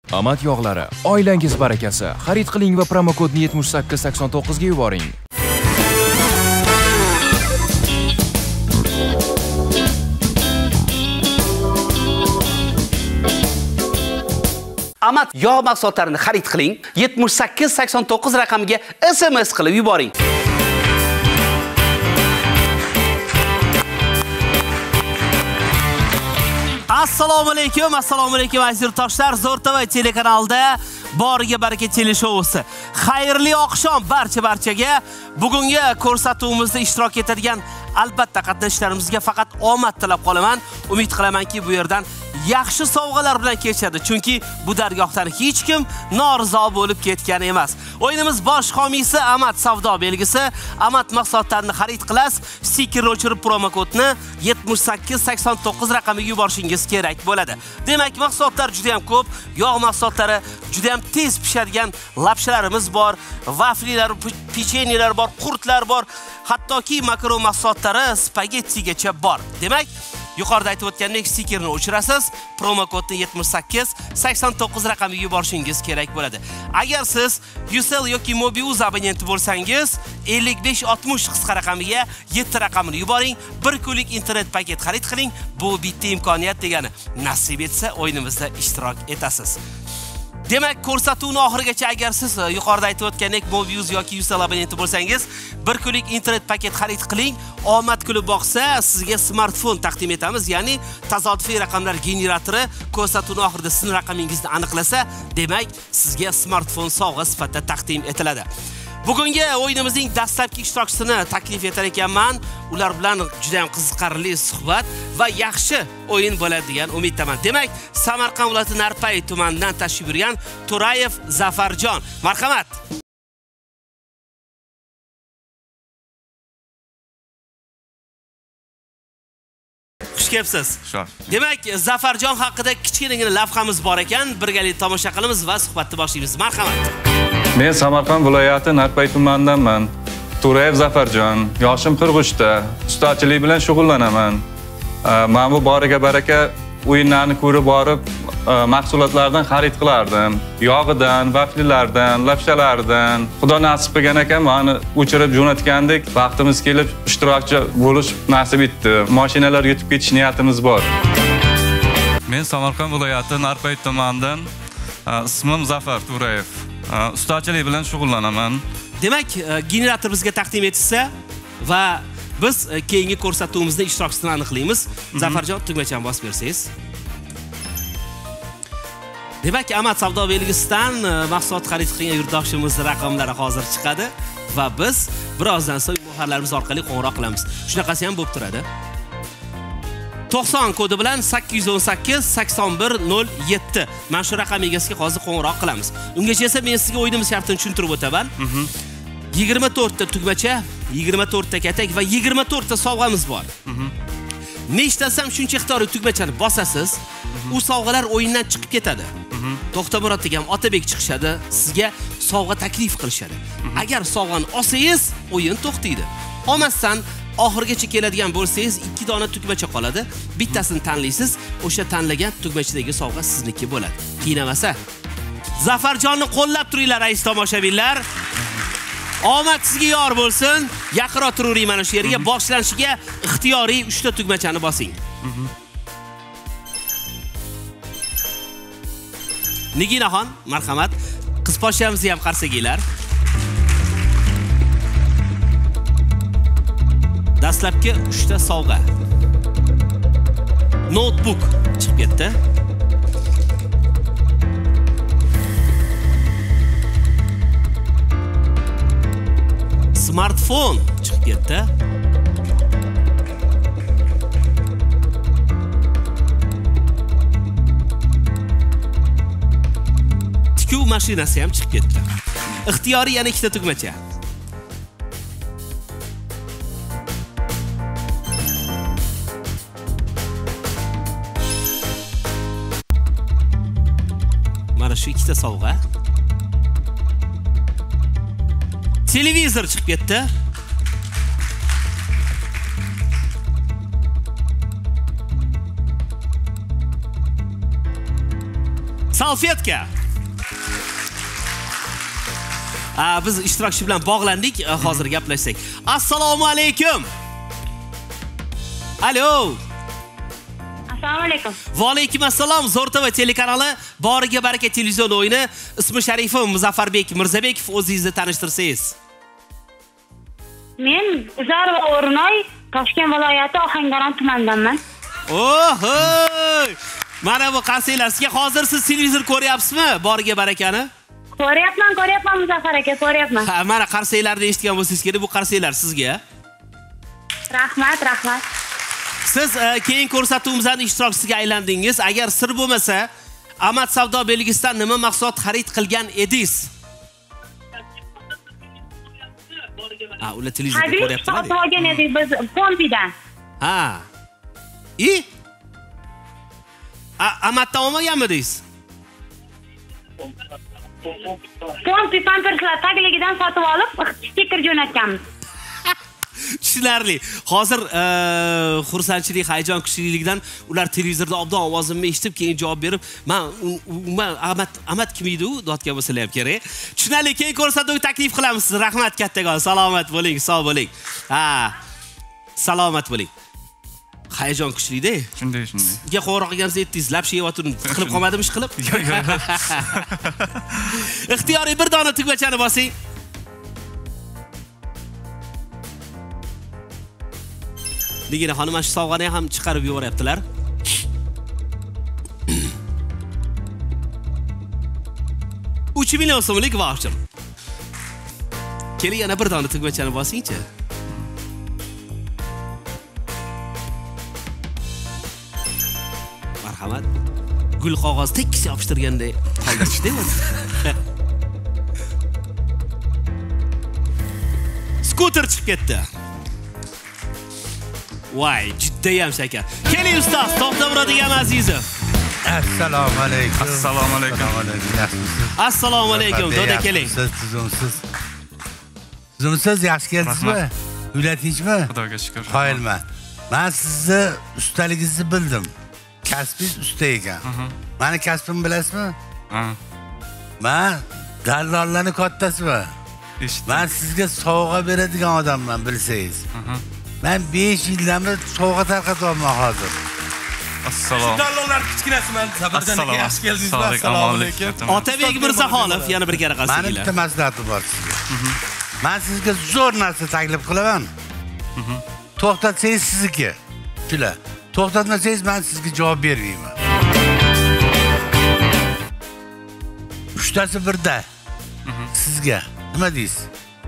Amat yog'lari, oilangiz barakasi. Xarid qiling va promokodni 7889 ga yuboring. Amat yog' mahsulotlarini xarid qiling, 7889 raqamiga SMS qilib yuboring. Assalomu alaykum aziz yurtdoshlar. Zo'r TV telekanalida Boriga baraka teleshousi. Xayrli oqshom barchaga. Bugungi ko'rsatuvimizda ishtirok etadigan albatta qatnashchilarimizga faqat omad tilab qolaman. Umid qilamanki, bu yerdan yaxshi sovg'alar bilan kechadi. Chunki bu dargohdan hech kim norizo bo'lib ketgan emas. O'yinimiz bosh homiysi Amat savdo belgisi. Amat mahsulotlarini xarid qilasiz. Stikerni o'chirib promokodni 7889 raqamiga yuborishingiz kerak bo'ladi. Demak, mahsulotlar juda ham ko'p. Yog' mahsulotlari, juda ham tez pishadigan lapshalarimiz bor, vaflilar, pechenyelar bor, qurtlar bor, hattoki makaron mahsulotlari spagettigacha bor. Demak, yuqorida aytib o'tgandek, stikerni o'chirasiz, promokodni 7889 raqamiga yuborishingiz kerak bo'ladi. Agar siz Ucell yoki Mobiuz abonenti bo'lsangiz, 5560 qisqa raqamiga 7 raqamini yuboring, 1 kunlik internet paket xarid qiling. Bu bitta imkoniyat degani. Nasib etsa, o'yinimizda ishtirok etasiz. Demak, ko'rsatuvning oxirigacha agar siz yuqorida aytib o'tgandek Mobiuz yoki Ucell abonenti bo'lsangiz, 1 kunlik internet paket xarid qiling. Omad kulib boqsa, sizga smartfon taqdim etamiz, ya'ni tasodifiy raqamlar generatori ko'rsatuvning oxirida sizning raqamingizni aniqlasa, demak, sizga smartfon sovg'a sifatida taqdim etiladi. Bugungi o'yinimizning dastlabki ishtirokchisini taklif etar ekanman. Ular bilan juda ham qiziqarli suhbat va yaxshi o'yin bo'ladi degan umiddaman. Demak, Samarqand viloyati Narpay tumanidan tashrif buyurgan To'rayev Zafarjon. Marhamat. Xush kelibsiz. Demak, Zafarjon haqida kichkinagina lavhamiz bor ekan, birgalikda tomosha qilamiz va suhbatni boshlaymiz. Marhamat. Men Samarqand viloyati Narpay tumanidanman. To'rayev Zafarjon. Yoshim 43da. Ustachilik bilan shug'ullanaman. Men bu Boriga baraka o'yinlarni ko'rib borib, mahsulotlardan xarid qilardim. Yog'idan, vaflilardan, lapshalardan. Xudo nasib qilgan ekan, meni o'chirib jo'natgandek, vaqtimiz kelib ishtirokchi bo'lish nasib etdi. Mashinalar yetib ketish niyatimiz bor. Men Samarqand viloyati Narpay tumanidan, ismim Zafar To'rayev. Ustachilik bilan shug'ullanaman. Demak, generator bizga taqdim etilsa va biz keyingi ko'rsatuvimizda ishtirokchisini aniqlaymiz. Zafarjon, tugmachani bosib bersangiz. Demak, Amat savdo belgisidan mahsulot xarid qilgan yurtdoshimizning raqamlari hozir chiqadi va biz birozdan so'ng muharlarimiz orqali qo'ng'iroq qilamiz. Shunaqasi ham bo'lib turadi. 90 kodi bilan 818 8107. Mana shu raqam egasiga hozir qo'ng'iroq qilamiz. Ungacha esa men sizga o'yinimiz shartini tushuntirib o'taman. 24 ta tugmacha, 24 ta katak va 24 ta sovg'amiz bor. Nechtasam shuncha ixtiyoriy tugmachani bosasiz, u sovg'alar o'yindan chiqib ketadi. To'xtamurod degan Otabek chiqishadi, sizga sovg'a taklif qilishadi. Agar sovg'ani olsangiz, o'yin to'xtaydi. Olmasdan oxirgacha keladigan bo'lsangiz, 2 dona tugmacha qoladi. Bittasini tanlaysiz, o'sha tanlagan tugmachadagi sovg'a sizniki bo'ladi. Qiynamasa. Zafarjonni qo'llab turinglar aziz tomoshabinlar. Omad sizga yor bo'lsin. Yaqinroq turavering mana shu yerga. Boshlanishiga ixtiyoriy 3 ta tugmachani bosing. Niginaxon, marhamat. Qizposhamizni ham qarsaginglar. Dastlabki 3 ta sovg'a. Notebook chiqib ketdi. Smartfon chiqib ketdi. Tikuv mashinasi ham chiqib ketdi. Ixtiyoriy yana 2 ta tugmacha. Mana shu 2 ta sovg'a. Televizor chiqib ketdi. Salfetka. Biz ishtirokchi bilan bog'landik, hozir gaplashsak. Assalomu alaykum. Alo. Assalomu alaykum. Va alaykum assalom. Zo'rtava telekanali Boriga baraka televizion o'yini. Ismi Sharifim Muzaffarbek Mirzabekov, o'zingizni tanishtirsangiz. Men Uzarova O'rnoy, Toshkent viloyati Ohangaron tumanidanman. Oho! Mana bu qarsanglar, sizga hozir siz televizor ko'ryapsizmi? Boriga barakani? Ko'ryapman Muzaffar aka, ko'ryapman. Ha, mana qarsanglarni eshitgan bo'lsangiz kerak, bu qarsanglar sizga. Rahmat. Siz keyin ko'rsatuvimizning ishtirokchisiga aylandingiz. Agar sir bo'lmasa, Amad savdo belgisidan nima mahsulot xarid qilgan edingiz? Ular televizorda ko'ryaptilar. Sotib olgan edik biz Pompidan. Ha. Amaddan olmaganmidingiz? Pompi pamperslar tagligidan sotib olib, stiker jo'natganmiz. Tushunarli. Hozir xursandchilik, hayajon kuchliligidan ular televizorda obdon ovozimni eshitib, keyin javob berib, men Amad kim edi u? Dodga bo'lsalar ham kerak. Tushunarli, keyin ko'rsatuvga taklif qilamiz. Rahmat kattagon. Salomat bo'ling, sog' bo'ling. Ha. Salomat bo'ling. Hayajon kuchli-da. Shunday. Sizga qo'ng'iroq qilgansiz aytdingiz, lab sheyotib, qilib qolmadimi ish qilib? Ixtiyoriy bir dona tugmachani bosing. Nigina xonim shu sovg'ani ham chiqarib yuboryaptilar. $3 million so'mlik voucher. Keling, yana bir dona tugmachani bosing-chi. Marhamat. Gul qog'oz tekis yopishtirgandek qoldirishdi-ku. Skuter chiqib ketdi. Voy, juddayam shakar. Keling ustoz, To'xtamurodigan Azizov. Assalomu alaykum. Assalomu alaykum. Assalomu alaykum. Doda keling. Tuzumsiz yaxshi keldingizmi? Uylatingizmi? Xudoga shukr. Qoyilman. Men sizni ustaligingizni bildim. Kasbingiz usta ekan. Meni kasbimni bilasizmi? Ha. Men dallollarning kattasimi? Men sizga sovg'a beradigan odamman, bilsangiz. Men 5 yildan beri sovg'a tarqatyapman hozir. Assalom. Dallollar kichkinasiman. Zafarjon yaxshi keldingiz. Assalomu alaykum. Otabek Mirzaxonov yana bir kara qarsanglar. Meni bitta maslahatim bor sizga. Men sizga zo'r narsa taklif qilaman. To'xtatsangiz sizniki. Shular. To'xtatmasangiz men sizga javob bermayman. Uchtasi birda. Sizga nima deysiz?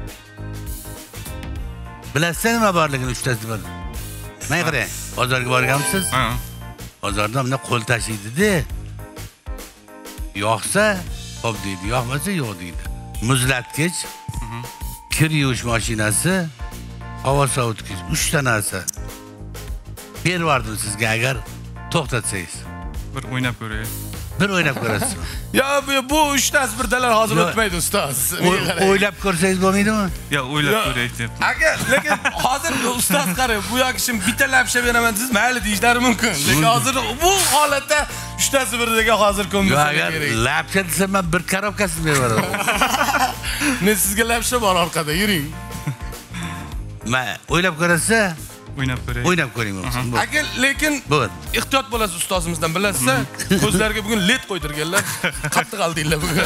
Bilasizmi nima borligini uchtasi birda? Men qarang, bozorga borganmisiz? Ha. Bozorda bunda qo'l tashiydi-da. Yo'qsa, xo'p deydi, yo'qmasa yo'q deydi. Muzlatgich, kir yuvish mashinasi, havo sovutgich, 3 ta narsa. Bervardim sizga agar to'xtatsangiz. Bir o'ynab ko'ray. Bir o'ynab ko'rasizmi? Ya bu uchtasi birdalar hozir o'tmaydi ustoz. O'ylab ko'rsangiz bo'lmaydimi? Yo, o'ylab ko'ray deb. Aka, lekin hozir ustoz qarang, bu yoqishim bitta lapsha beraman desiz, mayli deyishlari mumkin. Lekin hozir bu holatda uchtasi birdaga hozir ko'ngilsiz kerak. Agar lapsha desam men bir korobkasini beraman. Men sizga lapsha bor orqada, yuring. Men o'ylab ko'rasa, O'ynab ko'ray. o'ynab ko'ring bo'lsin. Aka, lekin ehtiyot bo'lasiz ustozimizdan, bilasizmi? Ko'zlariga bugun led qo'ydirganlar. Qattiq aldinglar bugun.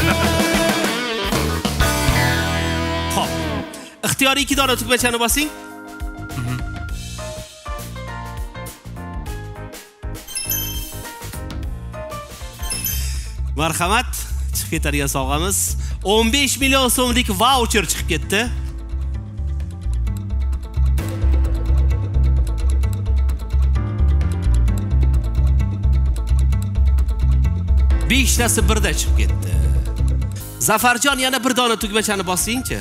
Xo'p. Ixtiyoriy 2 dona tugmachani bosing. Marhamat, chiqib ketadigan sovg'amiz 15 million so'mlik voucher chiqib ketdi. 5 tasi birda chiqib ketdi. Zafarjon yana bir dona tugmachani bosing-chi.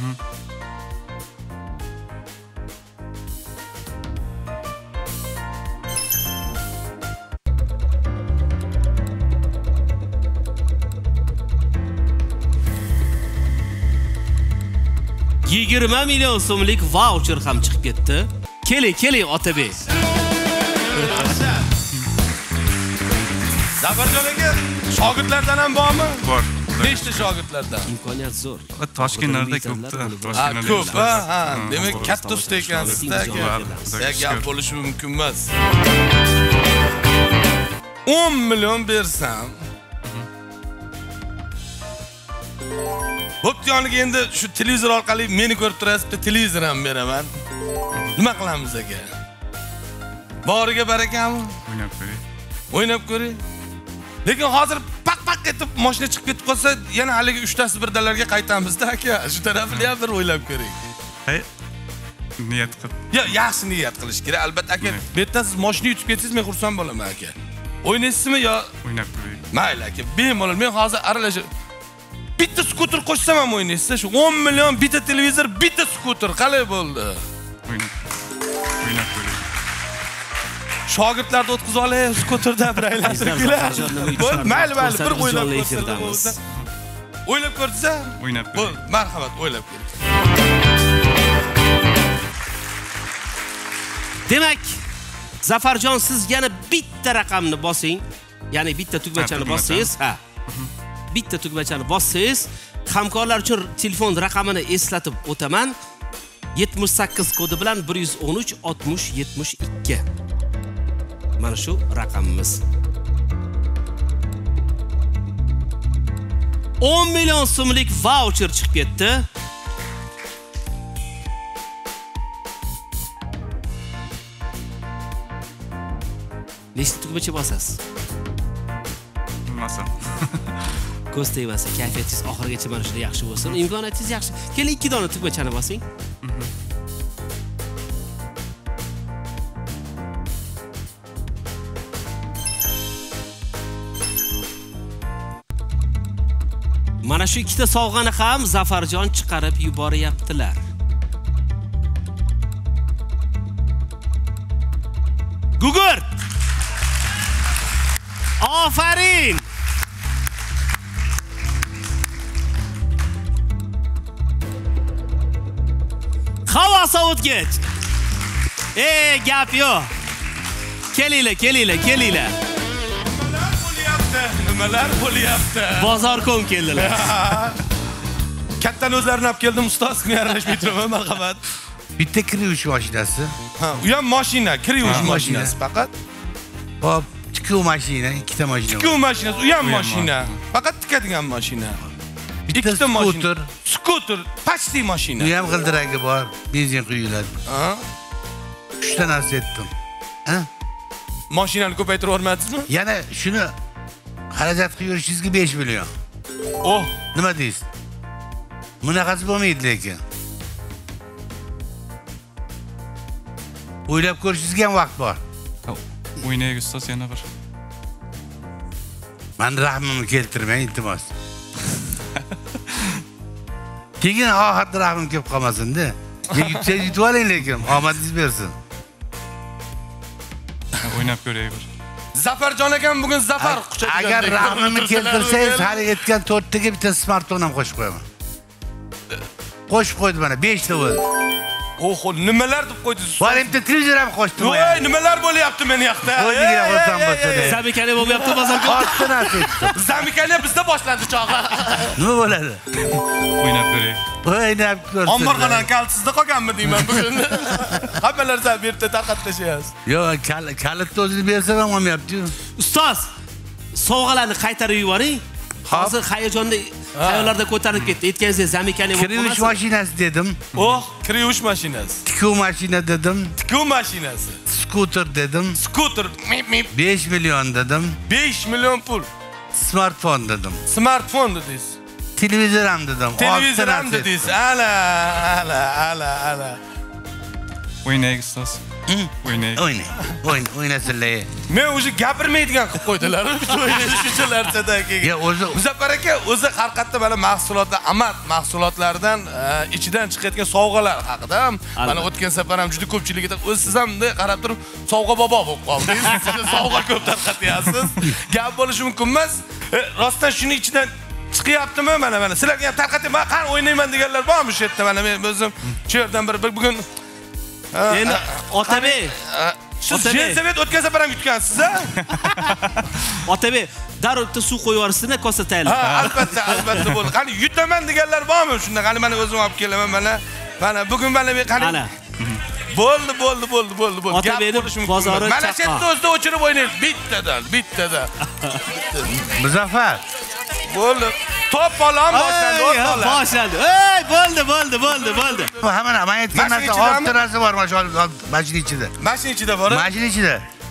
$20 million so'mlik voucher ham chiqib ketdi. Keling, Otabek. Zafarjon aka, shogirdlardan ham bormi? Bor. Nechta shogirdlardan? Imkoniyat zo'r. Toshkentlarda ko'pda. Ko'p, ha. Demak, katta usta ekansizda aka. Gap bo'lishi mumkin emas. 10 million bersam. Bo'pti, yoniga endi shu televizor orqali meni ko'rib turasizda, televizor ham beraman. Nima qilamiz aka? Boriga barakami? O'ynab ko'ring. Lekin hozir paq etib mashina chiqib ketib qolsa, yana haligi 3 tasi birdalarga qaytamizda aka. Shu tarafini ham bir o'ylab ko'ring. Hay. Niyat qilib. Ya, yaxshi niyat qilish kerak. Albatta aka, bu yerdan siz mashina yutib ketsangiz men xursand bo'laman aka. O'ynaysizmi yo? O'ynab ko'ring. Mayli aka, bemalol. Men hozir aralashib bitta skuter qo'shsam ham o'ynaysiz. Shu 10 million bitta televizor, bitta skuter qalay bo'ldi? O'ynab ko'ring. Shogirdlarni o'tkazib olay, skuterda bir aylantirib. Mayli, bir o'ylab ko'rsangiz. O'ylab ko'rsa? O'ynab ko'ring. Marhamat, o'ylab ko'ring. Demak, Zafarjon, siz yana bitta raqamni bosing. Ya'ni bitta tugmachani bossangiz, bitta tugmachani bossangiz, hamkorlar uchun telefon raqamini eslatib o'taman. 78 kodi bilan 113 60 72. Mana shu raqamimiz. 10 million so'mlik voucher chiqib ketdi. Nechta tugmacha bosasiz? Bilmasam. Ko'z tegmasa, kayfiyatingiz oxirigacha mana shunday yaxshi bo'lsin. Imkoniyatingiz yaxshi. Keling, 2 dona tugmachani bosing. Mana shu ikkita sovg'ani ham Zafarjon chiqarib yuboryaptilar. Gugurt! Aferin! Havo sovutgich. Gap yo'q. Kelinglar. Nimalar bo'lyapti? Bozor ko'm keldilar. Kattan o'zlarini olib keldim, ustoz, men aralashmay turaman, marhamat. Bitta kir yuvish mashinasi. U ham mashina, kir yuvish mashinasi faqat. Hop, tikuv mashina, ikkita mashina. Tikuv mashinasi, u ham mashina. Faqat tikadigan mashina. Ikkita mashina. Skuter, почти mashina. U ham g'ildiragi bor, benzin quyiladi. 3 ta narsa etdim. Mashinani ko'paytirib o'rmadingizmi? Yana shuni xarajat qilib yurishingizga 5 million. Nima deysiz? Bunaqasi bo'lmaydi lekin. O'ylab ko'rishingizga ham vaqt bor. O'ynaylik ustoz yana bir. Meni rahmimni keltirmang, iltimos. Keyin oxirda rahmim kelib qolmasin-da. Yutsangiz yutib oling lekin, omadingiz bersin. O'ynab ko'raylik bir. Zafarjon akam bugun zafar quchadigan. Agar rahmimni keltirsangiz, hali aytgan 4 taga bitta smartfon ham qo'shib qo'yaman. Qo'shib qo'ydim mana 5 ta bo'ldi. Nimalar deb qo'ydingiz? Bor bitta televizor ham qo'shdim. Voy, nimalar bo'lyapti meni yoqda? O'yinga qo'ysam bo'lsa. Zamikani bo'lyapti bozorga. Ostdan aytdim. Zamikani bizda boshlandi chog'i. Nima bo'ladi? O'ynab ko'raylik. O'ynab ko'rsin. Omborxonadan kalitsizda qolganmi deyman bugun. Hammalar sizlar bu yerda tarqatib tashlayapsiz. Yo'q, kalitni o'zingiz bersam ham olmayapti-yu. Ustoz, sovg'alarni qaytarib yuboring. Hozir hayajonda ayollarda ko'tarib ketdi. Aytganingizdek Zamikani bo'lib qolmasin. Kir yuvish mashinasi dedim. Kir yuvish mashinasi. Tikuv mashina dedim. Tikuv mashinasi. Skuter dedim. Skuter. 5 million dedim. 5 million pul. Smartfon dedim. Smartfon dedingiz. Televizor ham dedim. Televizor ham dedingiz. Ala. O'ynaylik ustoz. O'ynasizlar. Men o'zi gapirmaydigan qilib qo'ydilar. O'ynashuvchilar sadaqaga. Ya o'zi Muzaffar aka, o'zi har qatda mana mahsulotlar, amat mahsulotlaridan ichidan chiqayotgan sovg'alar haqida mana o'tgan safar ham juda ko'pchilikda o'z siz ham qarab turib sovg'a bobo bo'lib qoldingiz. Siz sovg'a ko'p tarqatyapsiz. Gap bo'lishi mumkin emas. Rostdan shuni ichidan chiqyaptimi? Mana sizlarga ham tarqating. Men qani o'ynayman deganlar bormi shu yerda? Mana men o'zim shu yerdan bir bugun Endi Otabek, Siz Jensevet o'tgan safar ham yutgansiz, ha? Otabek, darrov bitta suv qo'yib yuborsizlar, kosa tayyorlab. Ha, albatta bo'ldi. Qani yutaman deganlar bormi? Shunda qani mana o'zim olib kelaman mana bugun mana men qani Bo'ldi. Otabekning bozori mana shu yerda o'zida o'chirib o'ynaylik. Bittadan. Muzaffar. Bo'ldi. Top balon boshlandi. Ey, bo'ldi. Hamma men aytgan narsa ortirasi bor mashina ichida. Mashina ichida bor. Mashina ichida.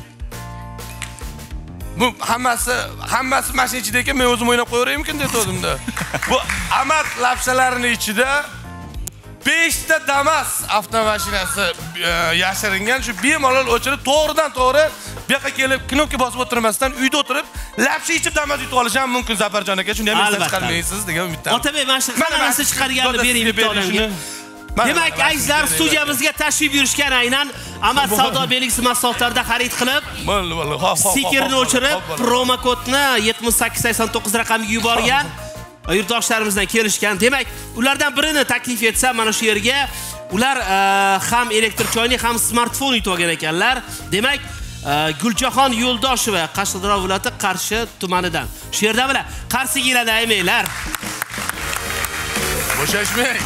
Bu hammasi mashina ichida ekan, men o'zim o'ynab qo'yaveraymikin deb o'zimda. Bu Amat lapshalarining ichida 5 ta Damas avtomashinasi yashiringan. Shu bemalol o'chirib, to'g'ridan-to'g'ri bu yoqqa kelib, knopka bosib o'tirmasdan uyda o'tirib, lapsha ichib Damas yutib olish ham mumkin Zafarjon aka. Shunda ham esdan chiqarmaysiz degan umiddaman. Otabek, mana shu hammasi chiqarganini bering bitta odamga. Demak, azizlar, studiyamizga tashrif buyurishgan aynan Amat savdo belgisi mahsulotlarida xarid qilib, stikerni o'chirib, promo kodni 7889 raqamiga yuborgan yurtdoshlarimizdan kelishgan. Demak, ulardan birini taklif etsam mana shu yerga, ular ham elektr choyni, ham smartfon yutib olgan ekanlar. Demak, Guljahon Yo'ldosheva, Qashqadaryo viloyati Qarshi tumanidan. Shu yerda bilan Qarsigilarni aymanglar. Bo'shashmang.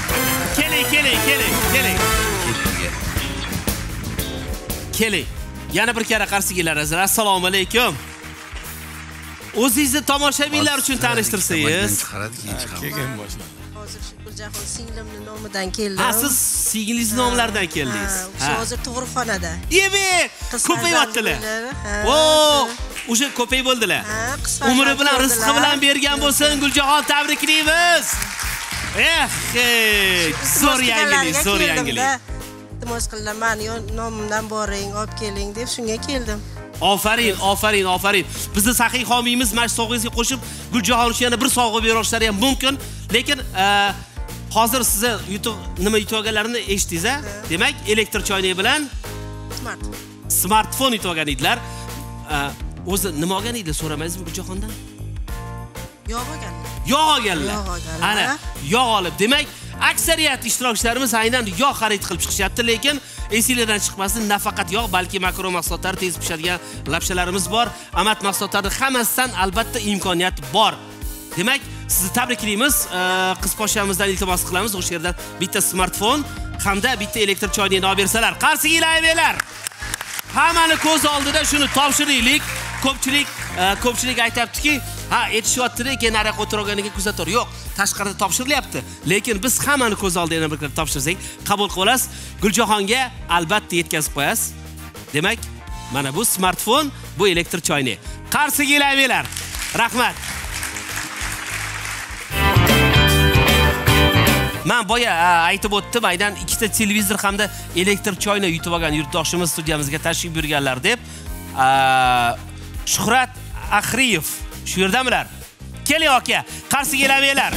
Keling. Yana bir kara Qarsigilar azizlar. Assalomu alaykum. O'zingizni tomoshabinlar uchun tanishtirsangiz. Keyin boshla. Hozir Guljahon singlimning nomidan keldim. Ha, siz singlingiz nomlaridan keldingiz. Ha, hozir tug'ruqxonada. Yemi, ko'payyaptilar. O'sha ko'pay bo'ldilar. Umri bilan, rizqi bilan bergan bo'lsin, Guljahon, tabriklaymiz. Zo'r yangilik. Iltimos qilaman, nomimdan boring, olib keling deb shunga keldim. Ofarin. Bizning saxiy homiyimiz mana sovg'angizga qo'shib Guljahon uchun yana bir sovg'a berishlari ham mumkin. Lekin hozir siz nima yutib olganlarini eshitdingiz-a? Demak, elektr choynak bilan smartfon yutib olgan edilar. O'zi nima olgan edi, so'ramaysizmi Guljahondan? Yog' olganlar. Ana, yog' olib. Demak, aksariyat ishtirokchilarimiz aynan yog' xarid qilib chiqishyapti, lekin esingizdan chiqmasin, nafaqat yog', balki makro mahsulotlar, tez pishadigan lapshalarimiz bor. Amat mahsulotlarining hammasidan albatta imkoniyat bor. Demak, sizni tabriklaymiz. Qiz poshamizdan iltimos qilamiz, o'sha yerdan bitta smartfon hamda bitta elektr choynakni olib bersalar. Qarsigilaylar. Hammani ko'z oldida shuni topshiraylik. Ko'pchilik aytayaptiki, etishyapti, lekin nariyoqqa o'tirganiga kuzator. Yo'q, tashqarida topshirilyapti. Lekin biz hammani ko'z oldida yana bir qilib topshirsak, qabul qilib olasiz. Guljahonga albatta yetkazib qo'yasiz. Demak, mana bu smartfon, bu elektr choynak. Qarsigilaylar. Rahmat. Men boya aytib o'tdim, aydan ikkita televizor hamda elektr choynak yutib olgan yurtdoshimiz studiyamizga tashrif buyurganlar deb. Shuhrat Axriyev shu yerdamilar? Keling aka, Qarsigilaylar.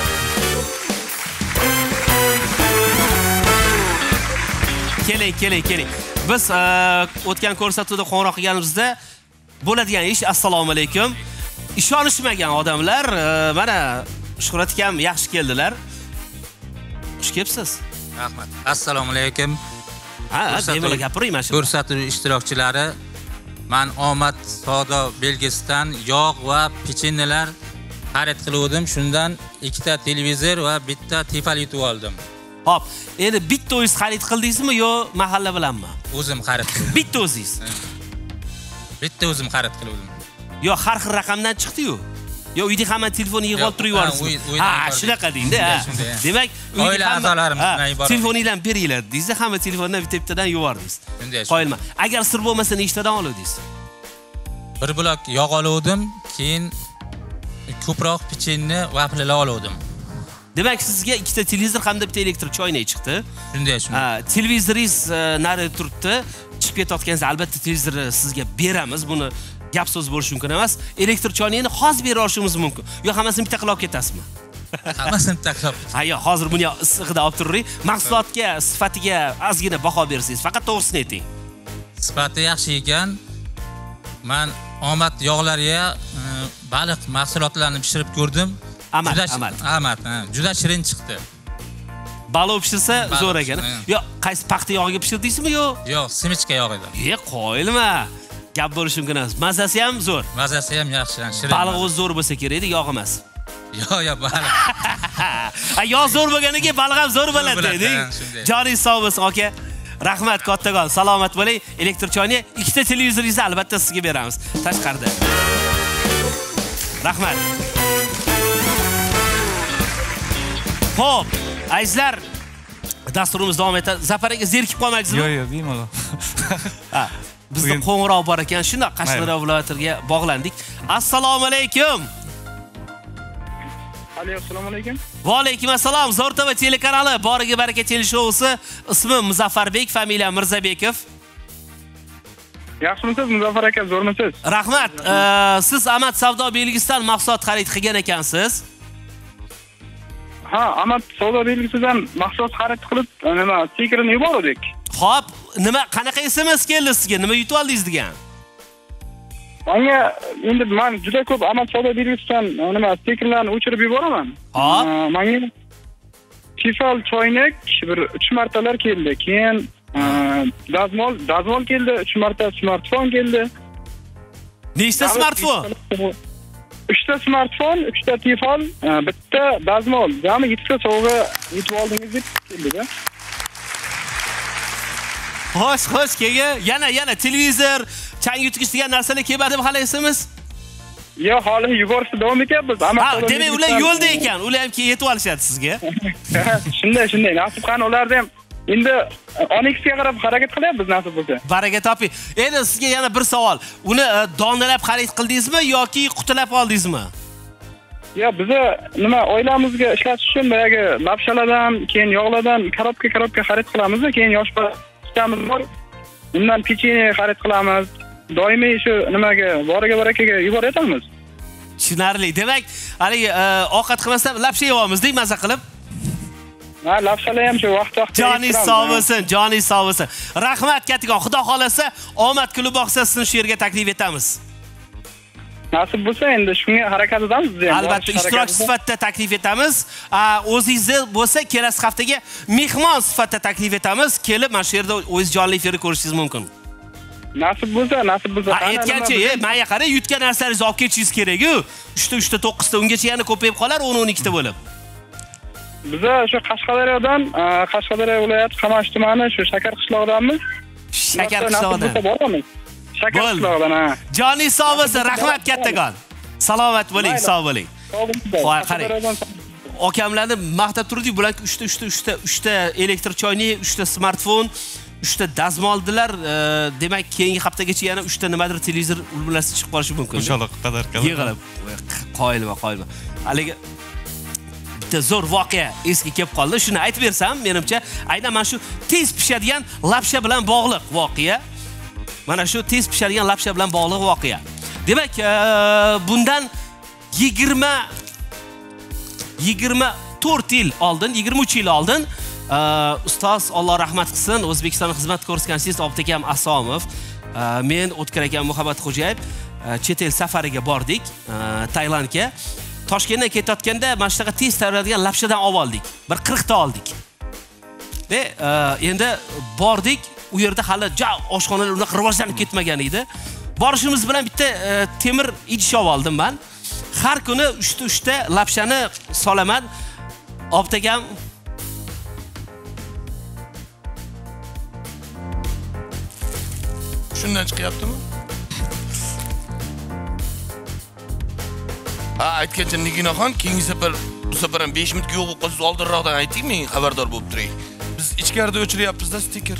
Keling. Biz o'tgan ko'rsatuvda qo'ng'iroq qilganimizda bo'ladigan ish assalomu alaykum. Ishonishmagan odamlar mana Shuhrat akam yaxshi keldilar. Xush kelibsiz. Rahmat. Assalomu alaykum. Bemalol gapiring mana shu. Ko'rsatuv ishtirokchilari, men Omad savdo belgisidan yog' va pechenyelar xarid qildim. Shundan ikkita televizor va bitta tefal yutib oldim. Hop, endi bitta o'zingiz xarid qildingizmi yo mahalla bilanmi? O'zim xarid qildim. Bitta o'zingiz. Bitta o'zim xarid qildim. Yo, har xil raqamdan chiqdi-yu. Yo, uyda hamma telefonni yig'ib olib turib yuborsizmi? Shunaqa deydi, Demak, oila a'zolarimizni yuboramiz. Telefoningizdan beringlar, deysiz, hamma telefondan bitta-bittadan yubordingiz. Qo'yilma. Agar sir bo'lmasa, nechtadan oldingiz? Bir blok yog' oldim, keyin ko'proq pechenye va vaflilar oldim. Demak, sizga ikkita televizor hamda bitta elektr choynak chiqdi. Shunday. Televizoringiz nari turibdi. Chiqib ketayotganingizda albatta televizorni sizga beramiz. Buni gap so'z bo'lishi mumkin emas. Elektr choynakni hozir bera olishimiz mumkin. Yo, hammasini bitta qilib olib ketasizmi? Hammasini bitta qilib. Yo, hozir buni isig'ida olib turing. Mahsulotga, sifatiga ozgina baho bersangiz, faqat to'g'risini ayting. Sifati yaxshi ekan. Men Omad yog'lariga baliq mahsulotlarini pishirib ko'rdim. Amal. Juda shirin chiqdi. Balov pishirsa zo'r ekan. Yo, qaysi paxta yog'iga pishirdingizmi yo? Yo'q, simichka yog'ida. Qo'yilma. Gap bo'lishi mumkin emas. Mazasi ham zo'r. Mazasi ham yaxshi, shirin. Baliq o'zi zo'r bo'lsa kerak, yog' emas. Yo'q, baliq. Yog' zo'r bo'lganiga baliq ham zo'r bo'ladi deding. Joningiz sog' bo'lsin, aka. Rahmat kattagon, salomat bo'ling. Elektr choyni ikkita televizoringizni albatta sizga beramiz. Tashqarida. Rahmat. Xo'p, azizlar, dasturimiz davom etadi. Zafar aka zerikib qolmaysizmi? Yo'q, bemalol. Bizda qo'ng'iroq bor ekan, shunda Qashqadaryo viloyatiga bog'landik. Assalomu alaykum. Assalomu alaykum. Va alaykum assalom. Zo'rtava telekanali Boriga baraka teleshousi. Ismim Muzaffarbek, familiyam Mirzabekov. Yaxshimisiz, Muzaffar aka, zo'rmisiz? Rahmat. Siz Amad savdo belgisidan mahsulot xarid qilgan ekansiz. Ha, Amad savdo belgisidan mahsulot xarid qilib, nima, stikerni yubordik. Xo'p, nima qanaqa SMS keldi sizga? Nima yutib oldingiz degan? Menga endi men juda ko'p Amad savdo belgisidan nima stikerlarni o'chirib yuboraman. Hop. Menga Tifal choynak bir 3 martalar keldi. Keyin dazmol keldi, 3 marta smartfon keldi. Nechta smartfon? 3 ta smartfon, 3 ta Tifal, bitta dazmol. Jami 7 ta sovg'a yutib oldingiz deb keldi-da. Xo'sh, yana televizor, chang yutgich degan narsalar kelmadimi hali esimiz? Yo'q, hali yuborishda davom etyapmiz. Demak, ular yo'lda ekan, ular ham keyin yetib olishadi sizga. Shunday. Nasib qani ularda ham endi Onyxga qarab harakat qilyapmiz nasib bo'lsa. Baraka toping. Endi sizga yana bir savol. Uni donalab xarid qildingizmi yoki qutilab oldingizmi? Yo, biz nima oilamizga ishlatish uchun boyagi lapshalardan, keyin yog'lardan karobka xarid qilamiz, keyin yosh bolamiz bor. Undan pechenye xarid qilamiz. Doimiy shu nimaga, Boriga barakaga yuboryapmiz. Tushunarli. Demak, haligi ovqat qilmasdan lapsha yeyapmiz-dek maza qilib. Ha, lapshalar ham shu vaqt-vaqtida. Joningiz sog' bo'lsin. Rahmat kattakon. Xudo xolasa, omad kulib boqsa sizni shu yerga taklif etamiz. Nasib bo'lsa, endi shunga harakat qilamiz biz ham. Albatta, ishtirokchi sifatida taklif etamiz. O'zingizni bo'lsa, kelasi haftaga mehmon sifatida taklif etamiz. Kelib, mana shu yerda o'zingiz jonli efirda ko'rishingiz mumkin. Nasib bo'lsa. Aytgancha, menga qara, yutgan narsalaringizni olib ketishingiz kerak-ku. 3 ta, 9 ta, ungacha yana ko'payib qolar, 10-12 ta bo'lib. Biz shu Qashqadaryodan, Qashqadaryo viloyati Qamash tumani shu Shakar qishlog'idanmiz. Shakar qishlog'idan. Shakar qishlog'idan, ha. Joningiz sog' bo'lsin, rahmat kattakon. Salomat bo'ling, sog' bo'ling. Voy, qarang. Akamlarni maqtab turdik, bular 3 ta elektr choynak, 3 ta smartfon, 3 ta dazmoldilar. Demak, keyingi haftagacha yana 3 ta nimadir televizor ulg'unlasi chiqib qolishi mumkin. Inshaalloh qadar yig'ilib. Qoyilma. Haligi zo'r voqea esga kelib qoldi. Shuni aytib bersam, menimcha, aynan mana shu tez pishadigan lapsha bilan bog'liq voqea. Mana shu tez pishadigan lapsha bilan bog'liq voqea. Demak, bundan 23 yil oldin ustoz Alloh rahmat qilsin, O'zbekistonda xizmat ko'rsatgan Obtakam Asomov, men O'tkir akam Muhabbat Xo'jayev chet el safariga bordik, Tailandga. Toshkentdan ketayotganda mana shunaqa tez tayyorlanadigan lapshadan oldik. Bir 40 ta oldik. Ve endi bordik, u yerda hali oshxonalar unaqa rivojlanib ketmagan edi. Borishimiz bilan bitta temir idish oldim men. Har kuni 3 ta lapshani solaman. Obtakam shundan chiqyaptimi? Ha, aytgancha Niginaxon, keyingi safar bu safar ham 5 minutga yo'q bo'lib qolsa oldinroqdan ayting, men xabardor bo'lib turay. Biz ichkarida o'chiryapmiz-da stiker.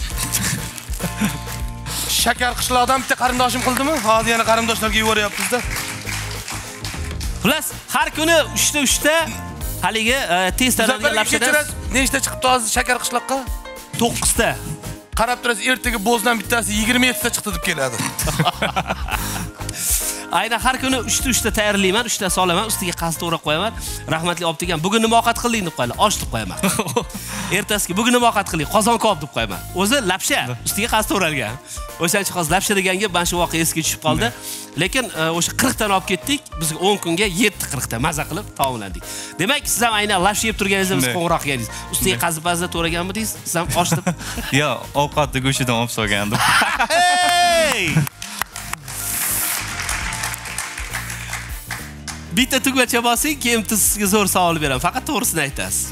Shakar qishloqdan bitta qarindoshim qildimi? Hozir yana qarindoshlarga yuboryapmiz-da. Xullas, har kuni 3 ta haligi tez tayyorlangan lapshadan nechta chiqibdi hozir Shakar qishloqqa? 9 ta. Qarab turasiz, ertaga Bo'zdan bittasi 27 ta chiqdi deb keladi. Aynan har kuni 3 ta tayyorlayman, 3 ta solaman, ustiga qasd to'g'rab qo'yaman. Rahmatli olib degan, bugun nima ovqat qilding deb qo'yaman, osh deb qo'yaman. Ertasiga bugun nima ovqat qilding, qozon ko'p deb qo'yaman. O'zi lapsha, ustiga qasd to'g'ralgan. O'shancha hozir lapsha deganga mana shu voqea esga tushib qoldi. Lekin o'sha 40 tani olib ketdik, bizga 10 kunga 7-40 ta maza qilib taomlandik. Demak, siz ham aynan lapsha yeb turganingizda biz qo'ng'iroq qildingiz. Ustiga qazib-pazda to'raganmidingiz? Siz ham osh deb. Yo, ovqatni go'shidan olib solgandim. Bitta tugmacha bosing, keyin sizga zo'r savol beraman. Faqat to'g'risini aytasiz.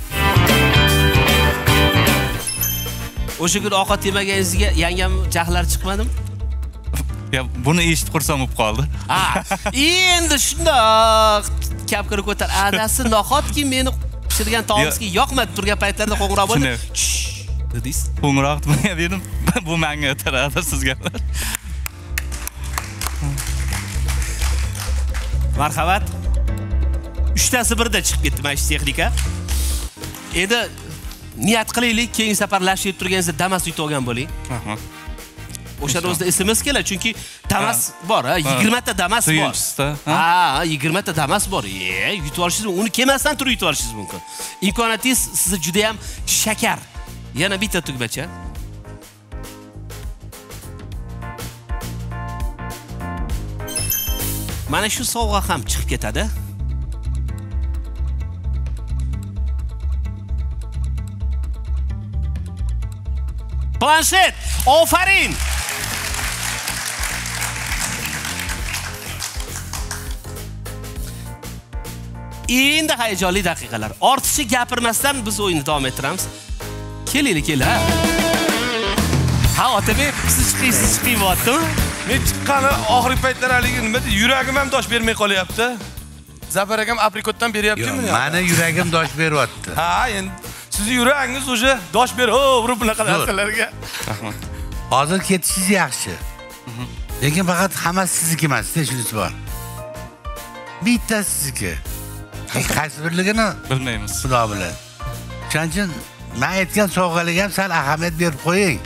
O'sha kun ovqat yemaganingizga yangam jahlari chiqmadimi? Ya, buni eshitib xursand bo'lib qoldi. Ha, endi shundoq kapkir ko'tar. Adasi nahotki meni pishirgan taomimizga yoqmadi turgan paytlarda qo'ng'iroq bo'ldi. Dedingiz? Qo'ng'iroq dedim. Bu menga o'taradi sizga. Marhamat. 3tasi birda chiqib ketdi mana shu texnika. Endi niyat qilaylik, keyingi safar lash yeb turganingizda Damas yutib olgan bo'ling. O'shani o'zida SMS keladi, chunki Damas bor, 20 ta Damas bor. Ha, 20 ta Damas bor. Yutib olishingiz mumkin. Uni kelmasdan turib yutib olishingiz mumkin. Imkoniyatingiz sizni juda ham shakar. Yana bitta tugmacha. Mana shu sovg'a ham chiqib ketadi. Planshet, ofarin. Endi hayajonli daqiqalar. Ortiqcha gapirmasdan biz o'yinni davom ettiramiz. Keling, ha. Ha, Otabek, siz chiqyaptimi? Men chiqqani oxirgi paytlar haligi nima deydi, yuragim ham dosh bermay qolyapti. Zafar akam aprikotdan beryaptimi? Meni yuragim dosh beryapti. Ha, endi sizning yuragingiz o'sha dosh ber, urib bunaqa narsalarga. Hozir ketishingiz yaxshi. Lekin faqat hammasi sizniki emas-da, shunisi bor. Bitta sizniki. Qaysi birligini bilmaymiz. Xudo biladi. Shuning men aytgan sovg'alarga ham sal ahamiyat berib qo'ying.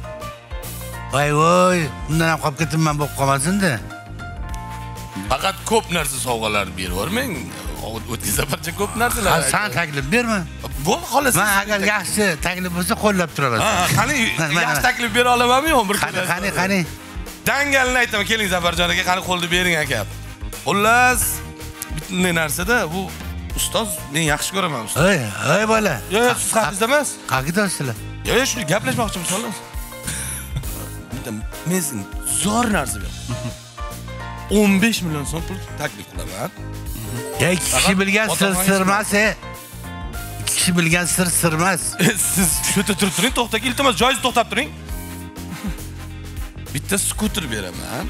Voy, bundan ham qolib ketimman bo'lib qolmasin-da. Faqat ko'p narsa sovg'alar berib-vermang. O'tgan safarcha ko'p narsalar. Sen taklif berma. Bo'ldi, xolos. Men agar yaxshi taklif bo'lsa qo'llab turaman. Ha, qani yaxshi taklif bera olamanmi yo'qmi bir kun? Qani. Dangalni aytaman, keling Zafarjon aka, qani qo'lni bering aka. Xullas, bunday narsada bu ustoz men yaxshi ko'raman ustoz. Ey bola. Yo'q, siz haqingizda emas. Qaqidasizlar. Yo'q, shuni gaplashmoqchimiz xolos. Men zo'r narsa ber. 15 million so'm pul taklif qilaman. Ikki kishi bilgan sir sirmas. Ikki kishi bilgan sir sirmas. Siz shu yerda turib turing, to'xtang, iltimos joyiz to'xtab turing. Bitta skuter beraman.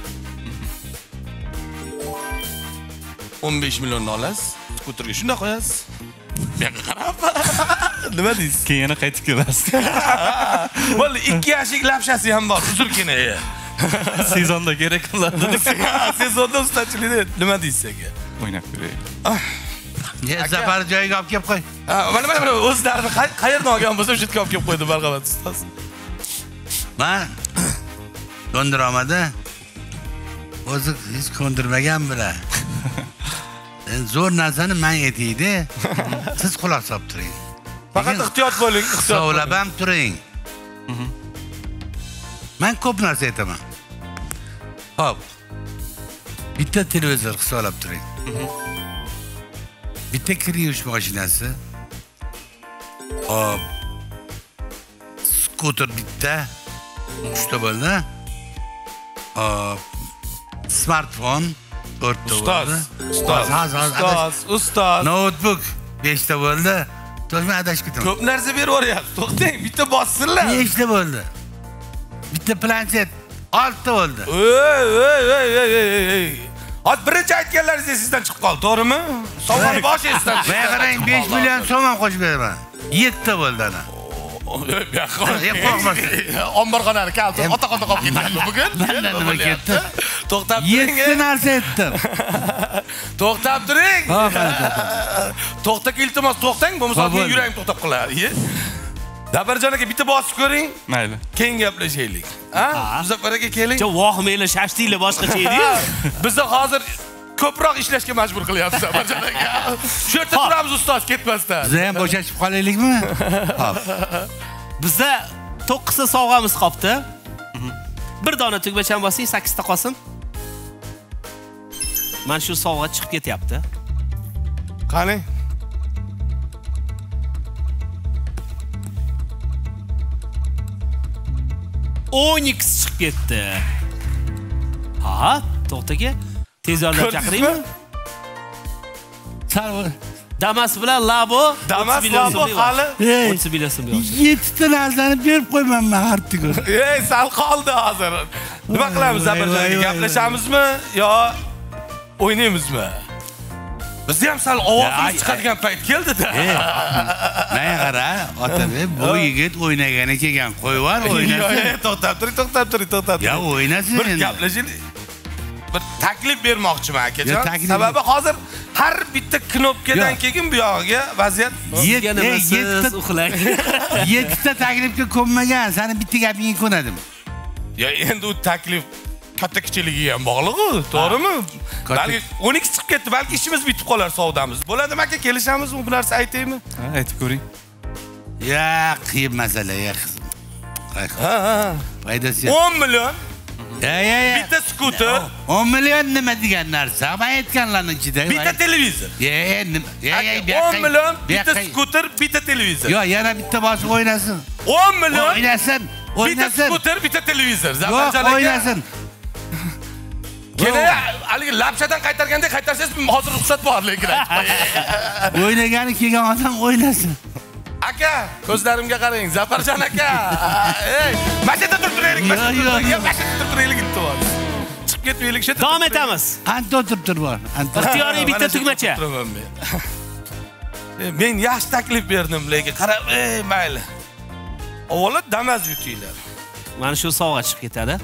15 million olasiz. Skuterga shunda qo'yasiz. Men qarab. Nima deysiz? Keyin yana qaytib kelasiz. Bo'ldi, 2 yashik lapshasi ham bor, uzilgina. Sezonda kerak bo'ladi. Sezonda ustachilikda nima deysiz aka? O'ynab ko'raylik. Zafar joyiga olib kelib qo'y. Mana o'zlarini qayerdan olgan bo'lsa, o'sha yerga olib kelib qo'ydi, marhamat ustoz. Men ko'ndiramada o'zi hech ko'ndirmagan bilan. Zo'r narsani men aytaydi, siz quloq solib turing. Faqat ehtiyot bo'ling, ehtiyot. Savlab ham turing. Men ko'p narsa aytaman. Hop. Bitta televizor hisoblab turing. Bitta kir yuvish mashinasi. Hop. Skuter bitta. 3 ta bo'ldi. Hop. Smartfon 4 ta bo'ldi. Ustoz. Notebook 5 ta bo'ldi. To'g'ri adashib ketaman. Ko'p narsa berib o'ryapsiz. To'xtang, bitta bossinlar. 5 ta bo'ldi. Bitta planshet 6 ta bo'ldi. Hozir birinchi aytganlaringiz sizdan chiqib qoldi, to'g'rimi? Sovg'ani boshingizdan. Men qarang 5 million so'm ham qo'shib beraman. 7 ta bo'ldi ana. Omborxonani kalti ota-qonda qolib ketadi bugun. Nima ketdi? To'xtab turing. 7 narsa aytdim. To'xtab turing. To'xtak, iltimos to'xtang, bo'lmasa yuragim to'xtab qoladi. Zafarjon aka bitta bosib ko'ring. Mayli. Keyin gaplashaylik. Ha? Muzaffar aka keling. Vohmanglar shashtinglar boshqacha edi-yu. Bizni hozir ko'proq ishlashga majbur qilyapsiz Zafarjon aka. Shu yerda turamiz ustoz ketmasdan. Biz ham bo'shashib qolaylikmi? Xo'p. Bizda 9 ta sovg'amiz qoldi. Bir dona tugmacham bosing, 8 ta qolsin. Mana shu sovg'a chiqib ketyapti. Qani? Onyx chiqib ketdi. Ha, to'xtaga. Tez yordam chaqiraymi? Damas bilan Labo. Damas Labo hali 30 million so'm berdi. 7 ta narsani berib qo'ymanman har kun. Ey, sal qoldi hozir. Nima qilamiz Zafarjon aka? Gaplashamizmi yo o'ynaymizmi? Bizni ham sal ovozimiz chiqadigan payt keldi-da. Nega qara, Otabek, bu yigit o'ynagani kelgan. Qo'yvar o'ynasin. To'xtab turing. Ya o'ynasin Bir endi. gaplashaylik. Bir taklif bermoqchiman akajon. Sababi hozir har bitta knopkadan keyin bu yog'iga vaziyat Siz uxlang. 7 ta taklifga ko'nmagan, seni bitta gapingga ko'nadim. Ya endi u taklif katta kichiligi ham bog'liq-ku, to'g'rimi? Balki 12 chiqib ketdi, balki ishimiz bitib qolar savdamiz. Bo'ladimi aka, kelishamizmi? Bu narsa aytaymi? Ha, aytib ko'ring. Ya, qiyin masala ya qizim. Ha. Foydasi 10 million. Ya. Bitta skuter. 10 million nima degan narsa? Men aytganlarning ichida. Bitta televizor. Ya, 10 million, bitta skuter, bitta televizor. Yo, yana bitta bosib o'ynasin. 10 million. O'ynasin. Bitta skuter, bitta televizor. Zafarjon aka. O'ynasin. Keling, haligi lapshadan qaytarganda qaytarsangiz hozir ruxsat bor lekin. O'ynagani kelgan odam o'ynasin. Aka, ko'zlarimga qarang, Zafarjon aka. Ey, mashina turtiraylik, mashina turtiraylik to'g'ri. Chiqib ketmaylik, shu. Davom etamiz. Qancha o'tirib bor? Ixtiyoriy bitta tugmacha. Men yaxshi taklif berdim, lekin qarab, mayli. Avvalo Damas yutinglar. Mana shu sovg'a chiqib ketadi.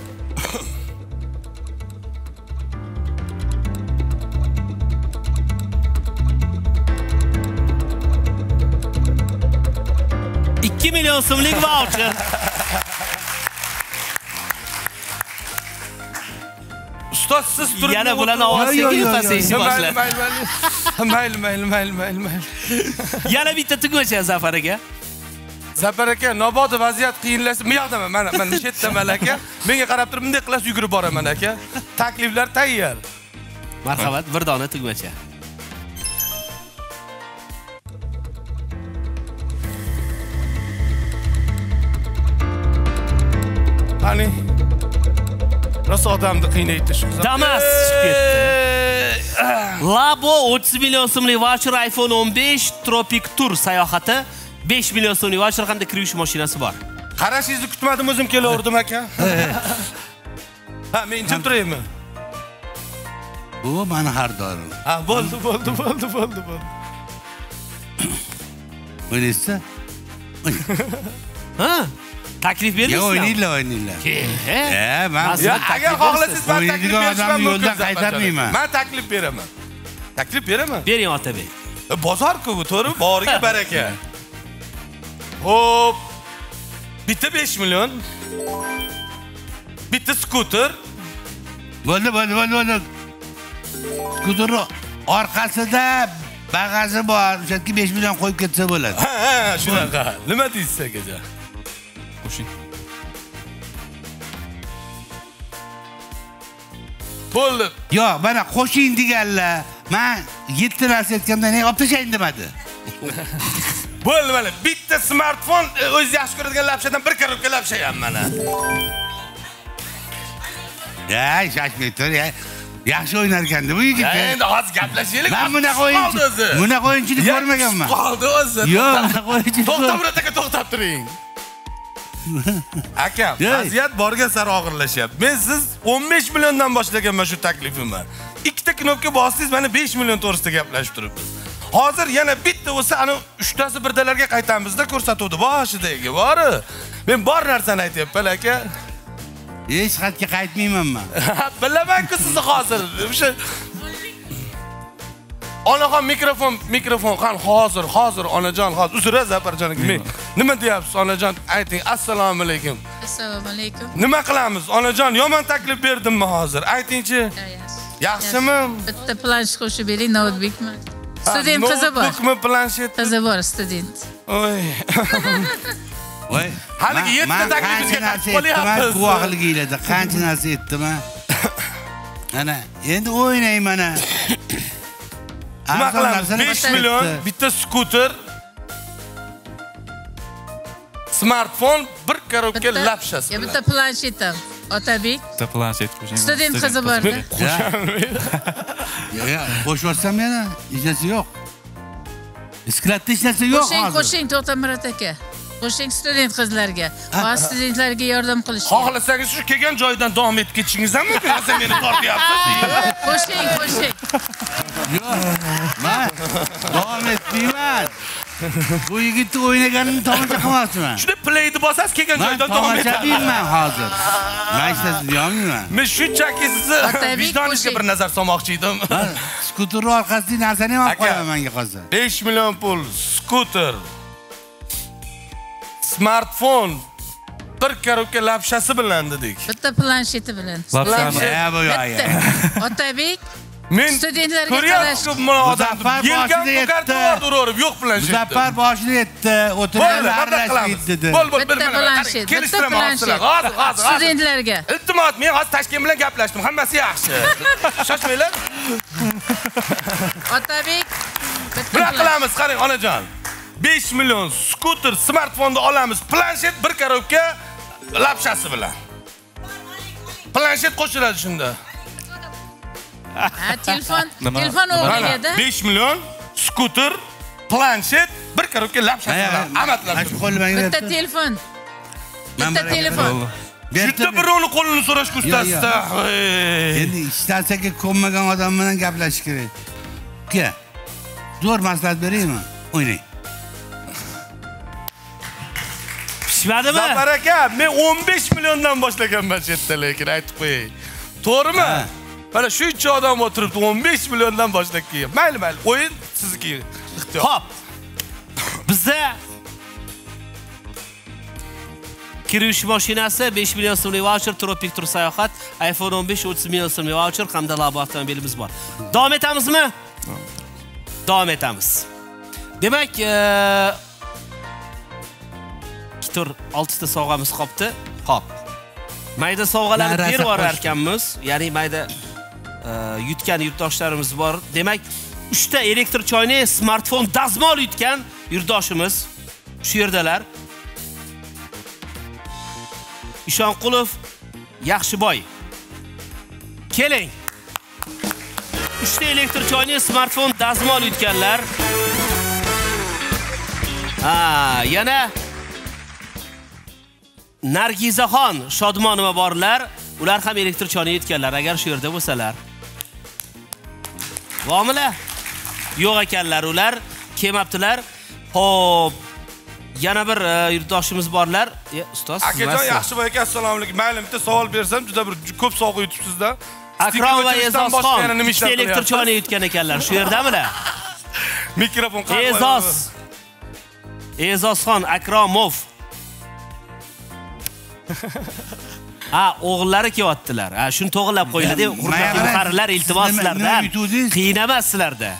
$2 million so'mlik voucher. Ustoz siz turib yana bularni ovoziga pasayishni boshla. Mayli. Yana bitta tugmacha Zafar aka. Zafar aka, nobodi vaziyat qiyinlashsa, men yoqdaman, mana shu yerdaman aka. Menga qarab turib, bunday qilasiz yugurib boraman aka. Takliflar tayyor. Marhamat, bir dona tugmacha. Qani? Rosa odamni qiynaydi shu. Damas chiqib ketdi. Labo 30 million so'mlik voucher, iPhone 15 Tropic Tour sayohati, 5 million so'mlik voucher hamda kirish mashinasi bor. Qarashingizni kutmadim, o'zim kelaverdim aka. Ha, men jim turaymi? Bu meni har doim. Ha, bo'ldi. O'ynaysiz? Ha? Taklif berdingizmi? Ya o'ynaylar. Men agar xohlasangiz men taklif berishim yo'ldan qaytarmayman. Men taklif beraman. Bering Otabek. Bozor-ku bu, to'g'ri? Boriga baraka. Hop. Bitta 5 million. Bitta skuter. Bo'ldi. Skuter orqasida bag'azi bor. O'sha 5 million qo'yib ketsa bo'ladi. Ha, shunaqa. Nima deysiz akajon? Qo'shing. Bo'ldi. Yo'q, mana qo'shing deganlar. Men 7 narsa aytgandan olib tashlang demadi. Bo'ldi mana. Bitta smartfon o'zingiz yaxshi ko'radigan lapshadan bir korobka lapsha ham mana. Ya, shashmay tur, ya. Yaxshi o'ynar ekanda bu yigit. Endi hozir gaplashaylik. Men bunaqa o'yinchilik ko'rmaganman. Qoldi o'zi. Yo'q, bunaqa o'yinchilik. To'xtab turing. Aka, vaziyat borgan sari og'irlashyapti. Men siz 15 milliondan boshlaganman shu taklifimni. Ikkita knopka bossiz, mana 5 million to'g'risida gaplashib turibmiz. Hozir yana bitta bo'lsa, ana 3tasi birdalarga qaytamizda ko'rsatuvdi boshidagi bori. Men bor narsani aytyapman aka. Hech qayerga qaytmayman men. Bilaman-ku sizni hozir. O'sha Onaxon mikrofon qan hozir onajon hozir uzra Zafarjon aka. Nima deyapsiz onajon? Ayting. Assalomu alaykum. Assalomu alaykum. Nima qilamiz onajon? Yomon taklif berdimmi hozir? Aytingchi. Yaxshimi? Bitta planshet qo'shib bering, notebookmi? Student qizi bor. Notebookmi, planshet? Qizi bor, student. Oy. Voy. Haligi 7 ta taklifga qarshi qo'yapsiz. Guvohliginglarda qancha narsa etdim ha. Ana, endi o'ynayman ha. Nima qilamiz? 5 million bitta skuter, smartfon, bir korobka lapshasi. Bitta planshetim. Otabek. Bitta planshet qo'shing. Student qizi bor-da. Ya, qo'shvarsam yana ijasi yo'q. Iskratda hech narsa yo'q hozir. Qo'shing To'xtamurat aka. Qo'shing student qizlarga. Va studentlarga yordam qilishga. Xohlasangiz shu kelgan joydan davom etib ketishingiz ham mumkin. Hozir meni tortyapsiz. Qo'shing. Yo'q. Men davom etmayman. Bu yigitni o'ynaganini tomosha qilmoqchiman. Shuni playni bosasiz kelgan joydan davom etadi. Men hozir. Men ishlasib yurmayman. Men shunchaki sizni vijdoningizga bir nazar solmoqchi edim. Skuterning orqasidan narsani ham olib qo'yaman menga hozir. 5 million pul, skuter, smartfon, bir korobka lapshasi bilan dedik. Bitta plansheti bilan. Otabek men studentlarga qarash. Muzaffar boshida yetdi. Yo'q planshet. Muzaffar boshida yetdi. O'tirganlar aralashib dedi. Bitta planshet. Hozir. Studentlarga. Iltimos, men hozir Toshkent bilan gaplashdim. Hammasi yaxshi. Shoshmanglar. Otabek. Bunaqa qilamiz, qarang onajon. 5 million skuter, smartfonni olamiz, planshet, bir korobka lapshasi bilan. Planshet qo'shiladi shunda. Telefon o'g'liga-da. 5 million skuter, planshet, bir korobka lapshasi bilan. Amatlab. Bitta telefon. Bitta birovni qo'lini so'rash ustasida. Endi ishtasaga ko'nmagan odam bilan gaplashish kerak. Uka, zo'r maslahat beraymi? O'ynang. Pishmadimi? Zafar aka, men 15 milliondan boshlaganman chetda, lekin aytib qo'yay. To'g'rimi? Mana shuncha odam o'tiribdi, 15 milliondan boshlab kelgan. Mayli, o'yin sizniki. Ixtiyor. Xo'p. Bizda kirish mashinasi, 5 million so'mlik voucher, Tropik tur sayohat, iPhone 15 30 million so'mlik voucher hamda Labo avtomobilimiz bor. Davom etamizmi? Davom etamiz. Demak, tur 6 ta sovg'amiz qolibdi. Xo'p. Mayda sovg'alarni berib yuborar ekanmiz. Ya'ni mayda yutgan yurtdoshlarimiz bor. Demak, 3 ta elektr choynak, smartfon, dazmol yutgan yurtdoshimiz shu yerdalar. Ishonqulov, Yaxshiboy. Keling. 3 ta elektr choynak, smartfon, dazmol yutganlar. Yana Nargizaxon Shodmonova borlar. Ular ham elektr choynak yutganlar agar shu yerda bo'lsalar. Bormilar? Yo'q ekanlar ular, kelmabdilar. Xo'p. Yana bir yurtdoshimiz borlar. Ustoz, akajon Yaxshiboy aka, assalomu alaykum. Mayli, bitta savol bersam, juda bir ko'p sovg'a yutibsiz-da. Akrom va E'zozxon elektr choynak yutgan ekanlar. Shu yerdamilar? Mikrofon qani? E'zozxon Akromov. O'g'illari kelyaptilar. Shuni to'g'rilab qo'yiladi. Hurmatli muharrirlar, iltimos sizlardan. Qiynamasizlarda.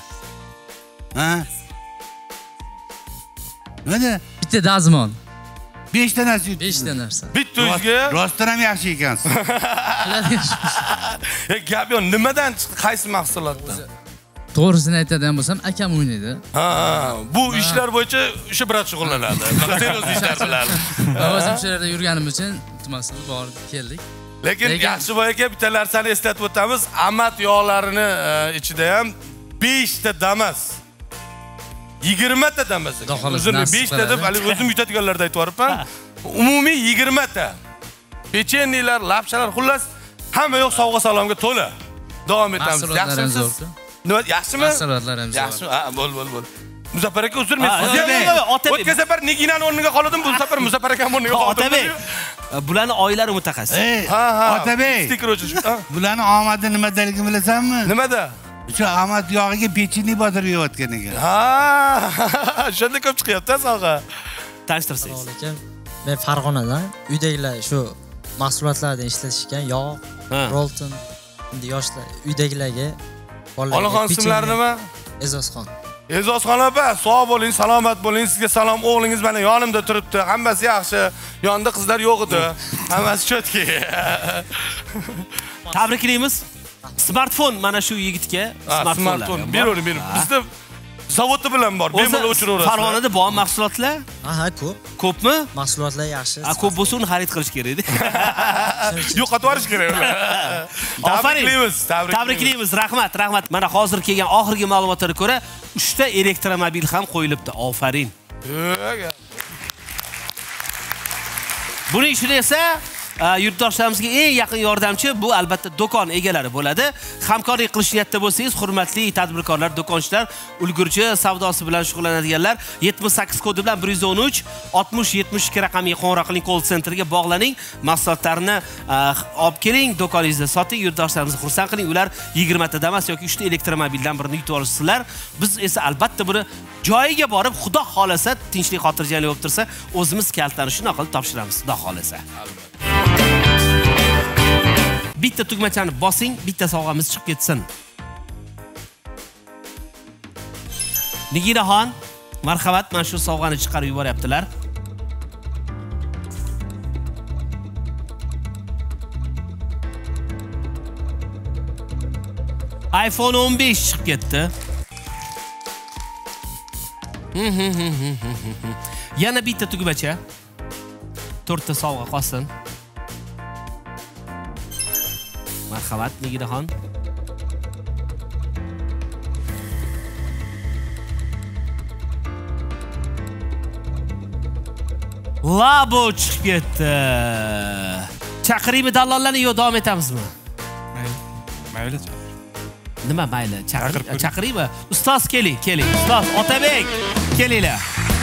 Nima? Bitta dazmol. 5 ta narsa yutdi. 5 ta narsa. Bitta o'zga. Rostdan ham yaxshi ekansiz. Gap yo'q, nimadan chiqdi? Qaysi mahsulotdan? To'g'risini aytadigan bo'lsam, akam o'ynaydi. Bu ishlar bo'yicha o'sha birat shug'ullanadi. Serios ishlar bilan. O'zim shu yerda yurganim uchun iltimosimiz bor, keldik. Lekin Yaxshiboy aka, bitta narsani eslatib o'tamiz. Amat yog'larini ichida ham 5 ta damas. 20 ta damas. O'zini 5 ta deb hali o'zim yutadiganlarda aytib o'ribman. Umumiy 20 ta. Pechennilar, lapshalar, xullas hamma yo'q sovg'a salomga to'la. Davom etamiz. Yaxshimisiz? Nima, yaxshimi? Mahsulotlar ham zo'r. Yaxshi, bo'l. Muzaffar aka uzr, men o'tgan safar Niginani o'rniga qoldim, bu safar Muzaffar aka o'rniga qoldim. Otabek, bularning oylari mutaxassis. Otabek. Stiker o'chish. Bularning omadi nimadaligini bilasanmi? Nimada? O'sha Ahmad yog'iga pechini botirib yeyotgan ekan. Ha, shunda ko'p chiqyapti sovg'a. Tanishtirsangiz. Assalomu alaykum. Men Farg'onadan uydagilar shu mahsulotlardan ishlatishgan yog', Rolton, endi yoshlar uydagilarga Onaxon ismlari nima? Ezosxon. Ezosxon opa, sog' bo'ling, salomat bo'ling. Sizga salom. O'g'lingiz mana yonimda turibdi. Hammasi yaxshi. Yonida qizlar yo'q edi. Hammasi chotki. Tabriklaymiz. Smartfon mana shu yigitga smartfon. Bering. Bizda zavodi bilan bor. Bemalol o'chiraverasiz. Farg'onada bor mahsulotlar? Aha, ko'p. Ko'pmi? Mahsulotlar yaxshi. Ko'p bo'lsa uni xarid qilish kerak edi. Yo'qotib yuborish kerak ular. Tabriklaymiz. Rahmat. Mana hozir kelgan oxirgi ma'lumotlarga ko'ra 3 ta elektromobil ham qo'yilibdi. Ofarin. Buning uchun esa yurtdoshlarimizga eng yaqin yordamchi bu albatta do'kon egalari bo'ladi. Hamkorlik qilish niyatida bo'lsangiz, hurmatli tadbirkorlar, do'konchilar, ulgurji savdosi bilan shug'ullanadiganlar 78 kodi bilan 113 60 72 raqamiga qo'ng'iroq qiling, call centerga bog'laning, mahsulotlarni olib keling, do'koningizda soting, yurtdoshlarimizni xursand qiling. Ular 20 ta emas yoki 3 ta elektromobildan birini yutib olishsinlar. Biz esa albatta buni joyiga borib, Xudo xolasa, tinchlik xotirjamlik bo'lib tursa, o'zimiz kaltlarni shunaqa qilib topshiramiz, Xudo xolasa. Bitta tugmachani bosing, bitta sovg'amiz chiqib ketsin. Nigiraxon, marhamat, mana shu sovg'ani chiqarib yuboryaptilar. iPhone 15 chiqib ketdi. Yana bitta tugmacha. 4 ta sovg'a qolsin. Marhamat, Nigiraxon. Labo chiqib ketdi. Chaqiraymi dallollarni yo davom etamizmi? Mayli. Nima mayli? Chaqiraymi? Ustoz keling. Ustoz Otabek, kelinglar.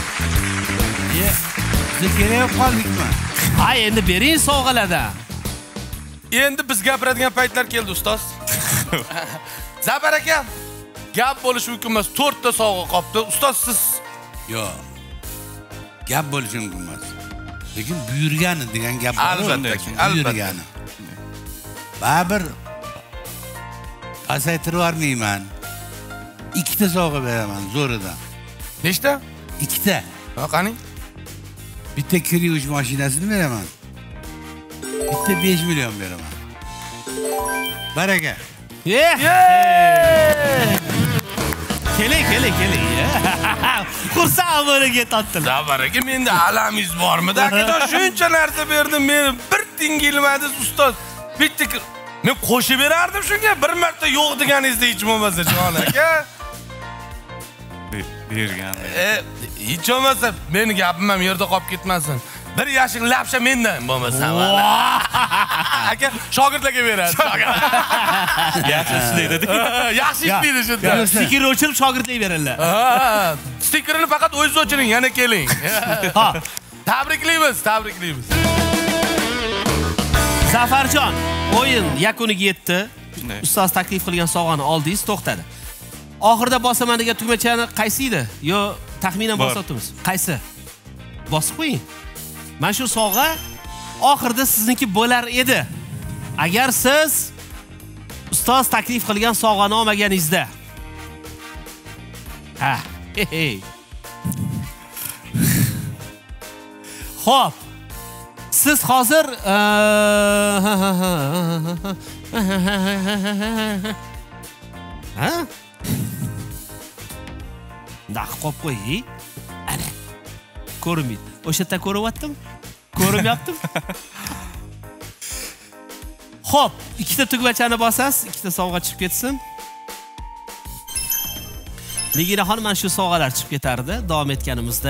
Biz kelib qoldikmi? Ha, endi bering sovg'alardan. Endi biz gapiradigan paytlar keldi, ustoz. Zafar aka, gap bo'lishi mumkin emas. 4 ta sovg'a qopti. Ustoz siz yo'q. Gap bo'lishi mumkin emas. Lekin buyurgani degan gap bor. Albatta. Baribir pasaytirib yubormayman. 2 ta sovg'a beraman zo'ridan. Nechta? 2 ta. Qani? Bitta kir yuvish mashinasini beraman. Bitta 5 million beraman. Baraka. Keling. Xursand bo'lib totdilar. Baraka, menda alamingiz bormi-da? Aka, shuncha narsa berdim, meni bir tinga ilmadingiz, ustoz. Bitta men qo'shib berardim shunga, bir marta yo'q deganingizda hech bo'lmasa, jon aka. Bergan. Hech bo'lmasa, meni gapim ham yerda qolib ketmasin. Bir yashik lapsha mendan bo'lmasa. Aka, shogirdlarga beradi. Yaxshi ishlaydi. Yaxshi ishlaydi shunda. Stiker o'chirib shogirdlarga beringlar. Stikerni faqat o'zingiz o'chiring, yana keling. Ha, tabriklaymiz. Zafarjon, o'yin yakuniga yetdi. Ustoz taklif qilgan sovg'ani oldingiz, to'xtadi. Oxirida bosaman degan tugmachani qaysi edi? Yo, taxminan bosatimiz. Qaysi? Bosib qo'ying. Mana shu sovg'a oxirida sizniki bo'lar edi. Agar siz ustoz taklif qilgan sovg'ani olmaganingizda. Ha, Xo'p. Siz hozir Daq qo'yib qo'y. Ana. Ko'rmaydi. O'sha yerda ko'ryaptim. Ko'ryaptim. Xo'p, 2 ta tugmachani bosasiz, 2 ta sovg'a chiqib ketsin. Nigiraxon mana shu sovg'alar chiqib ketardi davom etganimizda.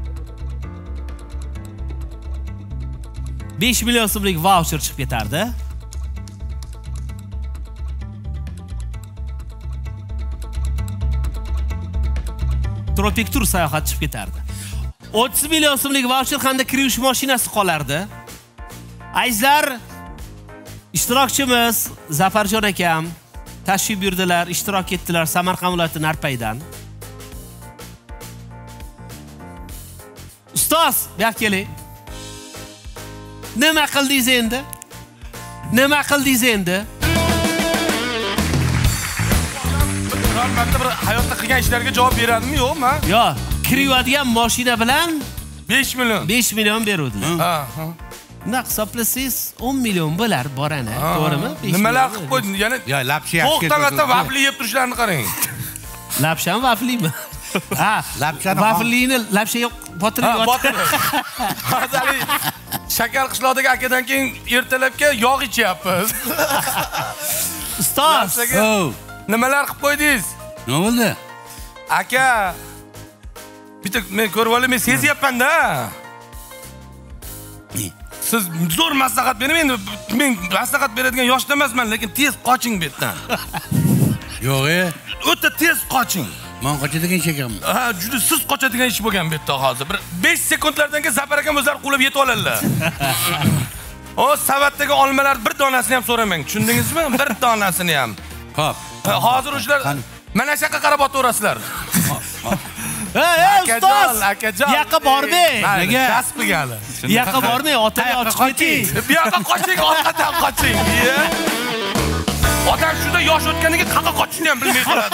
5 million so'mlik voucher chiqib ketardi. Tropik tur sayohat chiqib ketardi. 30 million so'mlik voucher hamda kirish mashinasi qolardi. Azizlar, ishtirokchimiz Zafarjon akam tashrif buyurdilar, ishtirok etdilar Samarqand viloyati Narpaydan. Ustoz, bu yoqqa keling. Nima qildingiz endi? Nima qildingiz endi? Albatta bir hayotda qilgan ishlarga javob beradimi, yo'qmi? Yo'q, kiriyadigan mashina bilan 5 million. 5 million beruvdilar. Ha. Naq hisoblasangiz 10 million bo'lar borani, to'g'rimi? Nimalar qilib qo'yding? Ya'ni yo, lapshi yaxshi. To'xtamasa vafli yeb turishlarini qarang. Lapshan vaflimi? Ha, vaflini lapshaga botirib botirib. Hozir shakar qishloqdagi akadan keyin ertalabga yog' ichyapmiz. Ustoz, nimalar qilib qo'ydingiz? Nima bo'ldi? Aka, bitta men ko'rib olayman, men sezyapman-da. Siz zo'r maslahat bering, endi men maslahat beradigan yoshda emasman, lekin tez qoching bu yerdan. Yo'q-e. O'ta tez qoching. Men qochadigan ish ekanman. Ha, juda siz qochadigan ish bo'lgan bu yerda hozir. Bir 5 sekundlardan keyin Zafar akam o'zlari qulab yetib oladilar. O savatdagi olmalar bir donasini ham so'ramang, tushundingizmi? Bir donasini ham. Xo'p. Hozir o'shalar mana shu yoqqa qarab o'tirasizlar. Ey, ustoz, akajon. Bu yoqqa bormang. Nega? Kasbiga hali. Bu yoqqa bormang, otaga olib qoching. Bu yoqqa qoching, orqadan qoching. Odam shunda yosh o'tganiga qayerga qochishni ham bilmay qoladi.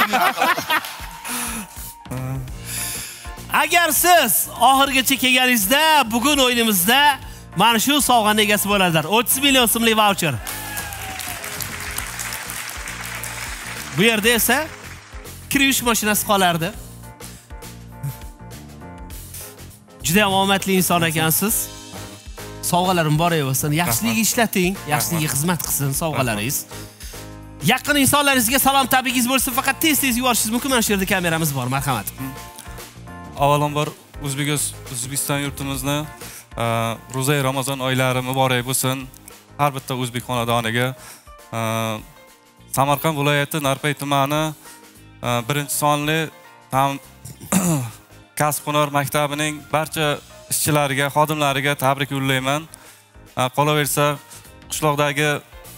Agar siz oxirgacha kelganingizda, bugun o'yinimizda mana shu sovg'aning egasi bo'ladilar. 30 million so'mlik voucher. Bu yerda esa kirish mashinasi qolardi. Juda ham omadli inson ekansiz. Sovg'alarim boraversin, yaxshiligiga ishlating, yaxshiligiga xizmat qilsin sovg'alaringiz. Yaqin insonlaringizga salom tabrigingiz bo'lsin, faqat tez-tez yuborishingiz mumkin. Mana shu yerda kameramiz bor, marhamat. Avvalambor O'zbekiston yurtimizni Ro'za Ramazon oylari muborak bo'lsin. Har bitta o'zbek xonadoniga Samarqand viloyati Narpay tumani 1-sonli Kasb-hunar maktabining barcha ishchilariga, xodimlariga tabrik yo'llayman. Qolaversa, qishloqdagi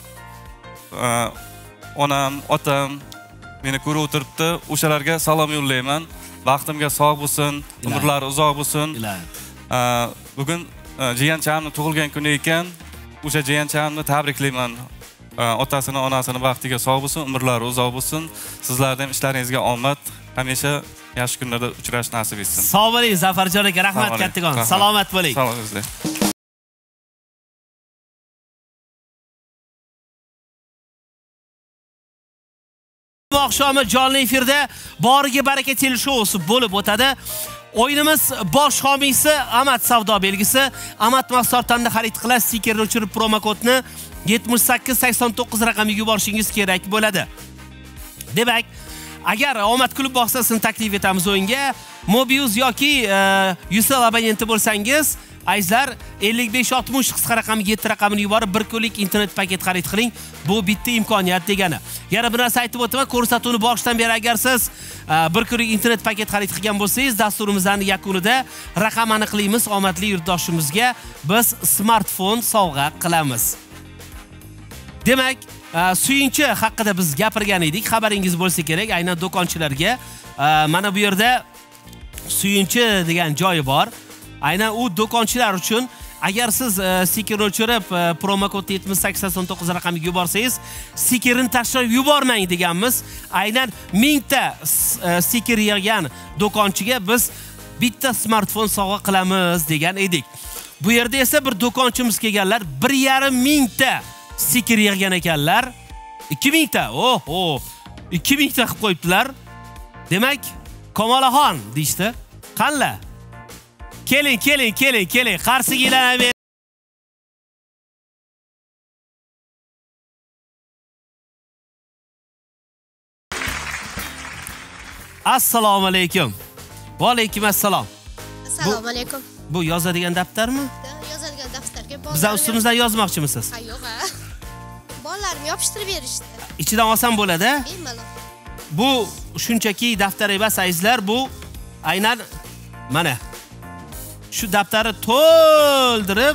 onam, otam meni ko'rib o'tiribdi, o'shalarga salom yo'llayman. Vaqtimga sog' bo'lsin, umrlari uzoq bo'lsin. Bugun jiyanchamning tug'ilgan kuni ekan, o'sha jiyanchamni tabriklayman. Otasini, onasini vaqtiga sog' bo'lsin, umrlari uzoq bo'lsin. Sizlarning ham ishlaringizga omad, hamisha yaxshi kunlarda uchrash nasib etsin. Sog' bo'ling Zafarjon aka, rahmat kattakon. Salomat bo'ling. Salomat. Oqshomi jonli efirda boriga baraka teleshousi bo'lib o'tadi. O'yinimiz bosh homiysi Amat savdo belgisi. Amat mahsulotlarini xarid qilish, stikerni o'chirib promo kodni 7889 raqamiga yuborishingiz kerak bo'ladi. Demak, agar omad kulib boqsa, sizni taklif etamiz o'yinga. Mobius yoki Ucell abonenti bo'lsangiz, azizlar 5560 qisqa raqamiga 7 raqamini yuborib, bir kunlik internet paket xarid qiling. Bu bitta imkoniyat degani. Yana bir narsa aytib o'taman, ko'rsatuvni boshdan beri agar siz bir kunlik internet paket xarid qilgan bo'lsangiz, dasturimizning yakunida raqam aniqlaymiz, omadli yurtdoshimizga biz smartfon sovg'a qilamiz. Demak, suyunchi haqida biz gapirgan edik, xabaringiz bo'lsa kerak, aynan do'konchilarga. Mana bu yerda suyunchi degan joyi bor. Aynan u do'konchilar uchun agar siz stiker o'chirib promo kod 7889 raqamiga yuborsangiz, stikerni tashlab yubormang deganmiz. Aynan 1000 ta stiker yig'gan do'konchiga biz bitta smartfon sovg'a qilamiz degan edik. Bu yerda esa bir do'konchimiz kelganlar 1,5 ta stiker yig'gan ekanlar. 2000 ta. Oho, 2000 ta qilib qo'yibdilar. Demak, Komolaxon deydi. Qanla? Keling, qarsiga ilanaver. Assalomu alaykum. Va alaykum assalom. Assalomu alaykum. Bu yozadigan daftarmi? Yozadigan daftarga Biz ustimizdan yozmoqchimisiz? Ha, yo'q. Bolalarim yopishtirib berishdi. Ichidan olsam bo'ladi? Bemalol. Bu shunchaki daftar emas, azizlar, bu aynan mana shu daftarni to'ldirib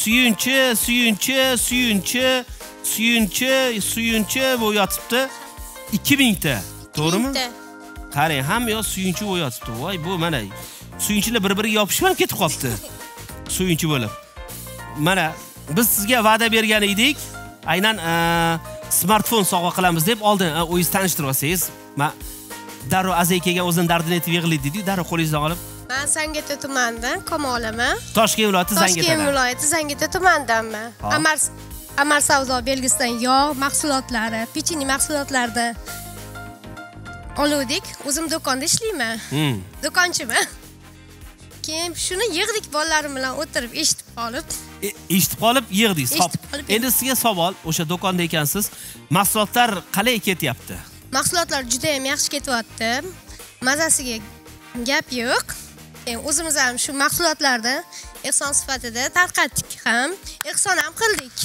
suyunchi bu yotibdi. 2000 ta. To'g'rimi? 2000 ta. Qarang, hamma yoq suyunchi bo'yotibdi. Voy, bu mana suyunchilar bir-biriga yopishib ham ketib qolibdi. Suyunchi bo'lib. Mana biz sizga va'da bergan edik. Aynan smartfon sovg'a qilamiz deb oldin o'zingiz tanishtirib olsangiz, men darrov azaykaga o'zini dardini aytib yig'laydi dedi, darrov qo'lingizdan olib. Men Zangiota tumanidan Kamolaman. Toshkent viloyati Zangiota. Toshkent viloyati Zangiota tumanidanman. Amar savdo belgisidan yog' mahsulotlari, pecheniy mahsulotlardan oluvdik. O'zim do'konda ishlayman. Do'konchiman. Keyin shuni yig'dik bolalarim bilan o'tirib eshitib qolib yig'dingiz. Endi sizga savol, o'sha do'konda ekansiz, mahsulotlar qalay ketyapti? Mahsulotlar juda ham yaxshi ketyapti. Mazasiga gap yo'q. O'zimiz ham shu mahsulotlarni ehson sifatida tarqatdik ham, ehson ham qildik.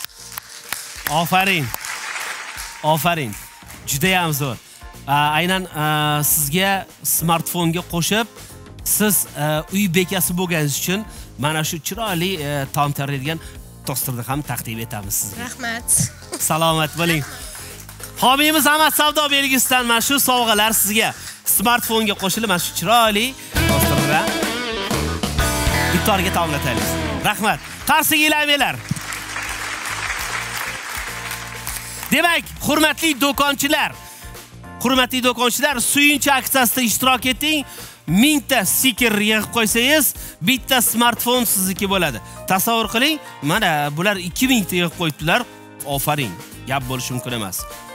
Ofaring. Juda ham zo'r. Aynan sizga smartfonga qo'shib, siz uy bekasi bo'lganingiz uchun mana shu chiroyli taom tayyorlaydigan tosterni ham taqdim etamiz sizga. Rahmat. Salomat bo'ling. Homiyimiz Ahmad savdo belgisidan mana shu sovg'alar sizga smartfonga qo'shilib, mana shu chiroyli tosterni iftorga taomlatamiz. Rahmat. Qarsiga ilamanglar. Demak, hurmatli do'konchilar, suyunchi aksiyasida ishtirok eting. 1000 ta stiker yig'ib qo'ysangiz, bitta smartfon sizniki bo'ladi. Tasavvur qiling, mana bular 2000 ta yig'ib qo'yibdilar. Ofaring. Gap bo'lishi mumkin emas.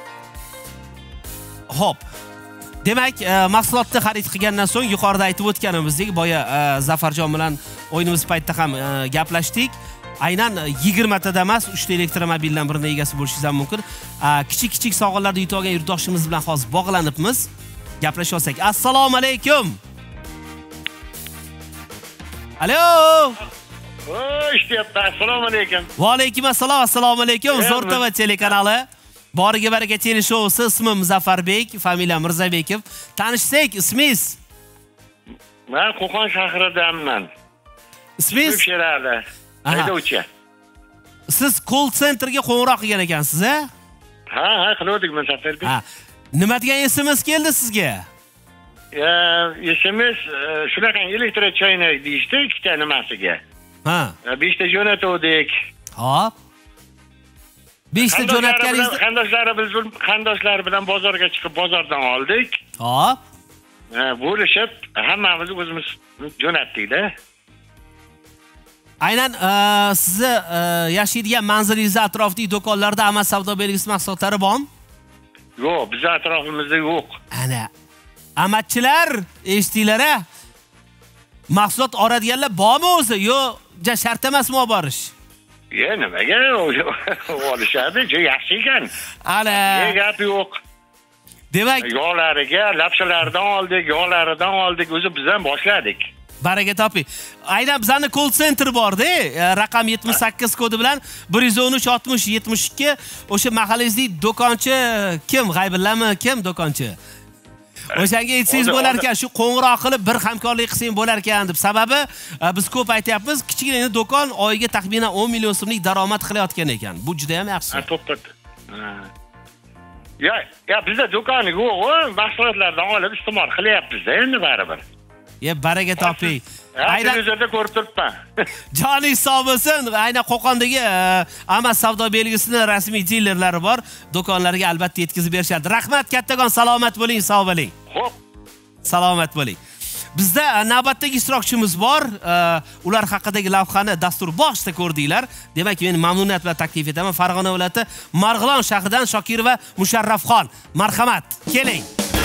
Xo'p. Demak, mahsulotni xarid qilgandan so'ng yuqorida aytib o'tganimizdek, boya Zafarjon bilan o'yinimiz paytida ham gaplashdik. Aynan 20 tada emas, 3 ta elektromobildan birining egasi bo'lishingiz ham mumkin. Kichik sovg'alarni yutib olgan yurtdoshimiz bilan hozir bog'lanibmiz. Gaplashib olsak. Assalomu alaykum. Alo. Ishlayapti. Assalomu alaykum. Va alaykum assalom. Assalomu alaykum. Zo'rtava telekanali. Boriga baraka teleshousi. Ismim Zafarbek, familiyam Mirzabekov. Tanishsak, ismingiz? Men Qo'qon shahridanman. Ismingiz? Ko'pshirada. Haydovchi. Siz call centerga qo'ng'iroq qilgan ekansiz, a? Ha, qildik men Zafarbek. Nima degan SMS keldi sizga? SMS shunaqa elektrochoynak deyishdi, ikkita nimasiga. 5 ta jo'natdik. Hop. 5 ta jo'natganingiz qandoshlar bilan bozorga chiqib bozordan oldik. Hop. Bo'lishib, hammamiz o'zimiz jo'natdik-da. Aynan sizni yashaydigan manzilingiz atrofidagi do'konlarda Ahmad savdo belgisi mahsulotlari bormi? Yo'q, bizning atrofimizda yo'q. Ana. Amatchilar, eshitdinglar-a? Mahsulot oladiganlar bormi o'zi? Yo'q, shart emasmi olib borish? Nimaga olishadi? Yaxshi ekan. Ana. Gap yo'q. Demak, yog'lariga, lapshalardan oldik, o'zi bizdan boshladik. Baraka toping. Aynan bizning call center bor-da, raqam 78 kodi bilan 113 60 72. O'sha mahallangizdagi do'konchi kim? G'aybillami? Kim do'konchi? O'shanga aytsangiz bo'lar ekan, shu qo'ng'iroq qilib bir hamkorlik qilsang bo'lar ekan deb. Sababi biz ko'p aytyapmiz, kichkina do'kon oyiga taxminan 10 million so'mlik daromad qilayotgan ekan. Bu juda ham yaxshi. To'xtat. Ya bizda do'kon yo'q, mahsulotlardan olib iste'mol qilyapmiz-da endi baribir. Baraka toping. Televizorda ko'rib turibman. Joningiz sog' bo'lsin. Aynan Qo'qondagi Ahmad savdo belgisining rasmiy dilerlari bor. Do'konlarga albatta yetkazib berishadi. Rahmat, kattakon salomat bo'ling, sog' bo'ling. Xo'p. Salomat bo'ling. Bizda navbatdagi ishtirokchimiz bor. Ular haqidagi lavhani dastur boshida ko'rdinglar. Demak, men mamnuniyat bilan taklif etaman. Farg'ona viloyati Marg'ilon shahridan Shokirova Musharrafxon. Marhamat, keling.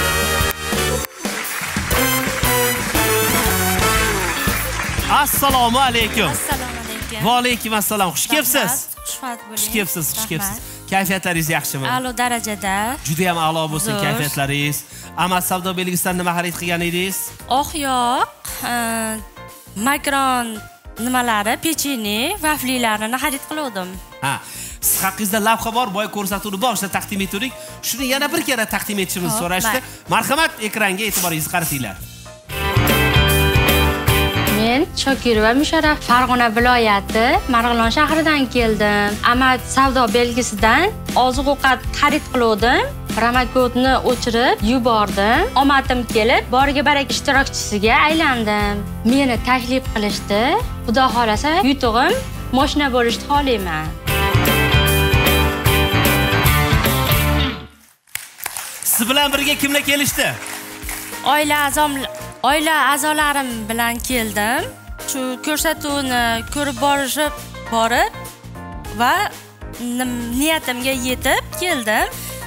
Assalomu alaykum. Assalomu alaykum. Va alaykum assalom. Xush kelibsiz. Xush kelibsiz. Kayfiyatlaringiz yaxshimi? A'lo darajada. Juda ham a'lo bo'lsin kayfiyatlaringiz. Ahmad savdo belgisidan nima xarid qilgan edingiz? Oq yog', makron nimalari, pecheniy, vaflilarini xarid qildim. Siz haqingizda lavha bor, boya ko'rsatuvni boshida taqdim etdik. Shuni yana bir kere taqdim etishimizni so'rashdi. Marhamat, ekranga e'tiboringizni qaratinglar. Men Shokirova Musharraf, Farg'ona viloyati Marg'ilon shahridan keldim. Ahmad savdo belgisidan oziq-ovqat xarid qildim. Promokodni o'chirib yubordim. Omadim kelib, boriga baraka ishtirokchisiga aylandim. Meni taklif qilishdi. Xudo xolasa, yutug'im mashina bo'lishni xohlayman. Siz bilan birga kimlar kelishdi? Oila a'zolarim bilan keldim. Shu ko'rsatuvni ko'rib borib va niyatimga yetib keldim.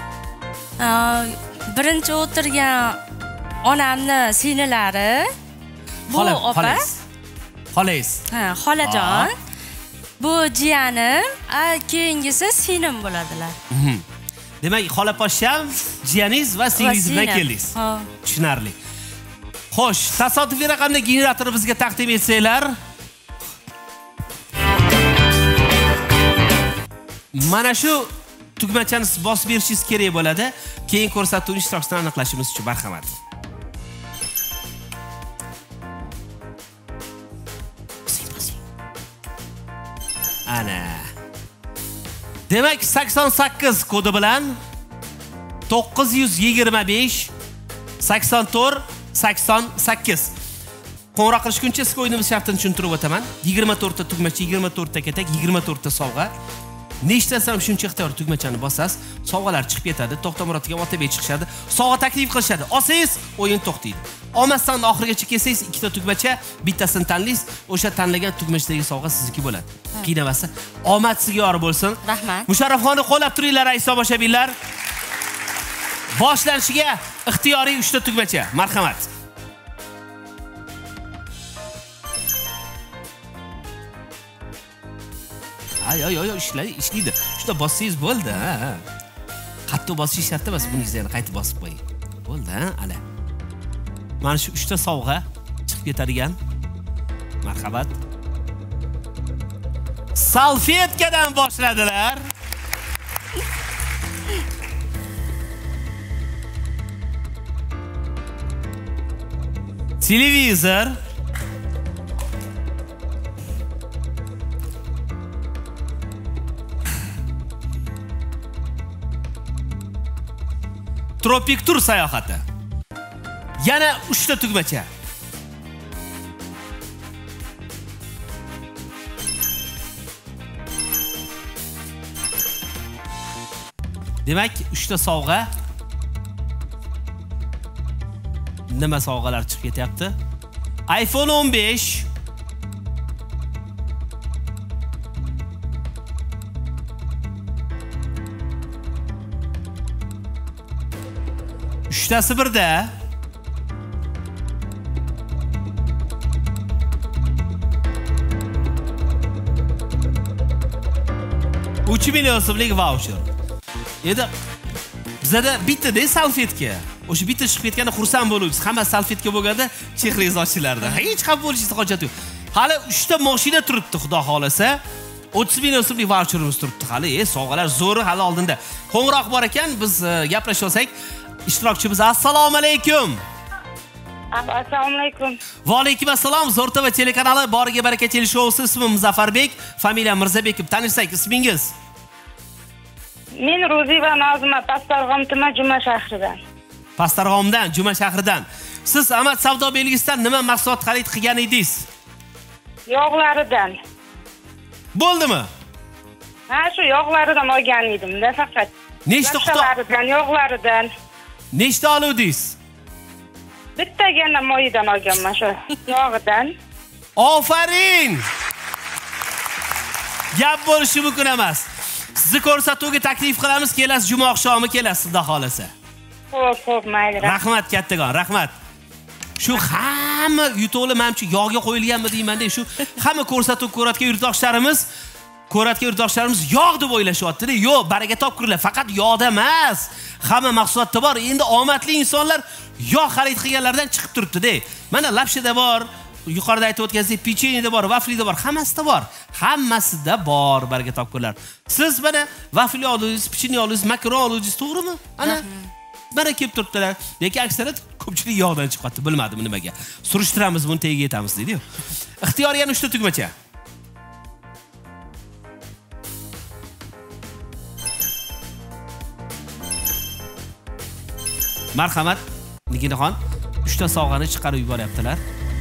Birinchi o'tirgan onamni singlari bu opa. Xolangiz. Ha, xolajon. Bu jiyanim, keyingisi singlim bo'ladilar. Demak, xolaposham, jiyaningiz va singlingiz bilan keldingiz. Tushunarli. Xo'sh, tasodifiy raqamli generatorni bizga taqdim etsanglar. Mana shu tugmachani bosib berishingiz kerak bo'ladi. Keyin ko'rsatuvni ishtirokchini aniqlashimiz uchun marhamat. Ana. Demak, 88 kodi bilan 925 84 88. Qo'ng'iroq qilishguncha sizga o'yinimiz shartini tushuntirib o'taman. 24 ta tugmacha, 24 ta katak, 24 ta sovg'a. Nechtasam shuncha ixtiyor tugmachani bosasiz, sovg'alar chiqib ketadi. To'xtamurod degan Otabek chiqishadi. Sovg'a taklif qilishadi. Olsangiz, o'yin to'xtaydi. Olmasdan oxirigacha kelsangiz, ikkita tugmacha, bittasini tanlaysiz. O'sha tanlagan tugmachdagi sovg'a sizniki bo'ladi. Qiynamasa, omad sizga yor bo'lsin. Rahmat. Musharrafxonni qo'llab turinglar, rais tomoshabinlar. Boshlanishiga ixtiyoriy 3 ta tugmacha. Marhamat. Ay, ishlaydi. Shunda bossangiz bo'ldi, ha. Qattiq bosish shart emas, buningizni yana qaytib bosib qo'ying. Bo'ldi, ha, ala. Mana shu 3 ta sovg'a chiqib ketadigan. Marhamat. Salfetkadan boshladilar. Televizor. Tropik tur sayohati. Yana 3 ta tugmacha. Demak, 3 ta sovg'a. Nima sovg'alar chiqib ketyapti? iPhone 15. Uchtasi birda. $3 million so'mlik voucher. Endi bizda bitta-da salfetka. O'sha bitta chiqib ketganda xursand bo'luvsiz. Hamma salfetka bo'lganda chehrangiz ochilardi. Hech ham bo'lishingiz hojat yo'q. Hali 3 ta mashina turibdi, xudo xolasa. 30 million so'mlik voucherimiz turibdi hali. Sovg'alar zo'ri hali oldinda. Qo'ng'iroq bor ekan, biz gaplashib olsak. Ishtirokchimiz assalomu alaykum. Assalomu alaykum. Va alaykum assalom. Zo'rtava telekanali Boriga baraka teleshousi. Ismim Muzaffarbek, familiyam Mirzabekov. Tanishsak, ismingiz? Men Ro'ziva Nozima, Pastarg'om tuman Juma shahridan. Pastarg'omdan, Juma shahridan. Siz Amad savdo belgisidan nima mahsulot xarid qilgan edingiz? Yog'laridan. Bo'ldimi? Ha, shu yog'laridan olgan edim-da faqat. Nechta quti? Yog'laridan. Nechta oluvdingiz? Bittagina moyidan olganman shu yog'idan. Ofarin! Gap bo'lishi mumkin emas. Sizni ko'rsatuvga taklif qilamiz, kelasiz juma oqshomi kelasiz, xudo xolasa. Xo'p, mayli. Rahmat kattagon, rahmat. Shu hamma yutuqli menimcha yog'ga qo'yilganmi deyman-da, shu hamma ko'rsatuv ko'ratgan yurtdoshlarimiz yog' deb o'ylashyapti-da. Yo'q, baraka topkurlar, faqat yog'da emas. Hamma mahsulotda bor. Endi omadli insonlar yog' xarid qilganlardan chiqib turibdi-da. Mana lapshada bor, yuqorida aytib o'tganingizdek, pecheniyada bor, vaflida bor, hammasida bor. Hammasida bor, baraka topkurlar. Siz mana vafli oldingiz, pecheniy oldingiz, makaron oldingiz, to'g'rimi? Ana mana kelib turibdilar. Lekin aksariyat ko'pchilik yog'dan chiqyapti, bilmadim nimaga. Surishtiramiz, buni tagiga yetamiz deydi-yu. Ixtiyoriy yana 3 ta tugmacha. Marhamat, Niginaxon, 3 ta sovg'ani chiqarib yuboryaptilar.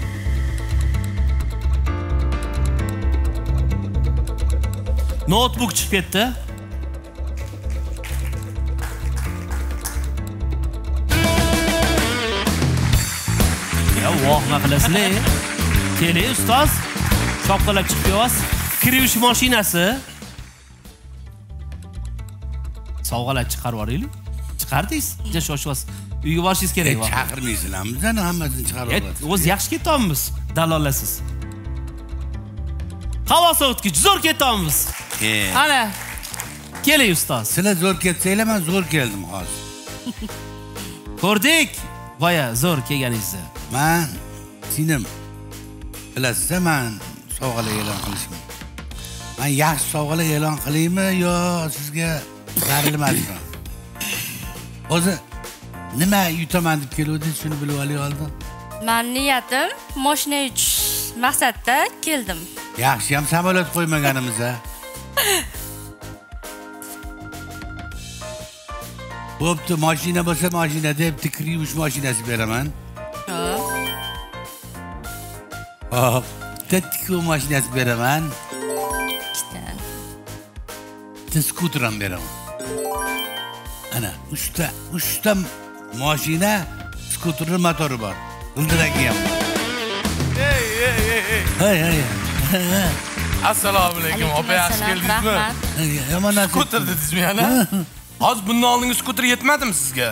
Notebook chiqib ketdi. Ya, vohma qilasizlar. Keling, ustoz. Shopqalab chiqib kelyapsiz. Kirish mashinasi. Sovg'alar chiqarib yuboraylik. Chiqardingiz, shoshvasiz. Uyga borishingiz kerak bor. Chaqirmaysizlarmi? Bizani hammasini chiqarib olasiz. O'z yaxshi ketyapmiz, dalolasiz. Havo sovutgich zo'r ketyapmiz. Ana, keling ustoz. Sizlar zo'r ketsanglar, men zo'r keldim hozir. Ko'rdik, boya zo'r kelganingizni. Men sinim. Bilasizlar, men sovg'alar e'lon qilishim. Men yaxshi sovg'alar e'lon qilaymi yo sizga berilmasmi? O'zi nima yutaman deb keluvdingiz, shuni bilib olay oldim. Men niyatim mashina uchish maqsadda keldim. Yaxshi ham samolyot qo'ymaganimiz a. Bo'pti, mashina bo'lsa mashina deb kir yuvish mashinasi beraman. Hop, tikuv mashinasi beraman. Skuter ham beraman. Ana, 3 ta mashina, skuterning motori bor. G'ildiragi ham bor. Hey. Assalomu alaykum. Opa, yaxshi keldingizmi? Yomon narsa. Skuter dedingizmi yana? Hozir bundan oldingi skuter yetmadimi sizga?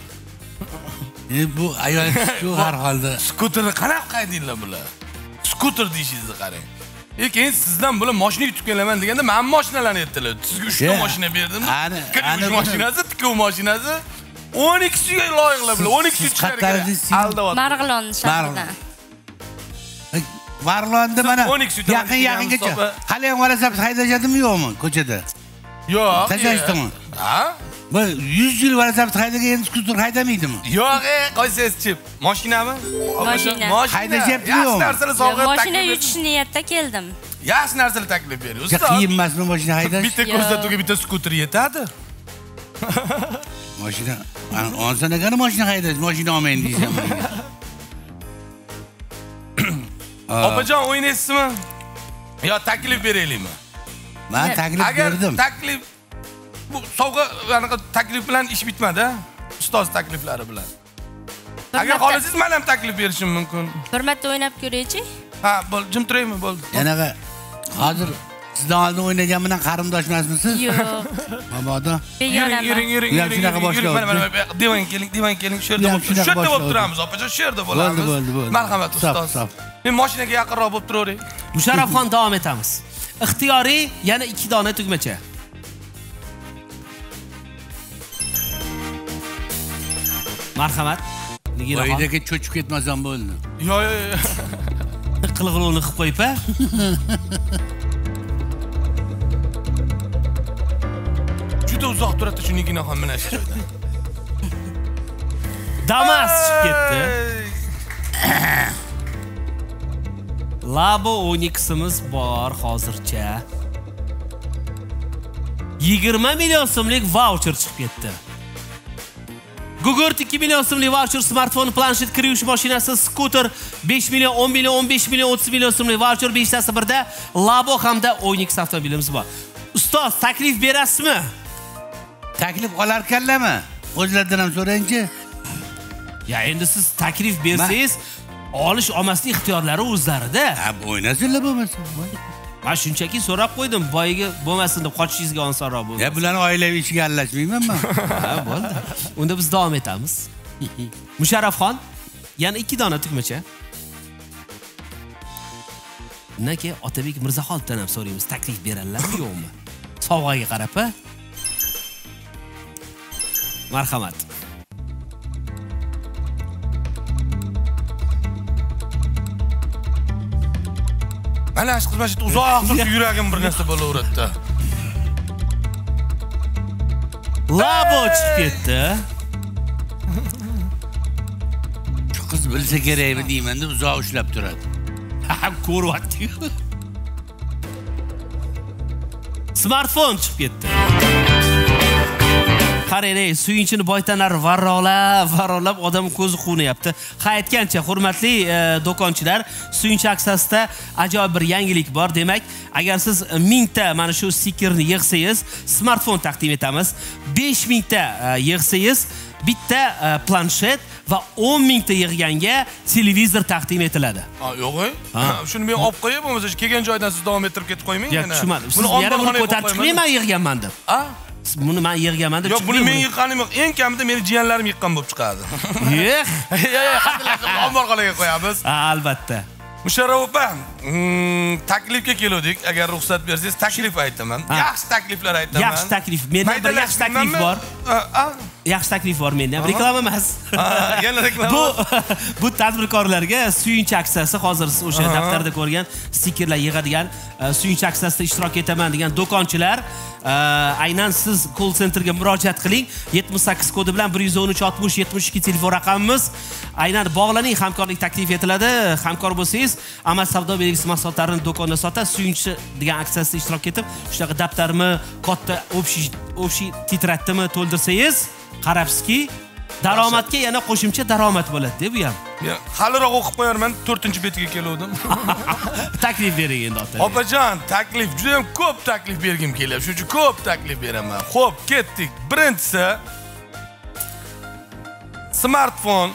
Bu ayol shu har holda. Skuterni qanaqa qaydinglar bular? Skuter deyishingizni qarang. Keyin sizdan bular mashina yutib kelaman deganda, men mashinalarni aytdilar. Sizga 3 ta mashina berdim. Kirish mashinasi, tikuv mashinasi, 12 ga loyiqlar bular. 12 chiqargan. Aldayapti. Marg'ilon shahridan. Marg'ilonda mana yaqingacha. Hali ham varasab haydashadimi yo'qmi ko'chada? Yo'q. Tashdimi? Ha? Bu 100 yil varasab haydagan endi skuter haydamaydimi? Yo'q, qo'ysangiz-chi. Mashinami? Mashina. Haydashyapti yo'qmi? Yaxshi narsalar sovg'a taklif. Mashina yutish niyatda keldim. Yaxshi narsalar taklif bering. Ustoz. Qiyin emasmi mashina haydash? Bitta ko'rsatuvga bitta skuter yetadi. Mashina, on sanagani mashina haydash, mashina olmayman deysan. Opajon, o'ynaysizmi? Yo, taklif beraylikmi? Men taklif berdim. Taklif bu sovg'a anaqa taklif bilan ish bitmadi, ustoz takliflari bilan. Agar xohlasangiz men ham taklif berishim mumkin. Bir marta o'ynab ko'raychi? Ha, bo'l, jim turaymi, bo'ldi. Yanaqa hozir sizdan oldin o'ynagan bilan qarindosh emasmisiz? Yo'q. Mabodo. Yuring. Divan keling, shu yerda bo'lib turamiz, opajon, shu yerda bo'lamiz. Bo'ldi. Marhamat ustoz. Men mashinaga yaqinroq bo'lib turavering. Musharrafxon davom etamiz. Ixtiyoriy yana 2 dona tugmacha. Marhamat. Niginaxon. Oydaga cho'chib ketmasam bo'ldi. Yo'q. Qilg'iluvni qilib qo'yib-a? Juda uzoq turadi shu Niginaxon mana shu joyda. Damas chiqib ketdi. Labo Onyx'imiz bor hozircha. 20 million so'mlik voucher chiqib ketdi. Gugurt 2 million so'mlik voucher, smartfon, planshet, kir yuvish mashinasi, skuter 5 million, 10 million, 15 million, 30 million so'mlik voucher 5 tasi birda Labo hamda Onyx avtomobilimiz bor. Ustoz, taklif berasizmi? Taklif olarkanlarmi? O'zlaridan ham so'rangchi. Ya endi siz taklif bersangiz, olish olmaslik ixtiyorlari o'zlarida. Ha, o'ynasizlar bo'lmasa. Men shunchaki so'rab qo'ydim, boyiga bo'lmasin deb qochishingizga osonroq bo'ldi. Ya bularni oilaviy ishiga aralashmayman men. Ha, bo'ldi. Unda biz davom etamiz. Musharrafxon, yana 2 dona tugmacha. Undan keyin Otabek Mirzaxonovdan ham so'raymiz, taklif beradilarmi yo'qmi? Sovg'aga qarab-a? Marhamat. Mana shu xizmat uzoq turib yuragim bir narsa bo'laveradi. Labo chiqib ketdi. Shu qiz bilsa kerakmi deyman deb uzoq ushlab turadi. Ha, ko'ryapti. Smartfon chiqib ketdi. Qarang, suyunchini boytanar varroqlab odam ko'zi quvnayapti. Ha, aytgancha, hurmatli do'konchilar, suyunch aksiyasida ajoyib bir yangilik bor. Demak, agar siz 1000 ta mana shu stikerni yig'sangiz, smartfon taqdim etamiz. 5000 ta yig'sangiz, bitta planshet va 10 000 ta yig'ganga televizor taqdim etiladi. Yo'q-ku. Shuni men olib qo'yib, bo'lmasa kelgan joydan siz davom ettirib ketib qo'ymang. Yo'q, tushunmadim. Siz yana buni ko'tarib chiqmayman yig'ganman deb. Buni men yig'ganman deb. Yo'q, buni men yiqqanim yo'q. Eng kamida meni jiyanlarim yiqqan bo'lib chiqadi. Yo'q. Ombor qolaga qo'yamiz. Albatta. Musharraf opa, taklifga keldik. Agar ruxsat bersangiz, taklif aytaman. Yaxshi takliflar aytaman. Yaxshi taklif. Menda bir yaxshi taklif bor. Yaxshi taklif bor menda. Reklama emas. Yana reklama. Bu tadbirkorlarga suyunch aksiyasi, hozir siz o'sha daftarda ko'rgan stikerlar yig'adigan suyunch aksiyasida ishtirok etaman degan do'konchilar, aynan siz call centerga murojaat qiling. 78 kodi bilan 113 60 72 telefon raqamimiz. Aynan bog'laning, hamkorlik taklif etiladi. Hamkor bo'lsangiz, Amal savdo belgisi mahsulotlarini do'konda sotasiz, suyunchi degan aksiyasida ishtirok etib, shunaqa daftarmi, katta общий titratdimi to'ldirsangiz, qarabsizki, daromadga yana qo'shimcha daromad bo'ladi-da bu ham. Haliroq o'qib qo'yarman, 4-betiga keldim. Taklif bering endi ota. Opajon, taklif, juda ham ko'p taklif bergim kelyapti. Shuning uchun ko'p taklif beraman. Xo'p, ketdik. Birinchisi smartfon,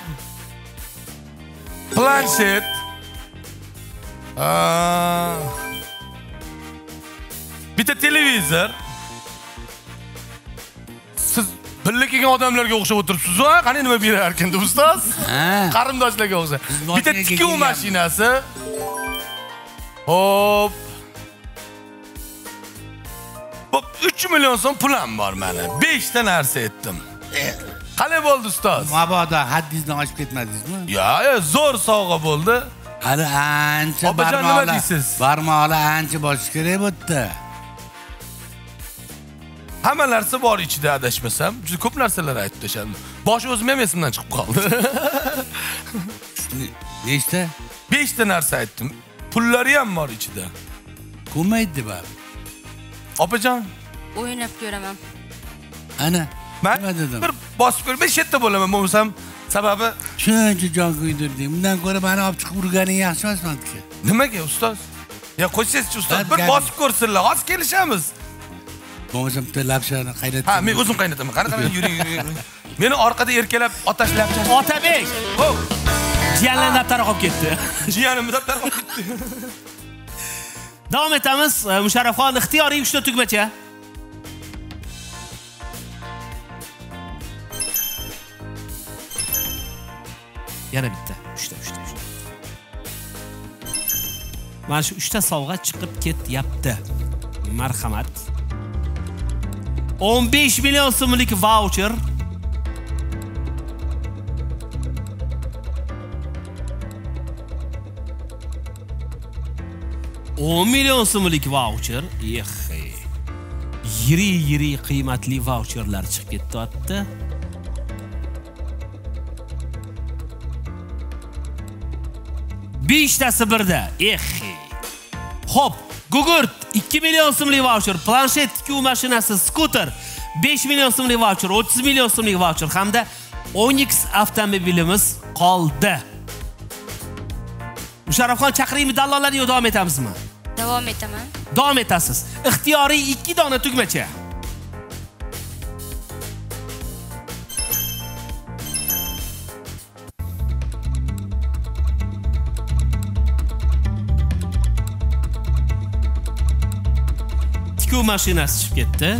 planshet, bitta televizor. Siz birga kelgan odamlarga o'xshab o'tiribsiz-ku, qani nima berar ekan ustoz? Qarindoshlarga o'xshab. Bitta tikuv mashinasi. Hop. 3 million so'm pulim bor meni. 5 ta narsa etdim. Qalay bo'ldi ustoz? Mabodo haddingizdan oshib ketmadingizmi? Yo'q, zo'r sovg'a bo'ldi. Hali ancha Opajon nima deysiz? Barmoqli ancha bosish kerak bo'pti. Hamma narsa bor ichida, adashmasam. Juda ko'p narsalar aytib tashladim. Boshi o'zim ham esimdan chiqib qoldi. Nechta? 5 ta narsa aytdim. Pullari ham bor ichida. Ko'maydi bab. Opajon, o'ynab ko'raman. Ana, nima dedim? Bir bosib ko'rib, men shetda bo'laman, bo'lmasam sababi shuncha jon kuydirding. Bundan ko'ra meni olib chiqib urganing yaxshi emasmi-ki? Nimaga ustoz? Ya qo'ysangiz ustoz, bir bosib ko'rsinlar, hozir kelishamiz. Bo'lmasam bitta lapshani qaynataman. Ha, men o'zim qaynataman. Qani yuring. Meni orqada erkalab otashlab. Otabek. Xo'p. Jiyanlar daftar qolib ketdi. Jiyanim daftar qolib ketdi. Davom etamiz. Musharrafxon, ixtiyoriy 3 ta tugmacha. Yana bitta. 3 ta. Mana shu 3 ta sovg'a chiqib ketyapti. Marhamat. 15 million so'mlik voucher. $10 million so'mlik voucher. Yiri qiymatli voucherlar chiqib ketyapti. Beshtasi birda. Xo'p, Gugurt 2 million so'mlik voucher, planshet tikuv mashinasi, skuter 5 million so'mlik voucher, 30 million so'mlik voucher hamda Onyx avtomobilimiz qoldi. Musharrafxon, chaqiringmi dallollarni yo davom etamizmi? Davom etaman. Davom etasiz. Ixtiyoriy 2 dona tugmacha. Tikuv mashinasi chiqib ketdi.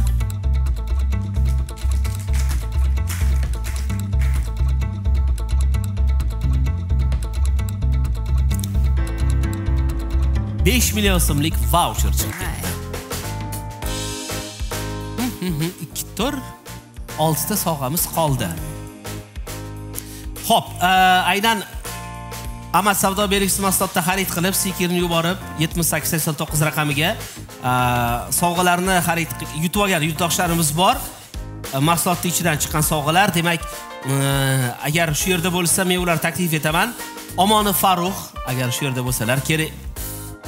$5 million so'mlik voucher chiqib ketdi. 2 tur 6 ta sovg'amiz qoldi. Xo'p, aynan Amal savdo belgisi mahsulotda xarid qilib, stikerni yuborib 7889 raqamiga sovg'alarni xarid yutib olgan yurtdoshlarimiz bor. Mahsulotning ichidan chiqqan sovg'alar, demak, agar shu yerda bo'lsa, men ular taklif etaman. Omonov Farruh, agar shu yerda bo'lsalar, kerak.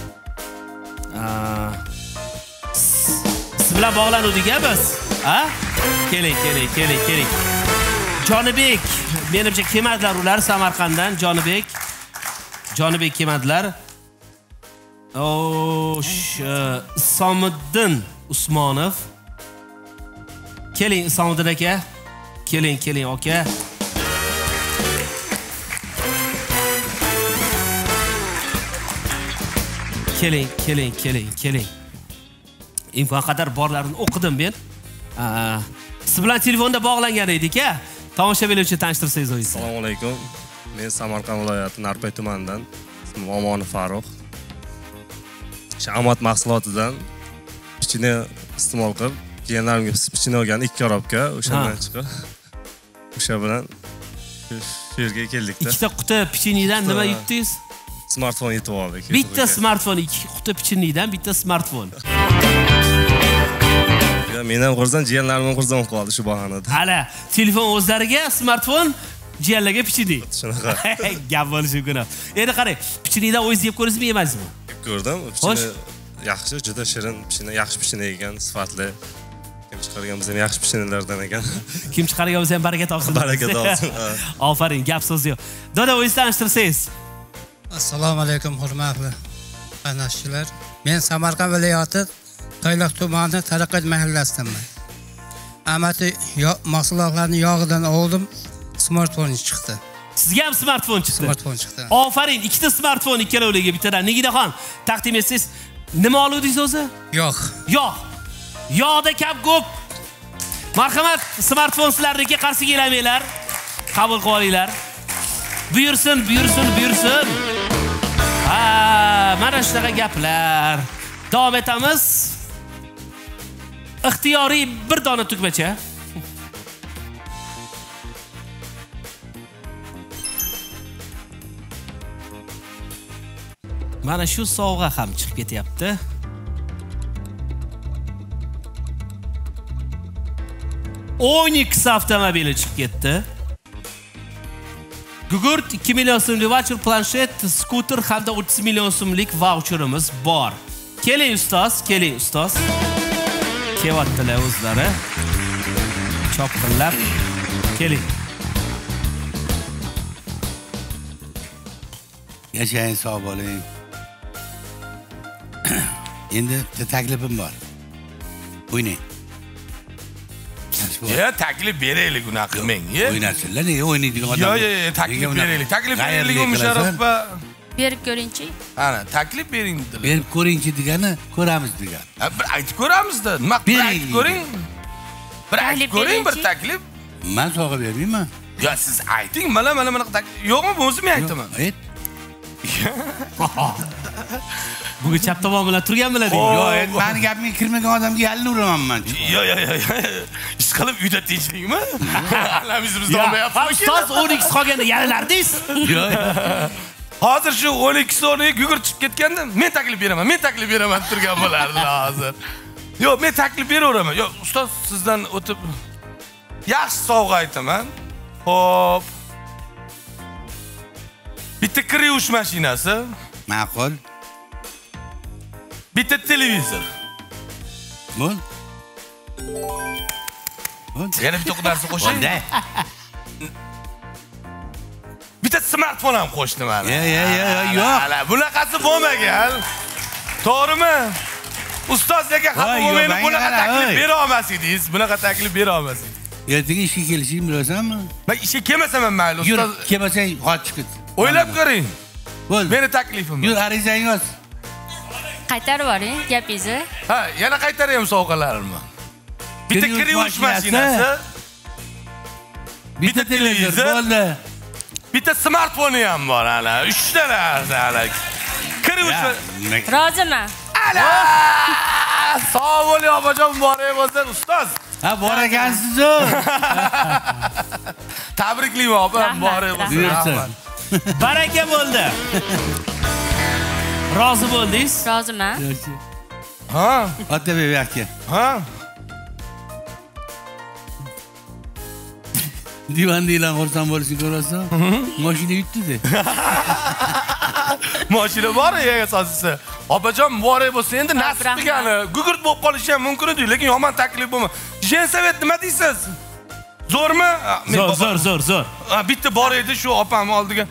Siz bilan bog'lanuvdik-a biz, ha? Keling. Jonibek, menimcha kelmadilar ular Samarqanddan. Jonibek kelmadilar. Isomiddin Usmonov. Keling Isomiddin aka. Keling aka. Keling. Imkon qadar borlarini o'qidim men. Siz bilan telefonda bog'langan edik-a. Tomoshabinlar uchun tanishtirsangiz o'zingizni. Assalomu alaykum. Men Samarqand viloyati Narpay tumanidan. Ismim Omonov Farruh. Shamat mahsulotidan pichini iste'mol qilib, kelinlarimga pichini olgan 2 korobka, o'shandan chiqib. O'sha bilan shu yerga keldik-da. 2 quti pichinidan nima yutdingiz? Smartfon yetib oldik. Bitta smartfon, 2 quti pichinidan bitta smartfon. Men ham xursand, jiyanlarim ham xursand qoldi shu bahanada. Hala, telefon o'zlariga, smartfon jiyanlarga pichini. Shunaqa. Gap bo'lishi mumkin. Endi qarang, pichinidan o'zingiz yeb ko'rdingizmi, yemadingizmi? Yeb ko'rdim. Pichini yaxshi, juda shirin pichini, yaxshi pichini ekan, sifatli. Kim chiqargan biz ham yaxshi pichinilardan ekan. Kim chiqargan bo'lsa ham baraka topsin. Baraka topsin. Ofaring, gap so'z yo'q. Doda, o'zingizni tanishtirsangiz. Assalomu alaykum, hurmatli qatnashchilar. Men Samarqand viloyati Toyloq tumani Taraqqiyot mahallasidanman. Amati mahsulotlarni yog'idan oldim, smartfon chiqdi. Sizga ham smartfon chiqdi. Smartfon chiqdi. Ofaring, ikkita smartfon ikkalovlarga bittadan. Nigidaxon, taqdim etsangiz, nima oluvdingiz o'zi? Yo'q. Yo'qda kap ko'p. Marhamat, smartfon sizlarniki qarshi kelamanglar. Qabul qilib olinglar. Buyursin. Mana shunaqa gaplar. Davom etamiz. Ixtiyoriy bir dona tugmacha. Mana shu sovg'a ham chiqib ketyapti. Onyx avtomobili chiqib ketdi. Gugurt 2 million so'mlik voucher, planshet, skuter hamda 30 million so'mlik voucherimiz bor. Keling ustoz. Kelayotdilar o'zlari. Chopqillab. Keling. Yashaying, sog' bo'ling. Endi taklifim bor. O'ynang. Taklif beraylik unaqa qilmang. O'ynasizlar, nega o'ynaydigan odam? Yo'q, taklif beraylik. Taklif beraylik Musharraf opa. Berib ko'ringchi. Ana, taklif bering dedilar. Berib ko'ringchi degani, ko'ramiz degan. Bir aytib ko'ramizda. Nima aytib ko'ring? Bir aytib ko'ring, bir taklif. Men sovg'a bermayman. Yo, siz ayting, mana taklif. Yo'qmi, bo'lsa men aytaman. Ayt. Bugun chap tomon bilan turganmilar deydi. Yo'q, meni gapimga kirmagan odamga yalin uraman men. Yo'q. Ish qilib uyda tinchlikmi? Alamizimizda olmayapmiz. Ustoz 12 qolganda yalinardingiz. Yo'q. Hozir shu 12 o'rniga gugurt chiqib ketganda men taklif beraman turgan bo'lardi hozir. Yo'q, men taklif beraveraman. Yo'q, ustoz sizdan o'tib yaxshi sovg'a aytaman. Xo'p. Bitta kir yuvish mashinasi. Ma'qul. Bitta televizor. Bo'l. Yana bitta narsa qo'shing. Bitta smartfon ham qo'shdim mana. Yo'q. Bunaqasi bo'lmagan. To'g'rimi? Ustozlarga xafa bo'lmaymi? Bunaqa taklif bera olmasidingiz. Ertaga ishga kelishing bilasanmi? Men ishga kelmasam ham mayli, ustoz. Yur, kelmasang qochib ket. O'ylab ko'ring. Bo'l. Meni taklifim. Yur, arizang yoz. Qaytarib yuboring gapingizni. Ha, yana qaytaryapman sovg'alarimni. Bitta kir yuvish mashinasi. Bitta televizor. Bo'ldi. Bitta smartfoni ham bor ana. 3 ta narsa. Kir yuvish. Roziman. Ala! Sog' bo'ling opajon, boray bo'lsin ustoz. Ha, bor ekansiz-ku. Tabriklayman opa, boray bo'lsin. Baraka bo'ldi. Rozi bo'ldingiz? Roziman. Ha? Otabek aka. Ha? Divan deylan xursand bo'lishni ko'rasan? Mashina yutdi-de. Mashina bor ega asosisi. Opajon muborak bo'lsin. Endi nasib qilgani, gugurt bo'lib qolishi ham mumkin edi, lekin yomon taklif bo'lma. Jensavet nima deysiz? Zo'rmi? Zo'r. Bitta bor edi shu opam oldiga.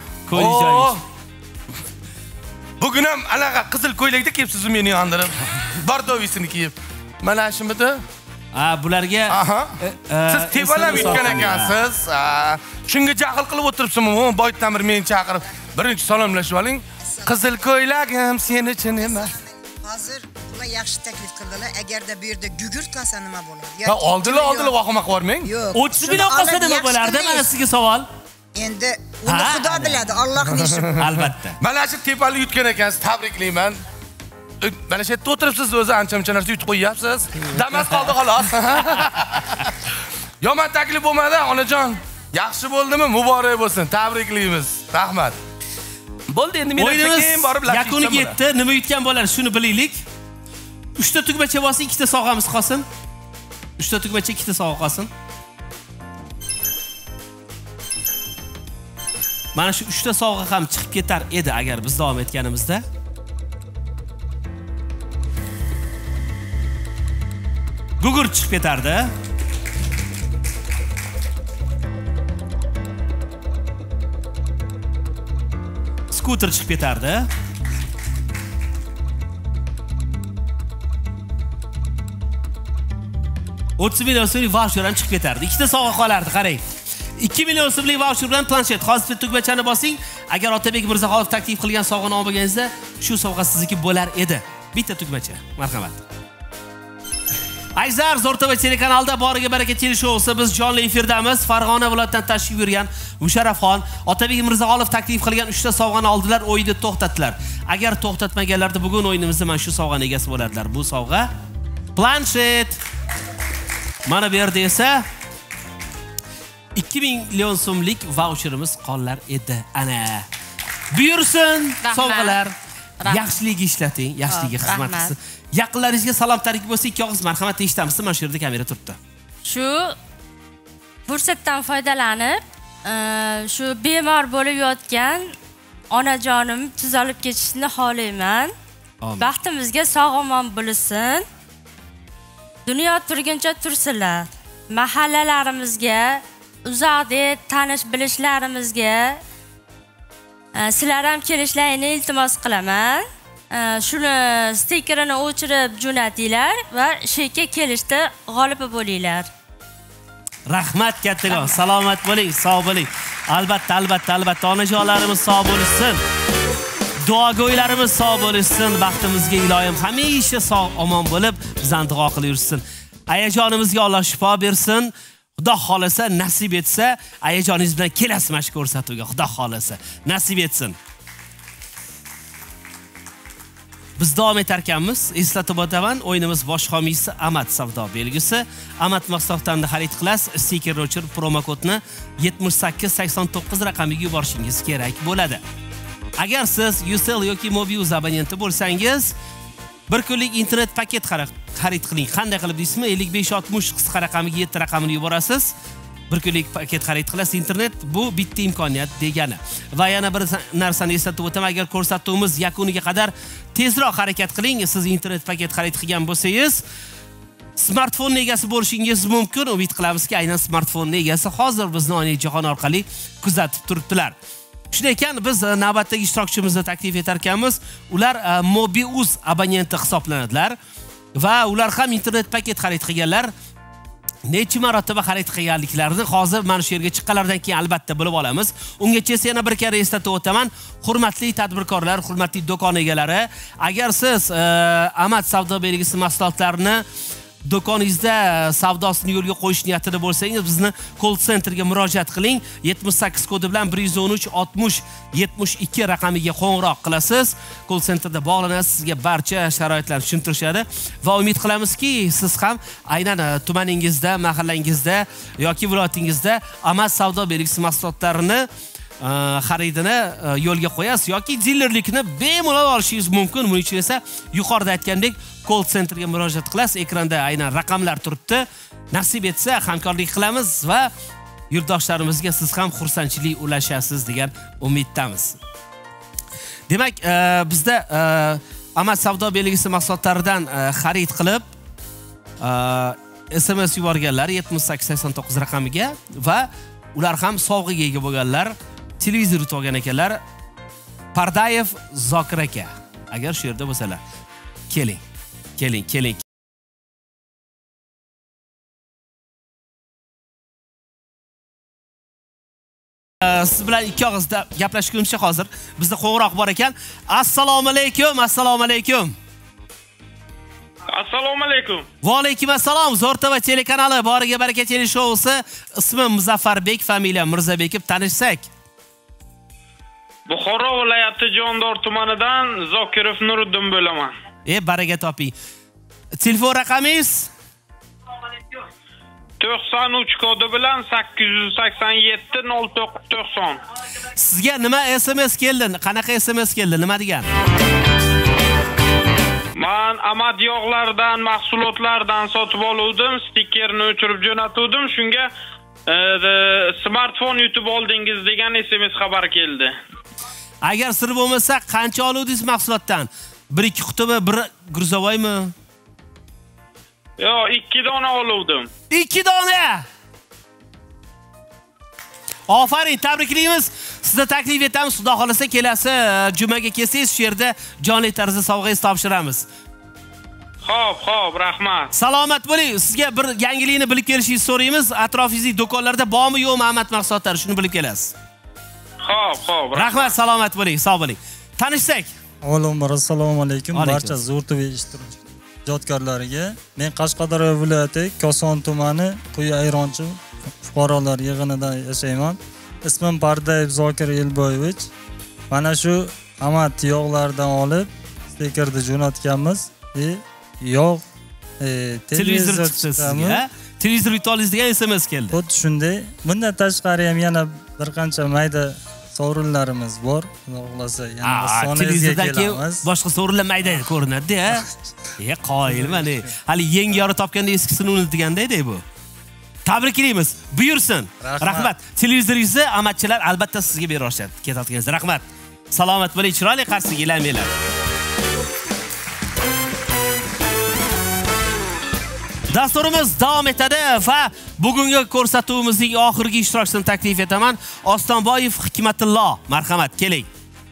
Bugun ham anaqa qizil ko'ylakda kelibsiz meni yondirib. Bordovisini kiyib. Mana shimidi? Bularga siz tebalab yutgan ekansiz. Shunga jahl qilib o'tiribsizmi? Boy Tamir meni chaqirib, birinchi salomlashib oling. Qizil ko'ylagim sen uchun emas. Hozir ular yaxshi taklif qildilar. Agarda bu yerda gugurt qolsa nima bo'ladi? Ha, oldilar, vahima qilib Yo'q. 30 ming qolsa nima bo'lardi? Mana sizga savol. Endi uni Xudo biladi, Allohning ishi. Albatta. Mana shu tepali yutgan ekansiz, tabriklayman. Mana shu yerda o'tiribsiz, o'zi ancha-muncha narsa yutib qo'yapsiz. Damas qoldi xolos. Yomon taklif bo'lmadi, onajon. Yaxshi bo'ldimi? Muborak bo'lsin. Tabriklaymiz. Rahmat. Bo'ldi, endi men keyin borib yakuniga yetdi. Nima yutgan bo'lar, shuni bilaylik. 3 ta tugmacha bo'lsa, 2 ta sovg'amiz qolsin. 3 ta tugmacha, 2 ta sovg'a qolsin. Mana shu 3 ta sovg'a ham chiqib ketar edi agar biz davom etganimizda. Gugurt chiqib ketardi. Skuter chiqib ketardi. $30 million so'mlik voucher ham chiqib ketardi. 2 ta sovg'a qolardi, qarang. 2 million so'mlik voucher bilan planshet. Hozir tugmachani bosing. Agar Otabek Mirzaxonov taklif qilgan sovg'ani olmaganingizda, shu sovg'a sizniki bo'lar edi. Bitta tugmacha. Marhamat. Ayzar Zo'rtova telekanalida boriga baraka teleshousi. Biz jonli efirdamiz. Farg'ona viloyatidan tashrif buyurgan Musharrafxon Otabek Mirzaxonov taklif qilgan 3 ta sovg'ani oldilar, o'yinni to'xtatdilar. Agar to'xtatmaganlarida bugun o'yinimizda mana shu sovg'ani egasi bo'ladilar. Bu sovg'a planshet. Mana bu yerda esa 2 million so'mlik voucherimiz qollar edi. Ana. Buyursin sovg'alar. Yaxshiligiga ishlating, yaxshiligiga xizmat qilsin. Yaqinlaringizga salom tarik bo'lsa, ikki og'iz marhamat eshitamiz. Mana shu yerda kamera turibdi. Shu fursatdan foydalanib, shu bemor bo'lib yotgan onajonim tuzalib ketishini xohlayman. Baxtimizga sog'-omon bo'lsin. Dunyo turguncha tursinlar. Mahallalarimizga, uzoqda tanish bilishlarimizga sizlar ham kelishlarini iltimos qilaman. Shuni stikerini o'chirib jo'natinglar va shekka kelishda g'olib bo'linglar. Rahmat kattagon, salomat bo'ling, sog' bo'ling. Albatta, onajonlarimiz sog' bo'lsin. Duogo'ylarimiz sog' bo'lsin. Baxtimizga iloyim hamisha sog' omon bo'lib, bizdan duo qilib yursin. Ayajonimizga Alloh shifo bersin. Xudo xolasa, nasib etsa, ayajoningiz bilan kelasiz mana shu ko'rsatuvga. Xudo xolasa, nasib etsin. Biz davom etar ekanmiz. Eslatib o'taman, o'yinimiz bosh homiysi Amat savdo belgisi. Amat mahsulotlarini xarid qilasiz. Stikerni o'chirib promo kodni 7889 raqamiga yuborishingiz kerak bo'ladi. Agar siz Ucell yoki Mobiuz abonenti bo'lsangiz, bir kunlik internet paket xarid qiling. Qanday qilib deysizmi? 5560 qisqa raqamiga 7 raqamini yuborasiz. Bir kunlik paket xarid qilasiz internet, bu bitta imkoniyat degani. Va yana bir narsani eslatib o'taman, agar ko'rsatuvimiz yakuniga qadar tezroq harakat qiling. Siz internet paket xarid qilgan bo'lsangiz, smartfon egasi bo'lishingiz mumkin. Umid qilamizki, aynan smartfon egasi hozir bizni Onajon orqali kuzatib turibdilar. Shunday ekan, biz navbatdagi ishtirokchimizni taklif etar ekanmiz. Ular Mobiuz abonenti hisoblanadilar va ular ham internet paket xarid qilganlar. Necha marotaba xarid qilganliklarini hozir mana shu yerga chiqqanlardan keyin albatta bilib olamiz. Ungacha yana bir karra eslatib o'taman. Hurmatli tadbirkorlar, hurmatli do'kon egalari, agar siz Amat savdo belgisi mahsulotlarini do'koningizda savdosini yo'lga qo'yish niyatida bo'lsangiz, bizni call centerga murojaat qiling. 78 kodi bilan 113 60 72 raqamiga qo'ng'iroq qilasiz. Call centerda bog'lanasiz, sizga barcha sharoitlarni tushuntirishadi va umid qilamizki, siz ham aynan tumaningizda, mahallangizda yoki viloyatingizda Amat savdo belgisi mahsulotlarini xaridini yo'lga qo'yasiz yoki dilerlikni bemalol olishingiz mumkin. Buning uchun esa yuqorida aytgandek call centerga murojaat qilasiz. Ekranda aynan raqamlar turibdi. Nasib etsa hamkorlik qilamiz va yurtdoshlarimizga siz ham xursandchilik ulashasiz degan umiddamiz. Demak, bizda Amat savdo belgisi mahsulotlaridan xarid qilib SMS yuborganlar 7889 raqamiga va ular ham sovg'aga ega bo'lganlar. Televizor yutib olgan ekanlar. Pardayev Zokir aka. Agar shu yerda bo'lsalar, keling. Siz bilan ikki og'izda gaplashguncha hozir bizda qo'ng'iroq bor ekan. Assalomu alaykum. Assalomu alaykum. Va alaykum assalom. Zo'rtava telekanali Boriga baraka teleshousi. Ismim Muzaffarbek, familiyam Mirzabekov. Tanishsak. Buxoro viloyati Jondor tumanidan Zokirov Nuriddin bo'laman. Baraka toping. Telefon raqamingiz? 93 kodi bilan 887 0990. Sizga nima SMS keldi? Qanaqa SMS keldi? Nima degan? Men Amat yog'lardan, mahsulotlardan sotib oluvdim, stikerni o'chirib jo'natuvdim. Shunga smartfon yutib oldingiz degan SMS xabar keldi. Agar sir bo'lmasa, qancha oluvdingiz mahsulotdan? 1-2 qutimi, 1 gruzovoymi? Yo, 2 dona oluvdim. 2 dona! Aferin, tabriklaymiz. Sizni taklif etamiz. Xudo xolasa kelasi jumaga kelsangiz, shu yerda jonli tarzda sovg'angizni topshiramiz. Xo'p, rahmat. Salomat bo'ling. Sizga bir yangilikni bilib kelishingizni so'raymiz. Atrofingizdagi do'konlarda bormi, yo'qmi Amat mahsulotlari, shuni bilib kelasiz. Xo'p. Rahmat, salomat bo'ling, sog' bo'ling. Tanishsak. Assalomu alaykum. Barcha Zo'rtava ijodkorlariga. Men Qashqadaryo viloyati Koson tumani Quyi Ayronchi fuqarolar yig'inida yashayman. Ismim Pardayev Zokir Elboyevich. Mana shu Amat yog'lardan olib stikerni jo'natganmiz. Yog' televizor chiqamiz. Televizor yutoliz degan SMS keldi. Xuddi shunday. Bundan tashqari ham yana bir qancha mayda sovrinlarimiz bor. Xudo xolasa yana soningizga kelamiz. Boshqa sovrinlar mayda ko'rinadi-a. Qoyilman. Hali yangi yori topganda eskisini unutgandayday bu. Tabriklaymiz. Buyursin. Rahmat. Televizoringizni amatchilar albatta sizga berishadi. Ketayotganingiz. Rahmat. Salomat bo'ling, chiroyli qarsiga ilamanglar. Dasturimiz davom etadi va bugungi ko'rsatuvimizning oxirgi ishtirokchisini taklif etaman. Ostonboyev Hikmatullo. Marhamat, keling.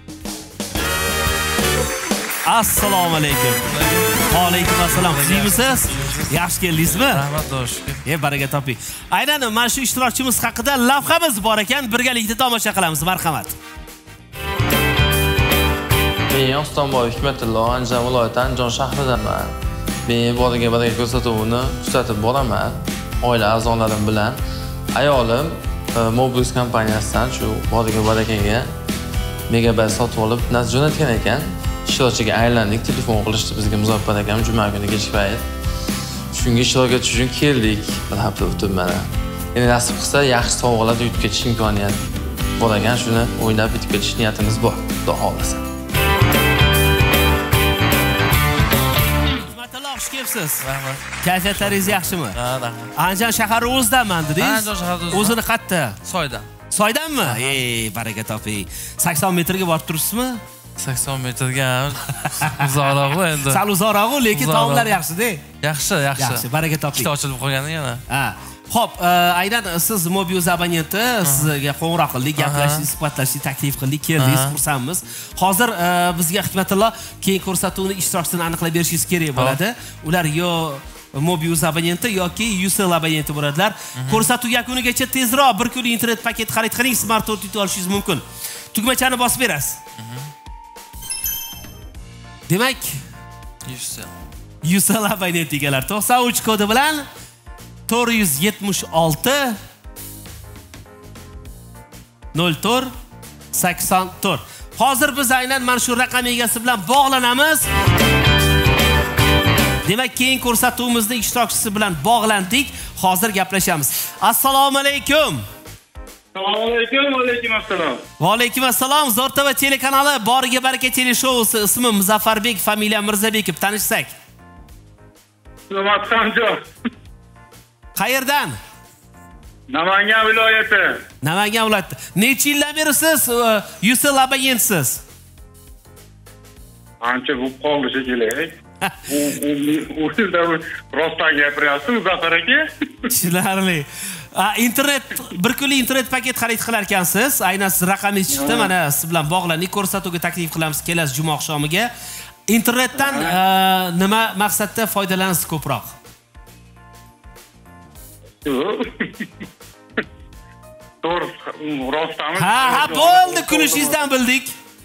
Assalomu alaykum. Va alaykum assalom. Sizmisiz? Yaxshi keldingizmi? Rahmat, do'stlar. Baraka toping. Aynan mana shu ishtirokchimiz haqida lavhamiz bor ekan, birgalikda tomosha qilamiz. Marhamat. Men Ostonboyev Hikmatullo, Andijon viloyati Andijon shahridanman. Men Boriga baraka ko'rsatuvini kuzatib boraman. Oila a'zolarim bilan. Ayolim Mobius kompaniyasidan shu Boriga barakaga megabayt sotib olib, nas jo'natgan ekan. Ishtirokchiga aylandik, telefon qilishdi bizga Muzaffar akam juma kuni kechki payt. Shunga ishtirok etish uchun keldik. Bir hafta o'tib mana. Endi nasib qilsa yaxshi sovg'alar yutib ketish imkoniyat bor ekan, shuni o'ynab yutib ketish niyatimiz bor. Xudo xolasa. Xush kelibsiz. Rahmat. Kayfiyatlaringiz yaxshimi? Ha, rahmat. Andijon shahari o'zidanman dedingiz? Andijon shahrida. O'zini qayerda? Soydan. Soydanmi? Baraka toping. 80 metrga borib turibsizmi? 80 metrga uzoqroq endi. Sal uzoqroq, lekin taomlar yaxshi-da. Yaxshi. Baraka toping. Ikkita ochilib qolgani yana. Ha. Xo'p, aynan siz Mobius abonenti, sizga qo'ng'iroq qildik, gaplashdik, suhbatlashdik, taklif qildik, keldingiz, xursandmiz. Hozir bizga Hikmatullo keyin ko'rsatuvni ishtirokchisini aniqlab berishingiz kerak bo'ladi. Ular yo Mobius abonenti yoki Ucell abonenti bo'ladilar. Ko'rsatuv yakunigacha tezroq bir kunlik internet paket xarid qiling, smartfon yutib olishingiz mumkin. Tugmachani bosib berasiz. Demak, Ucell abonenti egalar 93 kodi bilan 476 04 84. Hozir biz aynan mana shu raqam egasi bilan bog'lanamiz. Demak, keyin ko'rsatuvimizning ishtirokchisi bilan bog'landik. Hozir gaplashamiz. Assalomu alaykum. Assalomu alaykum, va alaykum assalom. Va alaykum assalom. Zo'rtava telekanali Boriga baraka teleshousi. Ismim Muzaffarbek, familiyam Mirzabekov. Tanishsak. Samarqandjon. Qayerdan? Namangan viloyati. Namangan viloyati. Necha yildan beri siz Ucell abonentisiz? ancha bo'lib qoldi shekilli. U yerda rostdan gapiryapsiz, Zafar aka. Tushunarli. Internet, bir kunlik internet paket xarid qilar ekansiz. Aynan siz raqamingiz chiqdi. Mana siz bilan bog'lanik, ko'rsatuvga taklif qilamiz kelasi juma oqshomiga. Internetdan nima maqsadda foydalanasiz ko'proq? Rostdanmi? Ha, bo'ldi, kulishingizdan bildik.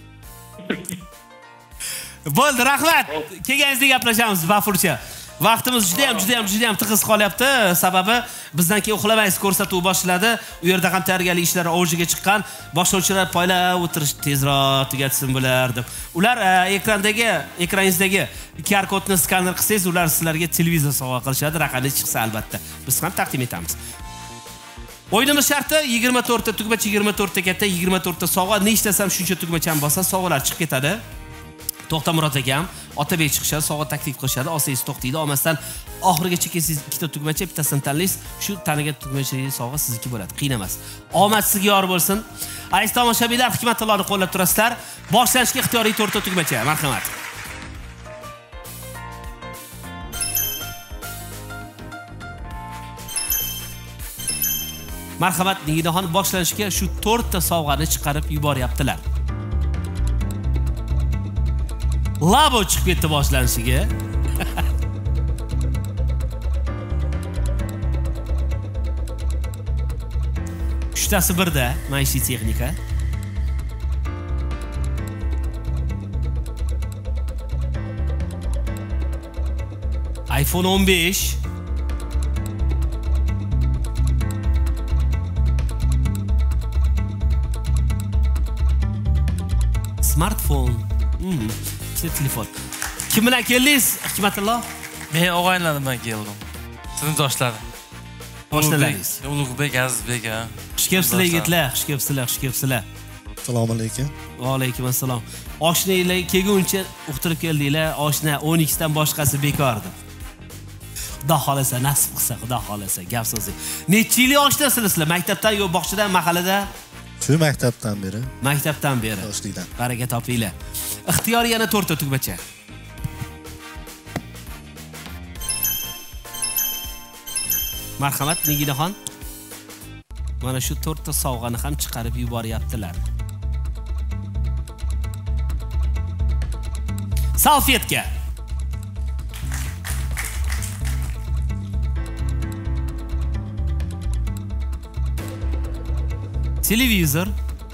Bo'ldi, rahmat. Kelganingizda gaplashamiz, Bafurcha. Vaqtimiz juda ham tig'iz qolyapti. Sababi bizdan keyin uxlamaysiz ko'rsatuv boshladi. U yerda ham tayyorgarlik ishlari o'rjiga chiqqan. Boshlovchilar poylab o'tirish tezroq tugatsin bular deb. Ular ekraningizdagi QR kodni skaner qilsangiz, ular sizlarga televizor sovg'a qilishadi. Raqami chiqsa albatta biz ham taqdim etamiz. O'yinimiz sharti 24 ta tugmacha, 24 ta katta, 24 ta sovg'a. Nechtasam shuncha tugmachani bossa sovg'alar chiqib ketadi. To'xtamurod akam, Otabek chiqishadi, sovg'a taklif qilishadi, olsangiz to'xtaydi, olmasdan oxirigacha kelsangiz ikkita tugmacha, bittasini tanlaysiz, shu taniga tugmachali sovg'a sizniki bo'ladi. Qiyin emas. Omad sizga yor bo'lsin. Aziz tomoshabinlar, Hikmatullohni qo'llab turasizlar. Boshlanishga ixtiyoriy 4 ta tugmacha. Marhamat. Marhamat, Niginaxon boshlanishga shu 4 ta sovg'ani chiqarib yuboryaptilar. Labo chiqib ketdi boshlanishiga. Uchtasi birda, maishiy texnika. iPhone 15. Smartphone. Telefon. Kim bilan keldingiz, Hikmatulloh? Men o'g'aylarim bilan keldim. Sinfdoshlarim. Boshlaringiz. Ulug'bek, Azizbek. Xush kelibsizlar yigitlar, xush kelibsizlar. Assalomu alaykum. Va alaykum assalom. Oshnanglar kelguncha uqtirib keldinglar, oshna 12 dan boshqasi bekordi. Xudo xolasa, nasib qilsa, Xudo xolasa, gap so'zing. Necha yil oshnasizlar sizlar? Maktabdan yo bog'chadan, mahallada? Shu maktabdan beri. Maktabdan beri. Yoshlikdan. Baraka topinglar. Ixtiyoriy yana 4 ta tugmacha. Marhamat, Niginaxon. Mana shu 4 ta sovg'ani ham chiqarib yuboryaptilar. Salfetka. Televizor.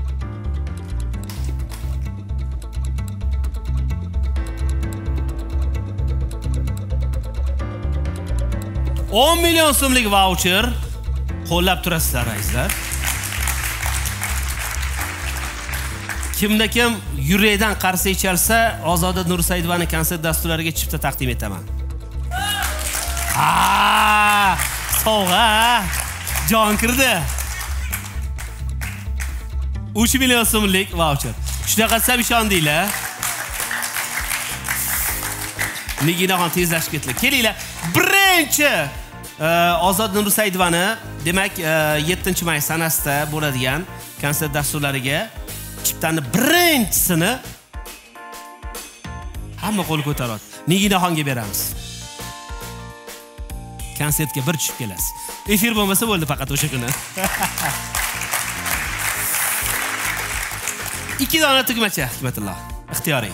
$10 million so'mlik voucher qo'llab turasizlar, azizlar. Kimda kim yurakdan qarsak chalsa, Ozoda Nursaidovani konsert dasturlariga chipta taqdim etaman. Sovg'a. Jon kirdi. 3 million so'mlik voucher. Shunaqa qilsam ishondinglar. Niginaxon tezlashib ketdilar. Kelinglar. Birinchi Ozod Nursaidovani, demak 7-may sanasida bo'ladigan konsert dasturlariga chiptani birinchisini hamma qo'l ko'taradi. Niginaxonga beramiz. Konsertga bir tushib kelasiz. Efir bo'lmasa bo'ldi faqat o'sha kuni. 2 dona tugmacha, Hikmatulloh. Ixtiyoriy.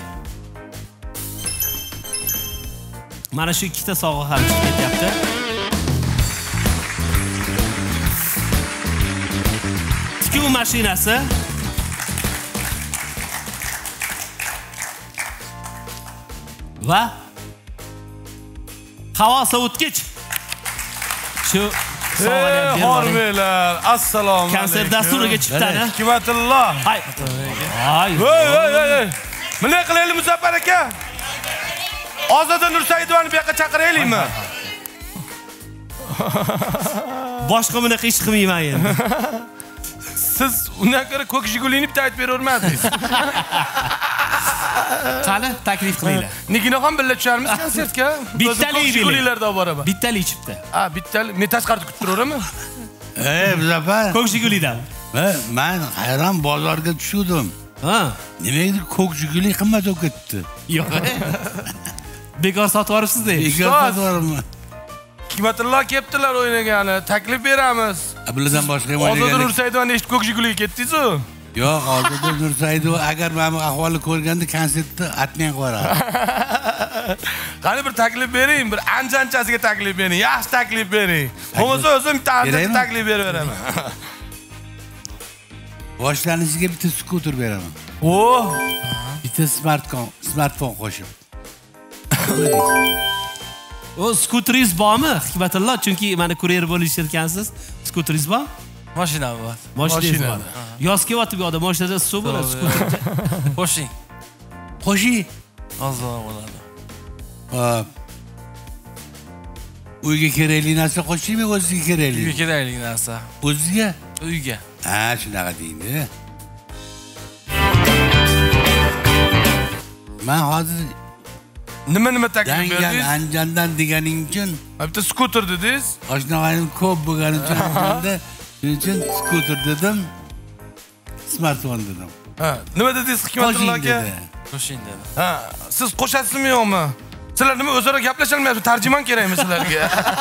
Mana shu 2 ta sovg'a ham chiqib ketyapti. Tikuv mashinasi. Va havo sovutgich. Shu Hormelar, assalomu alaykum. Konsert dasturiga chiptani. Hikmatulloh. Voy. Nima qilaylik Muzaffar aka? Ozoda Nursaidovani bu yoqqa chaqiraylikmi? Boshqa bunaqa ish qilmayman endi. Siz undan ko'ra ko'k Jigulini bitta aytib beravermadingiz. Qani, taklif qilinglar. Niginaxon birga tusharmiz konsertga. Bittalik Jigulilarda olib boraman. Bittalik chipta. Bittalik. Men tashqarida kutib turaveraman. Muzaffar. Ko'k Jigulidan. Men hayron bozorga tushdim. Ha. Nimaga ko'k jiguli qimmat bo'lib ketdi? Yo'q. Bekor sotib yuboribsiz-da. Bekor sotib yuboribman. Hikmatullo kelibdilar o'ynagani. Taklif beramiz. Bulardan boshqa ham o'ynagan. Ozoda Nursaidovani eshitib ko'k jiguliga ketdingiz-ku? Yo'q, Ozoda Nursaidov agar meni ahvolni ko'rganda konsertni atmay qo'yardi. Qani bir taklif bering, bir anjanchasiga taklif bering, yaxshi taklif bering. Bo'lmasa o'zim taklif beraveraman. Boshlanishiga bitta skuter beraman. Bitta smartfon qo'shib. O skuteringiz bormi? Hikmatullo, chunki meni kuryer bo'lishirkansiz. Skuteringiz bor? Mashina bor. Mashinangiz bor. Yoz kelyapti bu yoqda, mashinada suv bo'ladi, skuter. Qo'shing. Qo'shing. Ozroq bo'ladi. Hop. Uyga kerakli narsa qo'shingmi, o'ziga kerakli? Uyga kerakli narsa. O'ziga? Uyga. Ha, shunaqa deydi. Men hozir nima taklif berdingiz? Anjandan deganing uchun. Bitta skuter dedingiz? Oshnog'ayim ko'p bo'lgani uchun Anjanda, shuning uchun skuter dedim. Smartfon dedim. Ha, nima dedingiz Hikmatullo aka? Qo'shing dedi. Ha, siz qo'shasizmi yo'qmi? Sizlar nima o'zaro gaplasha olmayapsiz? Tarjimon kerakmi sizlarga?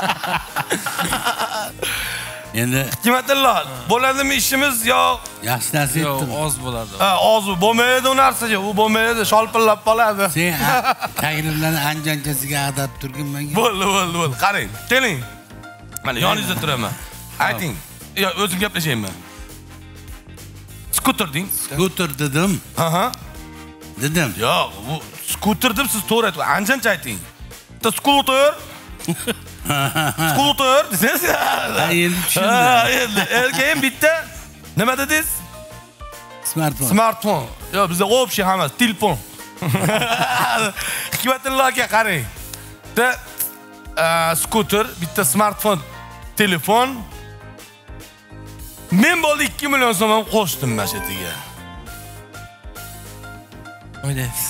Endi Hikmatullo, bo'ladimi ishimiz yo'q? Yaxshi narsa aytdim. Oz bo'ladi. Ha, oz bo'lmaydi u narsa, u bo'lmaydi, sholpillab qoladi. Sen takliflarni anjanchasiga adab turgin menga. Bo'ldi. Qarang, keling. Mana yoningizda turaman. Ayting. Yo, o'zim gaplashaymi? Skuter deng. Skuter dedim. Ha. Dedim. Yo'q, bu skuter deb siz to'g'ri aytdingiz. Anjancha ayting. Bitta skuter. Skuter desiz. Endi tushundim. Keyin bitta nima dedingiz? Smartfon. Yo'q, bizda общий hammasi, telefon. Hikmatullo aka qarang. Bitta skuter, bitta smartfon, telefon. Men bo'ldi 2 million so'm qo'shdim mashatiga. O'ynaysiz.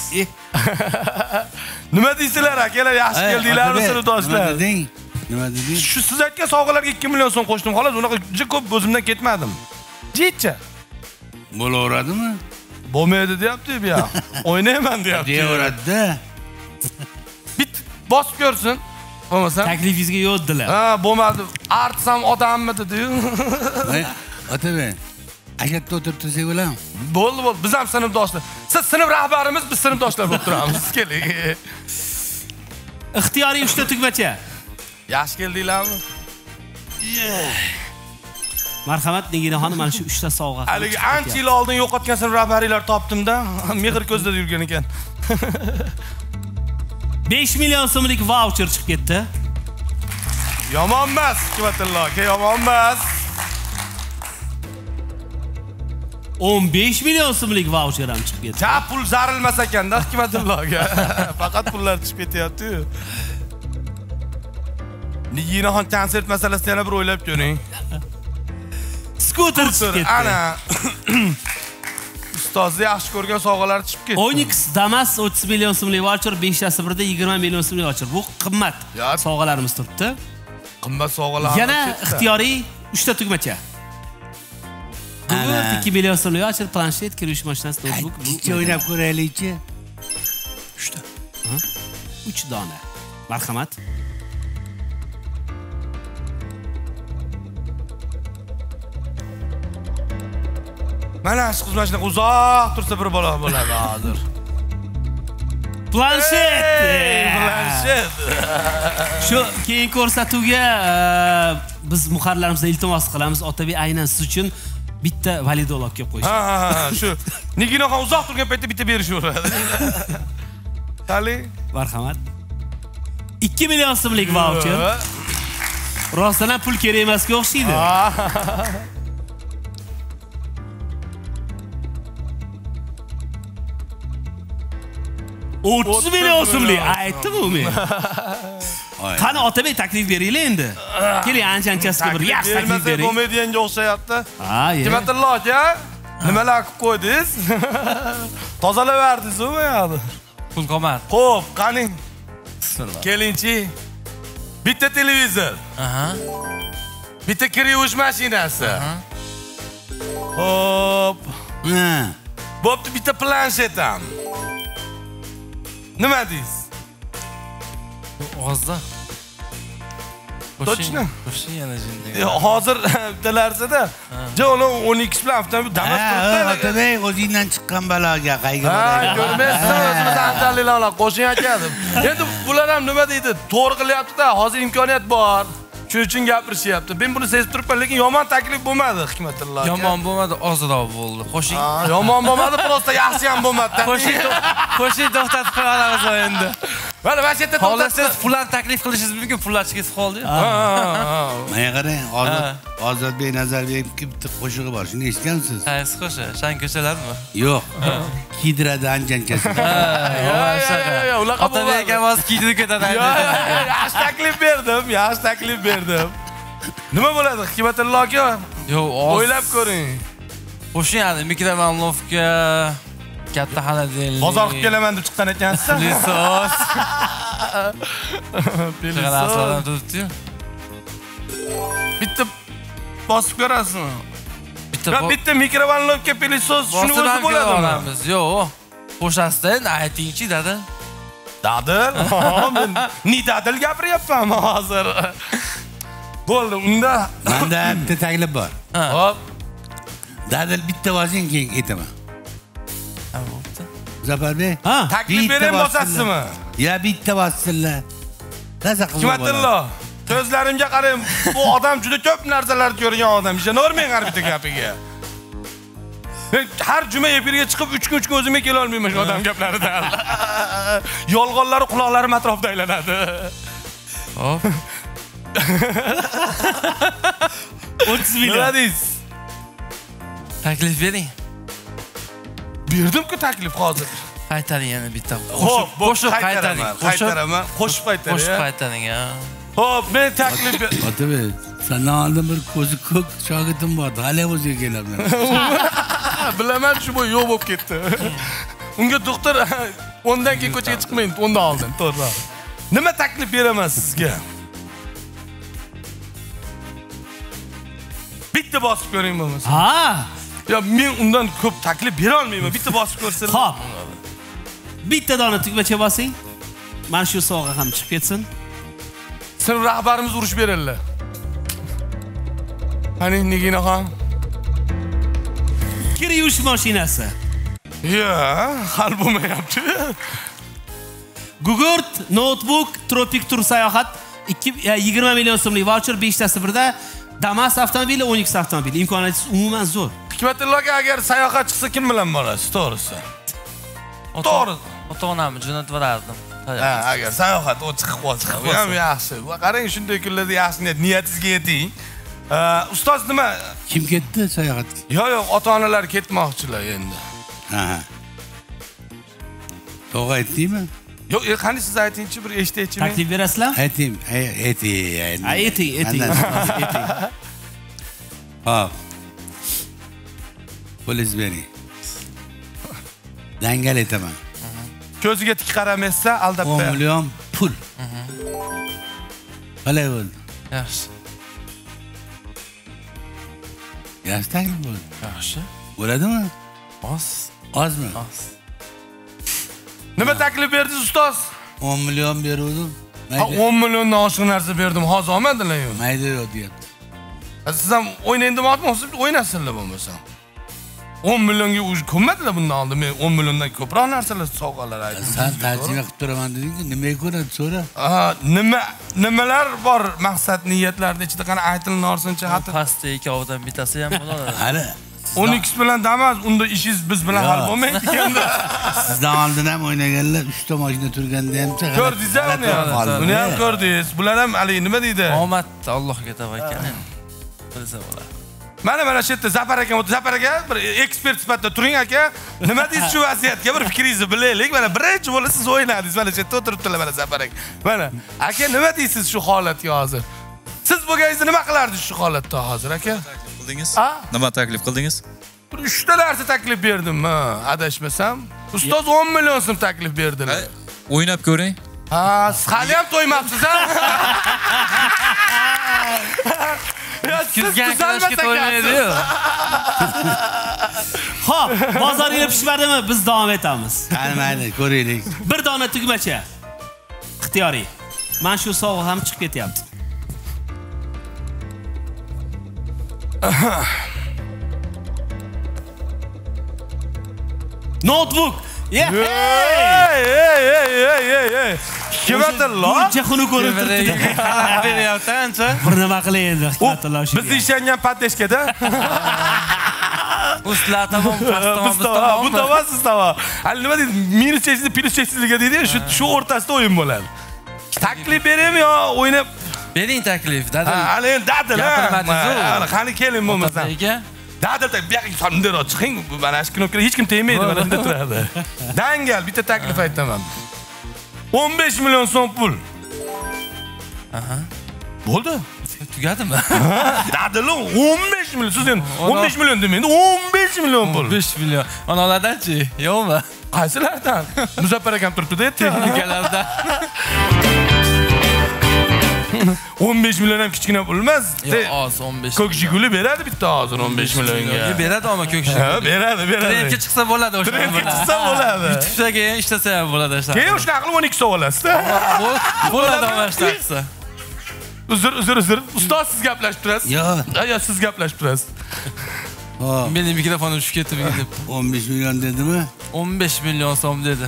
Nima deysizlar akalar, yaxshi keldinglarmi sinfdoshlar? Nima deding? Shu siz aytgan sovg'alarga 2 million so'm qo'shdim, xolos, unaqa juda ko'p o'zimdan ketmadim. Jicha. Bo'laveradimi? Bo'lmaydi deyapti bu yoq. O'ynayman deyapti. Deyaveradi-da. Bit bosib ko'rsin. Bo'lmasa taklifingizga yo'ddilar. Ha, bo'lmadi. Artsam odammi dedi-yu. Otabek, akatda o'tirib tursak bo'ladimi? Bo'ldi. Biz ham sinfdoshlar. Siz sinf rahbarimiz, biz sinfdoshlar bo'lib turamiz. Keling. Ixtiyoriy 3 ta tugmacha. Yaxshi keldinglarmi? Marhamat, Niginaxonim, mana shu 3 ta sovg'a. Haligi ancha yil oldin yo'qotgan sinf rahbariylar topdim-da, mehr ko'zda yurgan ekan. 5 million so'mlik voucher chiqib ketdi. Yomon emas, Hikmatullo aka, yomon emas. 15 million so'mlik voucher ham chiqib ketdi. Chap pul zarilmas ekan-da, Hikmatullo aka. Faqat pullar chiqib ketyapti-yu. Niginaxon konsert masalasida yana bir o'ylab ko'ring. Skuter chiqib ketdi. Ana. Ustozni yaxshi ko'rgan sovg'alar chiqib ketdi. Onyx Damas 30 million so'mlik voucher, 5 tasi birda 20 million so'mlik voucher. Bu qimmat sovg'alarimiz turibdi. Qimmat sovg'alar. Yana ixtiyoriy 3 ta tugmacha. 2 million so'mlik voucher, planshet, kir yuvish mashinasi, notebook. Ikki o'ynab ko'raylik-chi. 3 ta. 3 dona. Marhamat. Mana shu xizmatchilar uzoq tursa bir bola bo'ladi hozir. Planshet. Shu keyin ko'rsatuvga biz muharrirlarimizdan iltimos qilamiz. Otabek aynan siz uchun bitta validol olib kelib qo'yish. Ha, shu Niginaxon uzoq turgan paytda bitta berishaveradi. Qali, marhamat. 2 million so'mlik voucher. Rostdan pul kerak emasga o'xshaydi. 30 million so'mlik aytdim-ku men. Qani Otabek taklif beringlar endi. Keling, ancha-anchasiga bir yaxshi taklif bering. Komediyanga o'xshayapti. Hikmatullo aka, nimalar qilib qo'ydingiz? Tozalaverdingiz-ku bu yoqda. Pul qolmadi. Xo'p, qani. Kelingchi. Bitta televizor. Bitta kir yuvish mashinasi. Xo'p. Bo'pti, bitta planshet ham. Nima deysiz? Ozda. Точно? Qo'shing yana jinni. Hozir bittalarsida, joni 12 bilan avtomobil Damas turibdi. Otabek o'zingdan chiqqan baloga qayga boraylik. Ko'rmaysiz, o'zimiz antaliylar bilan qo'shing akadim. Endi bular ham nima deydi? To'g'ri qilyapti-da, hozir imkoniyat bor. Shuning uchun gapirishyapti. Men buni sezib turibman, lekin yomon taklif bo'lmadi, Hikmatullo aka. Yomon bo'lmadi, ozroq bo'ldi. Qo'shing. Yomon bo'lmadi, prosta yaxshi ham bo'lmadi. Qo'shing to'xtatib qo'yamiz endi. Mana mana shu yerda xohlasangiz pullar taklif qilishingiz mumkin, pullar ketib qoldi. Menga qarang, Ozodbek Nazarbekning bitta qo'shig'i bor. Shuni eshitganmisiz? Qaysi qo'shiq? Shan ko'chalarmi? Yo'q. Kidrada anjanchasi. Yo'q, Otabek akamiz kiydirib ketadi. Yaxshi taklif berdim, yaxshi taklif berdim. Nima bo'ladi, Hikmatullo aka? Yo'q, o'ylab ko'ring. Qo'shing hali mikrovalnovka, katta xolodilnik. Bozor qilib kelaman deb chiqqan ekansiz. Pilisos. Pilisos. Bitta bosib ko'rasizmi? Bitta mikrovalnovka, pilisos shuni o'zi bo'ladimi? Yo'q. Qo'shasizda endi aytingchi, dadil. Dadil? Men ni dadil gapiryapman hozir. Bo'ldi, unda menda bitta taklif bor. Hop. Dadil bitta vazin keyin aytaman. Zafarbek, taklif berib bosasizmi? Ya bitta bossinlar. Taza qilib. Hikmatullo, ko'zlarimga qarang, bu odam juda ko'p narsalarni ko'rgan odam. Ishonavermang har bitta gapiga. Men har juma efirga chiqib 3 kun o'zimga kela olmayman shu odam gaplaridan. Yolg'onlari quloqlarim atrofida aylanadi. Hop. 30 million. Nima deysiz? Taklif bering. Berdim-ku taklif hozir. Qaytaring yana bitta. Xo'p, qo'shib qaytaring. Qaytaraman. Qo'shib qaytaring. Qo'shib qaytaring, ha. Xo'p, men taklif Otabek, sendan oldin bir ko'zi ko'k shogirdim bor. Hali o'ziga keladi. Bilaman, shu bo'y yo'q bo'lib ketdi. Unga doktor ondan keyin ko'chaga chiqmang, ondan oldin, to'g'ri. Nima taklif beraman sizga? Bitta bosib ko'ring bo'lmasa. Ya men undan ko'p taklif bera olmayman. Bitta bosib ko'rsanglar. Xo'p. Bitta dona tugmacha bosing. Mana shu sovg'a ham chiqib ketsin. Sinf rahbarimiz urush beradilar. Qani Niginaxon? Kir yuvish mashinasi. Ya, hal bo'lmayapti. Gugurt, notebook, Tropik tur sayohat 20 million so'mlik voucher 5 tasi birda. Damas avtomobili 12 avtomobil. Imkoniyatingiz umuman zo'r. Hikmatullo aka agar sayohat chiqsa kim bilan borasiz, to'g'risi? To'g'ri. Ota-onamni jo'natib berardim. Agar sayohat o chiqib qolsa, bu ham yaxshi. Qarang, shunday kunlarda yaxshi niyatingizga yeting. Ustoz nima? Kim ketdi sayohatga? Yo'q, ota-onalar ketmoqchilar endi. Ha. To'g'ri aytdingmi? Yo'q, qani siz aytingchi, bir eshitaychi. Taklif berasizlar? Ayting. Ayting. Hop. Polis bering. Dangal aytaman. Ko'ziga tik qaramaysa, aldab 10 million pul. Qalay bo'ldi? Yaxshi. Yaxshi taklif bo'ldi. Yaxshi. Bo'ladimi? Ozmi? Oz. Nima taklif berdingiz ustoz? 10 million berdim. 10 milliondan oshiq narsa berdim. Hozir olmadilar-ku. Mayda yo'q deyapti. Siz ham o'ynaydi demoqchimisiz? O'ynasizlar bo'lmasa. 10 millionga ko'nmadilar bundan oldin. Men 10 milliondan ko'proq narsalar sovg'alar aytdim. Sen tarjima qilib turaman deding-ku, nimaga ko'radi so'ra? Nimalar bor maqsad niyatlarning ichida qani aytilni orsincha xatir. Pastda ikkovidan bittasi ham bo'ladi. Hali 12 bilan damas, unda ishingiz biz bilan hal bo'lmaydi endi. Sizdan oldin ham o'ynaganlar 3 ta mashina turganda hamcha ko'rdingiz-mi? Buni ham ko'rdingiz. Bular ham hali nima deydi? Omad Allohga tavakkal. Bilsa bo'ladi. Mana shu yerda Zafar aka bir ekspert sifatida turing aka. Nima deysiz shu vaziyatga? Bir fikringizni bilaylik. Mana birinchi bo'lsa siz o'ynadingiz. Mana shu yerda o'tiribdilar mana Zafar aka. Mana aka nima deysiz shu holatga hozir? Siz bo'lganingizda nima qilardingiz shu holatda hozir aka? Nima taklif qildingiz? Bir 3 ta narsa taklif berdim, adashmasam. Ustoz 10 million so'm taklif berdilar. O'ynab ko'ring. Siz hali ham to'ymabsiz, ha? Siz tuzalmas ekansiz. Xo'p, bozorga pishmadimi? Biz davom etamiz. Mayli, ko'raylik. Bir dona tugmacha. Ixtiyoriy. Men shu sovg'a ham chiqib ketyapti. Notebook. Hikmatullo. Buncha xunuk ko'rib turibdi. Beryapti-ancha. Bir nima qilay endi Hikmatullo shu. Biz ishlangan paddeshkada. Ular tamom, biz tamom. Bu tamom, siz tamom. Hali nima deydi? Minus cheksizlik, plus cheksizlik deydi, shu o'rtasida o'yin bo'ladi. Taklif beraymi yo o'ynab bering taklif, dadil. Hali dadil. Qani keling bo'lmasa. Dadil, bu yoqqa sondiroq chiqing. Mana shu knopkaga hech kim tegmaydi, mana bunda turadi. Dangal bitta taklif aytaman. 15 million so'm pul. Aha. Bo'ldi. Tugadimi? Dadil 15 million. Siz endi 15 million demaydi, 15 million pul. 15 million. Onalardan-chi? Yo'qmi? Qaysilardan? Muzaffar akam turibdi-da, texnikalardan. 15 million ham kichkina pul emas. Yo'q, oz 15. Ko'k jiguli beradi bitta hozir 15 millionga. Beradi ama ko'k jiguli. Ha, beradi. Trendga chiqsa bo'ladi o'sha. Trendga chiqsa bo'ladi. YouTube'ga ham ishlasa ham bo'ladi o'sha. Keyin o'shani qilib 12 so'm olasiz-da. Bo'ladi ama ishlatsa. Uzr. Ustoz siz gaplashib turasiz. Yo'q. Siz gaplashib turasiz. Mening mikrofonim tushib ketdi deb. 15 million dedimi? 15 million so'm dedi.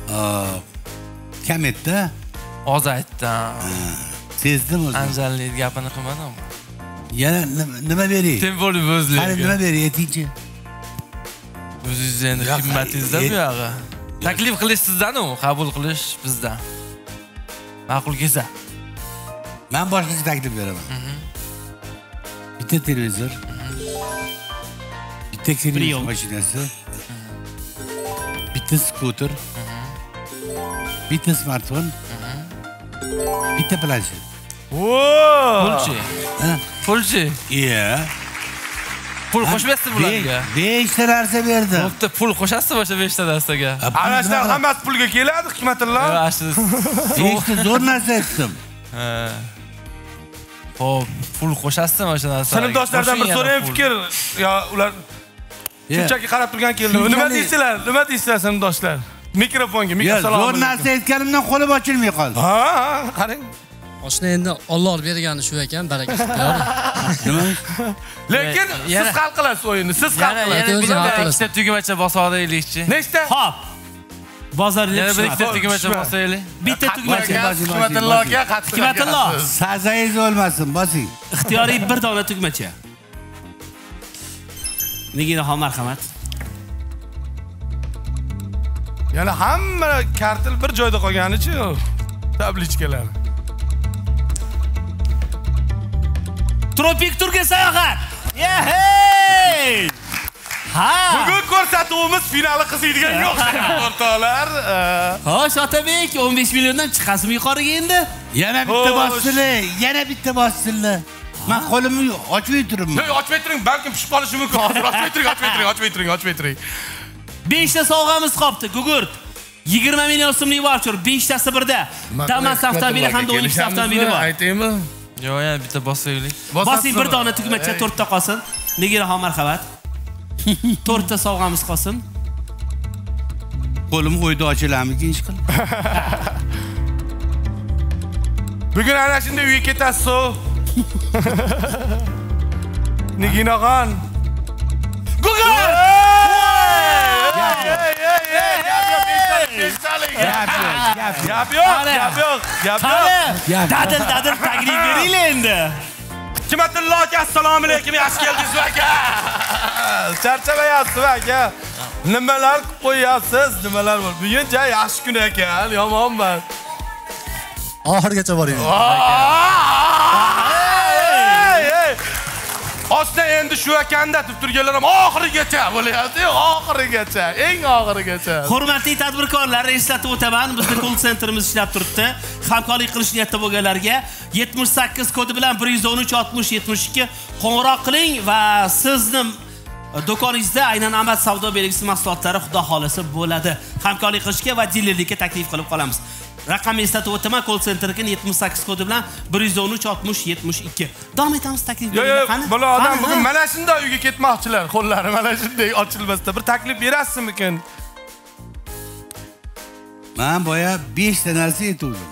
Kam etdi? Oz aytdi. Sezdim o'zim. Anjalning gapini qilmadim. Yana nima beray? Temporli o'zlariga. Qani nima beray, aytingchi. O'zingiz endi qimmatingizda bu yog'i. Taklif qilish sizdan-ku, qabul qilish bizdan. Ma'qul kelsa. Men boshqacha taklif beraman. Bitta televizor. Bitta kirish mashinasi. Bitta skuter. Bitta smartfon. Bitta planshet. Pulchi. Pulchi. Iya. Pul qo'shmaysiz bularga. 5 ta narsa berdim. Bo'pti, pul qo'shasiz o'sha 5 ta narsaga. Ana shular hammasi pulga keladi, Hikmatullo. 5 ta zo'r narsa aytdim. Xo'p, pul qo'shasizmi o'sha narsaga? Sinfdoshlardan bir so'rayman fikr. Yo, ular shunchaki qarab turgan keldi. Nima deysizlar? Nima deysizlar sinfdoshlar? Mikrofonga, mikrofon. Zo'r narsa aytganimdan qo'lim ochilmay qoldi. Ha, qarang. Oshna endi Alloh bergani shu ekan, barakasi. Lekin siz hal qilasiz o'yinni, siz hal qilasiz. Yana ikkita tugmacha bosib olaylikchi. Nechta? Hop. Bozorga yana bir ikkita tugmacha bosaylik. Bitta tugmacha. Hikmatulloga qattiq. Hikmatullo. Sazangiz o'lmasin, bosing. Ixtiyoriy bir dona tugmacha. Nigina marhamat. Yana hamma kartil bir joyda qolganichi, tablichkalar. Tropik turga sayohat. Yehey! Ha! Bugun ko'rsatuvimiz finali qiziydigan yo'q, o'rtoqlar. Xo'sh, Otabek, 15 milliondan chiqasizmi yuqoriga endi? Yana bitta bossinlar. Men qo'limni ochmay turibman. Yo'q, ochmay turing, balkim pishib qolishi mumkin. Hozir ochmay turing. 5 ta sovg'amiz qoldi, gugurt. 20 million so'mlik voucher, 5 tasi birda. Damas avtomobili hamda 12 avtomobili bor. Aytaymi? Yo'q, yana bitta bosaylik. Bosing bir dona tugmacha 4 ta qolsin. Nigina marhamat. 4 ta sovg'amiz qolsin. Qo'lim qo'ydi ochilamiki ish qil. Bugun ana shunday uyga ketasiz. Niginaxon. Google! Gap yo'q. Dadil taklif beringlar endi. Hikmatullo aka, assalomu alaykum, yaxshi keldingiz aka. Charchamayapsiz aka. Nimalar qo'yasiz? Nimalar bor? Bugun yaxshi kun ekan, yomonman. Oxirgacha boring. Osna endi shu ekanda deb turganlar ham oxirigacha bo'lyapti, eng oxirigacha. Hurmatli tadbirkorlar, eslatib o'taman, bizning call centerimiz ishlab turibdi. Hamkorlik qilish niyatida bo'lganlarga 78 kodi bilan 113 60 72 qo'ng'iroq qiling va sizning do'koningizda aynan Amad savdo belgisi mahsulotlari xudo xolasa bo'ladi. Hamkorlik qilishga va dilerlikka taklif qilib qolamiz. Raqamni eslatib o'taman, call centerga 78 kodi bilan 113 60 72. Davom etamiz taklif berishga. Yo'q, bola odam bugun mana shunday uyga ketmoqchilar, qo'llari mana shunday ochilmasda bir taklif berasizmikin? Men boya 5 ta narsa aytdim.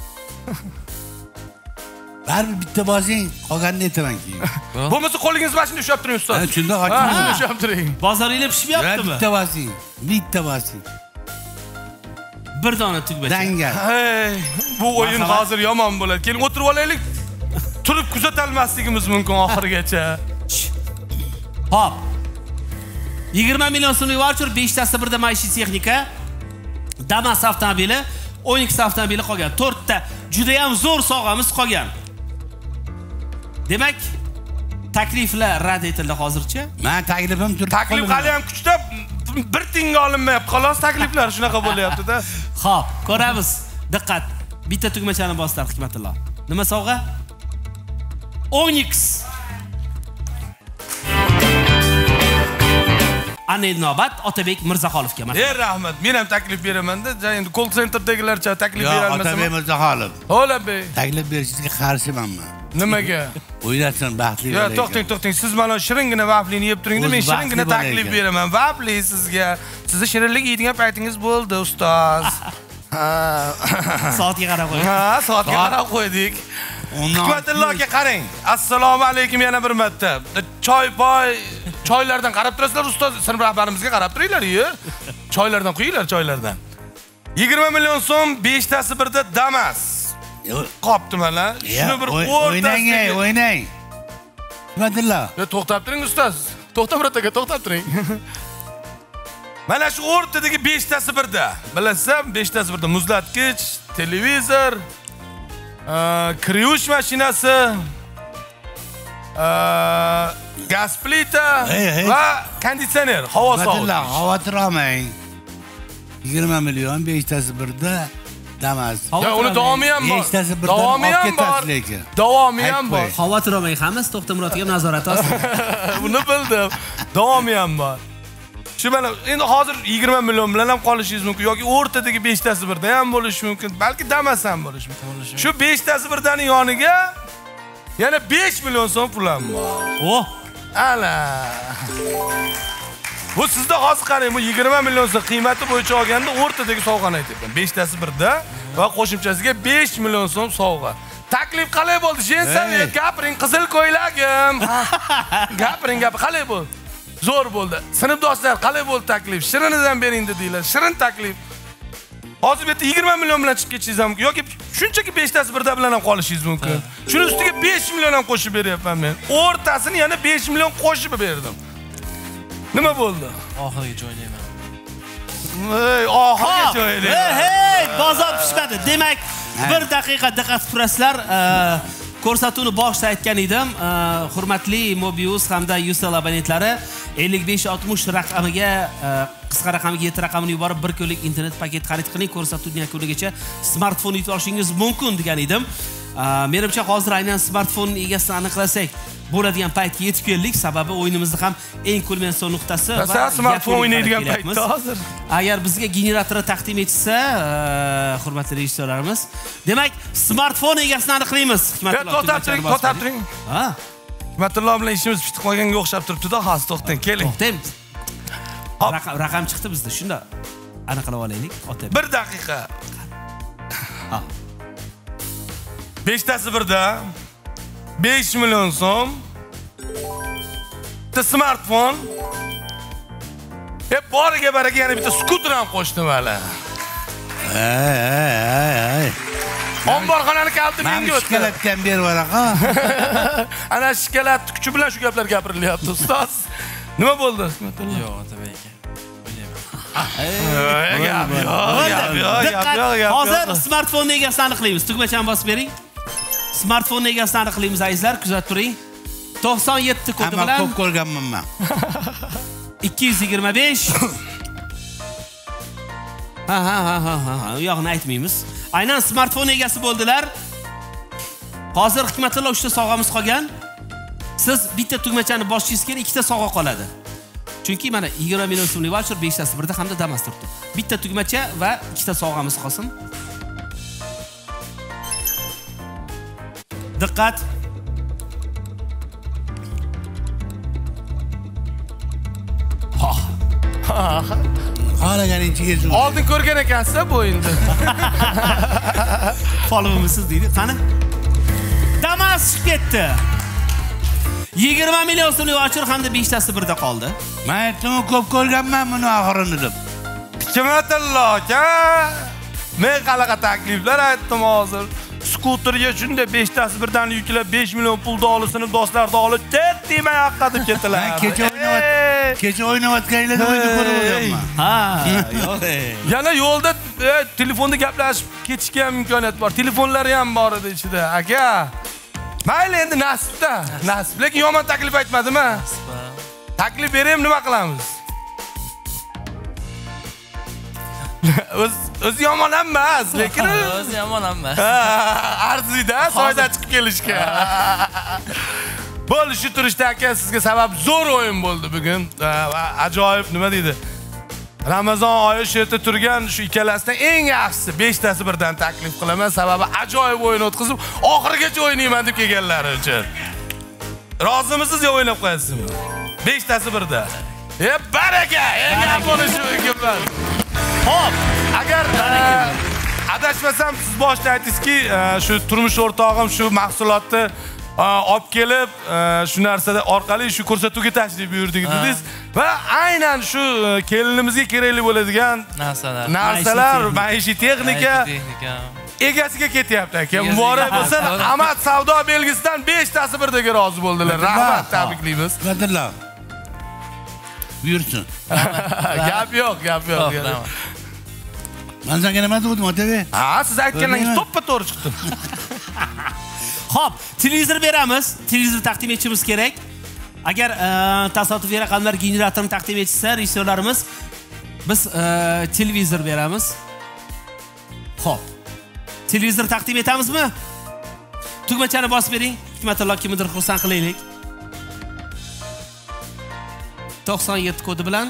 Baribir bitta bosing, qolganini aytaman keyin. Bo'lmasa qo'lingiz mana shunday ushlab turing ustoz. Ha, shunday oching. Ushlab turing. Bozoringlar pishmayaptimi? Bitta bosing, bitta bosing. Bir dona tugbacha. Dangal. Hey, bu o'yin hozir yomon bo'ladi. Keling o'tirib olaylik. Turib kuzatalmasligimiz mumkin oxirigacha. Hop. 20 million so'mlik voucher, 5 tasi birda maishiy texnika, Damas avtomobili, 12 avtomobili qolgan. 4 ta juda ham zo'r sovg'amiz qolgan. Demak, takliflar rad etildi hozircha. Men taklifim turib taklif hali ham kuchda bir tinga olinmayapti. Xolos takliflar shunaqa bo'lyapti-da. Xo'p, ko'ramiz. Diqqat. Bitta tugmachani boslar Hikmatullo. Nima sovg'a? 10x. Ana navbat Otabek Mirzaxolovga. Rahmat. Men ham taklif beraman-da. Endi call centerdagilarcha taklif berolmasam. Otabek Mirzaxolov. Otabek. Taklif berishingizga qarshimanman. Nimaga? O'ylasin baxtli bo'ling. Yo'q, to'xting. Siz mana shiringina vaflini yeb turing-da, men shiringina taklif beraman. Vafli sizga. Sizni shirinlik yeydigan paytingiz bo'ldi, ustoz. Soatga qarab qo'ydik. Ha, soatga qarab qo'ydik. Hikmatullo aka qarang. Assalomu alaykum yana bir marta. Choylardan qarab turasizlar ustoz, sinf rahbarimizga qarab turinglar-yu. Choylardan quyinglar, choylardan. 20 million so'm 5 tasi birda Damas. Qopdi mana. Shuni bir o'rtasiga o'ynang. Hikmatullo. To'xtab turing ustoz. To'xtab aka, to'xtab turing. Mana shu o'rtadagi 5 tasi birda. Bilasizmi, 5 tasi birda muzlatgich, televizor, kriyush mashinasi, gaz plita va konditsioner, havo sovutish. Xavotir olmang. 20 million 5 tasi birda Damas. Ya uni davomi ham bor. 5 tasi birdan olib ketasiz lekin. Davomi ham bor. Xavotir olmang, hammasi To'xtamurod ham nazorat ostida. Buni bildim. Davomi ham bor. Shu mana endi hozir 20 million bilan ham qolishingiz mumkin yoki o'rtadagi 5 tasi birda ham bo'lishi mumkin, balki Damas ham bo'lishi mumkin. Shu 5 tasi birdaning yoniga yana 5 million so'm pul ham bor. Oh, ana. Bu sizda hozir qarang, bu 20 million so'm qiymati bo'yicha olganda o'rtadagi sovg'ani aytyapman. 5 tasi birda va qo'shimchasiga 5 million so'm sovg'a. Taklif qalay bo'ldi? Jensavet gapiring, qizil ko'ylagim. Gapiring, qalay bo'ldi? Zo'r bo'ldi. Sinfdoshlar, qalay bo'ldi taklif? Shirinidan bering dedinglar. Shirin taklif. Hozir bu yerda 20 million bilan chiqib ketishingiz mumkin yoki shunchaki 5 tasi birda bilan ham qolishingiz mumkin. Shuning ustiga 5 million ham qo'shib beryapman men. O'rtasini yana 5 million qo'shib berdim. Nima bo'ldi? Oxiriga joylayman. Oxiriga joylayman. Hey, bozor pishmadi. Demak, 1 daqiqa diqqat turasizlar. Ko'rsatuvni boshida aytgan edim, hurmatli Mobius hamda Ucell abonentlari 5560 raqamiga, qisqa raqamiga 7 raqamini yuborib 1 kunlik internet paket xarid qiling, ko'rsatuvning yakunigacha smartfon yutib olishingiz mumkin degan edim. Menimcha hozir aynan smartfon egasini aniqlasak bo'ladigan paytga yetib keldik, sababi o'yinimizni ham eng kulminatsion nuqtasi va smartfon o'ynaydigan paytda hozir. Agar bizga generator taqdim etsa, hurmatli rejissyorlarimiz, demak, smartfon egasini aniqlaymiz. To'xtab turing. Ha? Hikmatullo bilan ishimiz bitib qolganga o'xshab turibdi-da, hozir to'xtang, keling. To'xtaymiz. Raqam chiqdi bizda, shunda aniqlab olaylik. 1 daqiqa. Ha. 5 tasi birda 5 million so'm. Bitta smartfon. Boriga baraka yana bitta skuter ham qo'shdim hali. Omborxonani kaliti menga o'tdi. Shikalatdan berib varaqa. Ana shikalat kuchi bilan shu gaplar gapirilyapti, ustoz. Nima bo'ldi? Yo'q, Otabek aka. O'ynayman. Hozir smartfon egasini aniqlaymiz. Tugmachani bosib bering. Smartfon egasini aniqlaymiz azizlar, kuzatib turing. 97 kodi bilan. Ko'p ko'rganman men. 225. Ha, u yo'qni aytmaymiz. Aynan smartfon egasi bo'ldilar. Hozir Hikmatullo 3 ta sovg'amiz qolgan. Siz bitta tugmachani bosishingiz kerak, 2 ta sovg'a qoladi. Chunki mana 20 million so'mlik voucher 5 tasi birda hamda Damas turibdi. Bitta tugmacha va 2 ta sovg'amiz qolsin. Diqqat. Xohlaganingcha ezing. Oldin ko'rgan ekansiz bu endi. Follow-misiz deydi. Qani? Damas ketdi. 20 million so'mlik voucher hamda 5 tasi birda qoldi. Men aytdim, ko'p ko'rganman buni oxirini deb. Hikmatillo aka. Men qanaqa takliflar aytdim hozir. Skuterga shunday 5 tasi birdan yuklab 5 million pulda olib, sinf do'stlarni olib, ketdimay haqqatib ketdilar. Kecha o'ynayotganinglarni o'yni ko'rib o'rganman. Ha, yo'q. Yana yo'lda telefonda gaplashib ketishga imkoniyat bor. Telefonlari ham bor edi ichida. Aka, mayli endi nasibda. Nasib. Lekin yomon taklif aytmadimi? Taklif berayim, nima qilamiz? O'zi yomon emas, lekin o'zi yomon emas. Arziyda soyda chiqib kelishga. Bo'lishi turishda aka, sizga sabab zo'r o'yin bo'ldi bugun. Ajoyib, nima deydi? Ramazon oyi shu yerda turgan shu ikkalasidan eng yaxshisi 5 tasi birdan taklif qilaman. Sababi ajoyib o'yin o'tkazib, oxirigacha o'ynayman deb kelganlar uchun. Rozimisiz yo o'ynab qo'yasizmi? 5 tasi birda. Baraka! Eng yaxshi shu ekan. Xo'p, agar adashmasam siz boshda aytdingizki, shu turmush o'rtog'im shu mahsulotni olib kelib, shu narsada orqali shu ko'rsatuvga tashrif buyurdik dedingiz va aynan shu kelinimizga kerakli bo'ladigan narsalar, maishiy texnika egasiga ketyapti aka. Muborak bo'lsin. Amat savdo belgisidan 5 tasi birdagi rozi bo'ldilar. Rahmat, tabriklaymiz. Qadrlar. Buyursin. Gap yo'q. Men senga nima dedim, otaga? Ha, siz aytganingiz to'ppa-to'g'ri chiqdi. Xo'p, televizor beramiz. Televizor taqdim etishimiz kerak. Agar tasodifiy raqamlar generatorini taqdim etsa, rejissyorlarimiz biz televizor beramiz. Xo'p. Televizor taqdim etamizmi? Tugmachani bosib bering. Hikmatillo kimnidir xursand qilaylik. 97 kodi bilan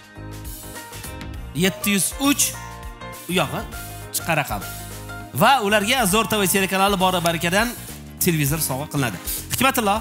703 u yog'i chiqqan raqam. Va ularga Zo'r TV telekanali bor barakadan televizor sovg'a qilinadi. Hikmatillo,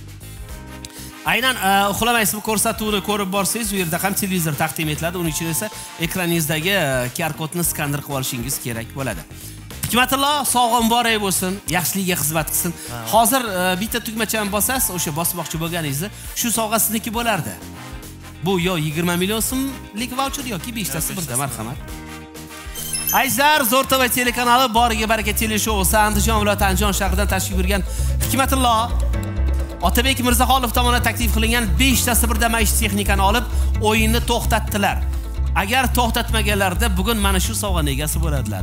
aynan uxlamaysizmi ko'rsatuvni ko'rib borsangiz, u yerda ham televizor taqdim etiladi. Uning uchun esa ekraningizdagi QR kodni skaner qilib olishingiz kerak bo'ladi. Hikmatillo, sog'lom muborak bo'lsin, yaxshiligiga xizmat qilsin. Hozir bitta tugmachani bosasiz, o'sha bosmoqchi bo'lganingizni, shu sovg'a sizniki bo'lardi. Bu yo 20 million so'mlik voucher yoki 5 tasi birda, marhamat. Azizlar, Zo'r TV telekanali boriga baraka teleshousi Andijon viloyati Andijon shahridan tashrif buyurgan Hikmatillo Otabek Mirzaxonov tomonidan taklif qilingan 5 tasi birda maishiy texnikani olib, o'yinni to'xtatdilar. Agar to'xtatmaganlarida bugun mana shu sovg'aning egasi bo'ladilar.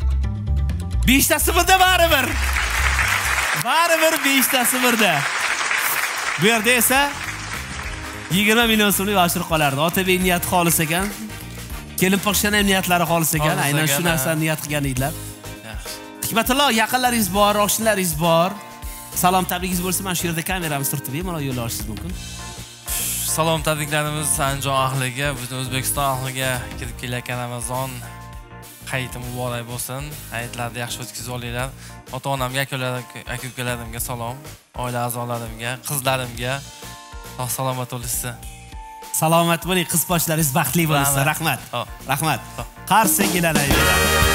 5 tasi birda baribir. Baribir 5 tasi birda. Bu yerda esa 20 million so'mlik voucher qolardi. Otabek niyati xolis ekan. Kelin poqshana ham niyatlari xolis ekan. Aynan shu narsani niyat qilgan edilar. Hikmatillo, yaqinlaringiz bor, oshnalaringiz bor. Salom tabrikingiz bo'lsa, mana shu yerda kameramiz turibdi, bemalol yo'l olishingiz mumkin. Salom tabriklarimiz Andijon ahliga, butun O'zbekiston ahliga kirib kelayotgan Ramazon hayiti muborak bo'lsin. Hayitlarni yaxshi o'tkazib olinglar. Ota-onamga, aka-ukalarimga salom, oila a'zolarimga, qizlarimga salomat bo'lishsin. Salomat bo'ling, qiz boshlaringiz baxtli bo'lsin. Rahmat. Rahmat. Qarshi kelanaydi.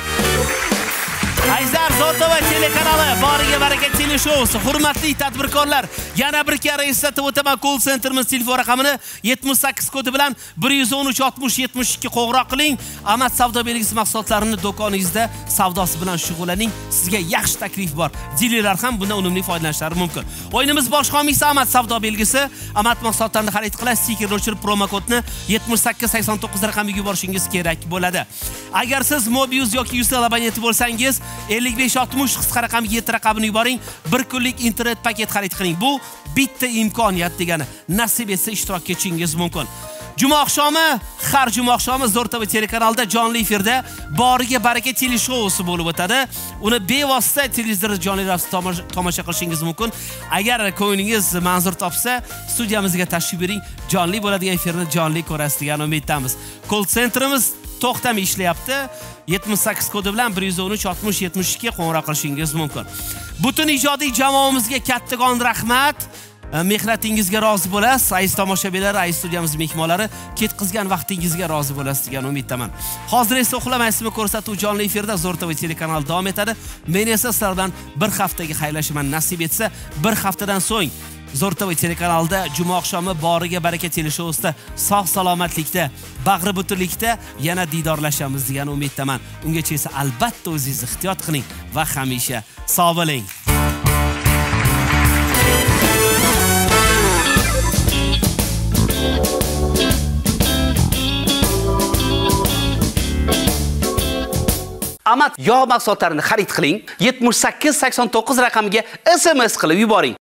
Azizlar, Zo'r TV telekanali boriga baraka teleshousi. Hurmatli tadbirkorlar, yana bir karra eslatib o'taman, call centerimiz telefon raqamini 78 kodi bilan 113 60 72 qo'ng'iroq qiling. Amat savdo belgisi mahsulotlarini do'koningizda savdosi bilan shug'ullaning. Sizga yaxshi taklif bor. Dilerlar ham bundan unumli foydalanishlari mumkin. O'yinimiz bosh homiysi Amat savdo belgisi. Amat mahsulotlarini xarid qilish, stikerni o'chirib promo kodni 7889 raqamiga yuborishingiz kerak bo'ladi. Agar siz Mobius yoki Ucell abonenti bo'lsangiz, 5560 qisqa raqamga 7 raqamini yuboring. 1 kunlik internet paket xarid qiling. Bu bitta imkoniyat degani. Nasib etsa ishtirok etishingiz mumkin. Juma oqshomi, har juma oqshomi Zo'r TV telekanalida jonli efirda boriga baraka teleshousi bo'lib o'tadi. Uni bevosita televizorda jonli ravishda tomosha qilishingiz mumkin. Agar ko'nglingiz manzur topsa, studiyamizga tashrif bering. Jonli bo'ladigan efirni jonli ko'rasiz degan umiddamiz. Call centerimiz to'xtamay ishlayapti. 78 kodi bilan 113 60 72 qo'ng'iroq qilishingiz mumkin. Butun ijodiy jamoamizga kattakon rahmat. Mehnatingizga rozi bo'lasiz, aziz tomoshabinlar, aziz studiyamiz mehmonlari, ketqizgan vaqtingizga rozi bo'lasiz degan umiddaman. Hozir esa uxlamaysizmi ko'rsatuv jonli efirda Zo'r TV telekanali davom etadi. Men esa sizlardan bir haftaga xayrlashaman. Nasib etsa, bir haftadan so'ng Zo'r TV telekanalida juma oqshomi boriga baraka teleshowusida sog' salomatlikda, bag'ri butunlikda yana didorlashamiz degan umiddaman. Ungacha esa albatta o'zingiz ehtiyot qiling va hamisha sog' bo'ling. Amat yog' mahsulotlarini xarid qiling. 7889 raqamiga SMS qilib yuboring.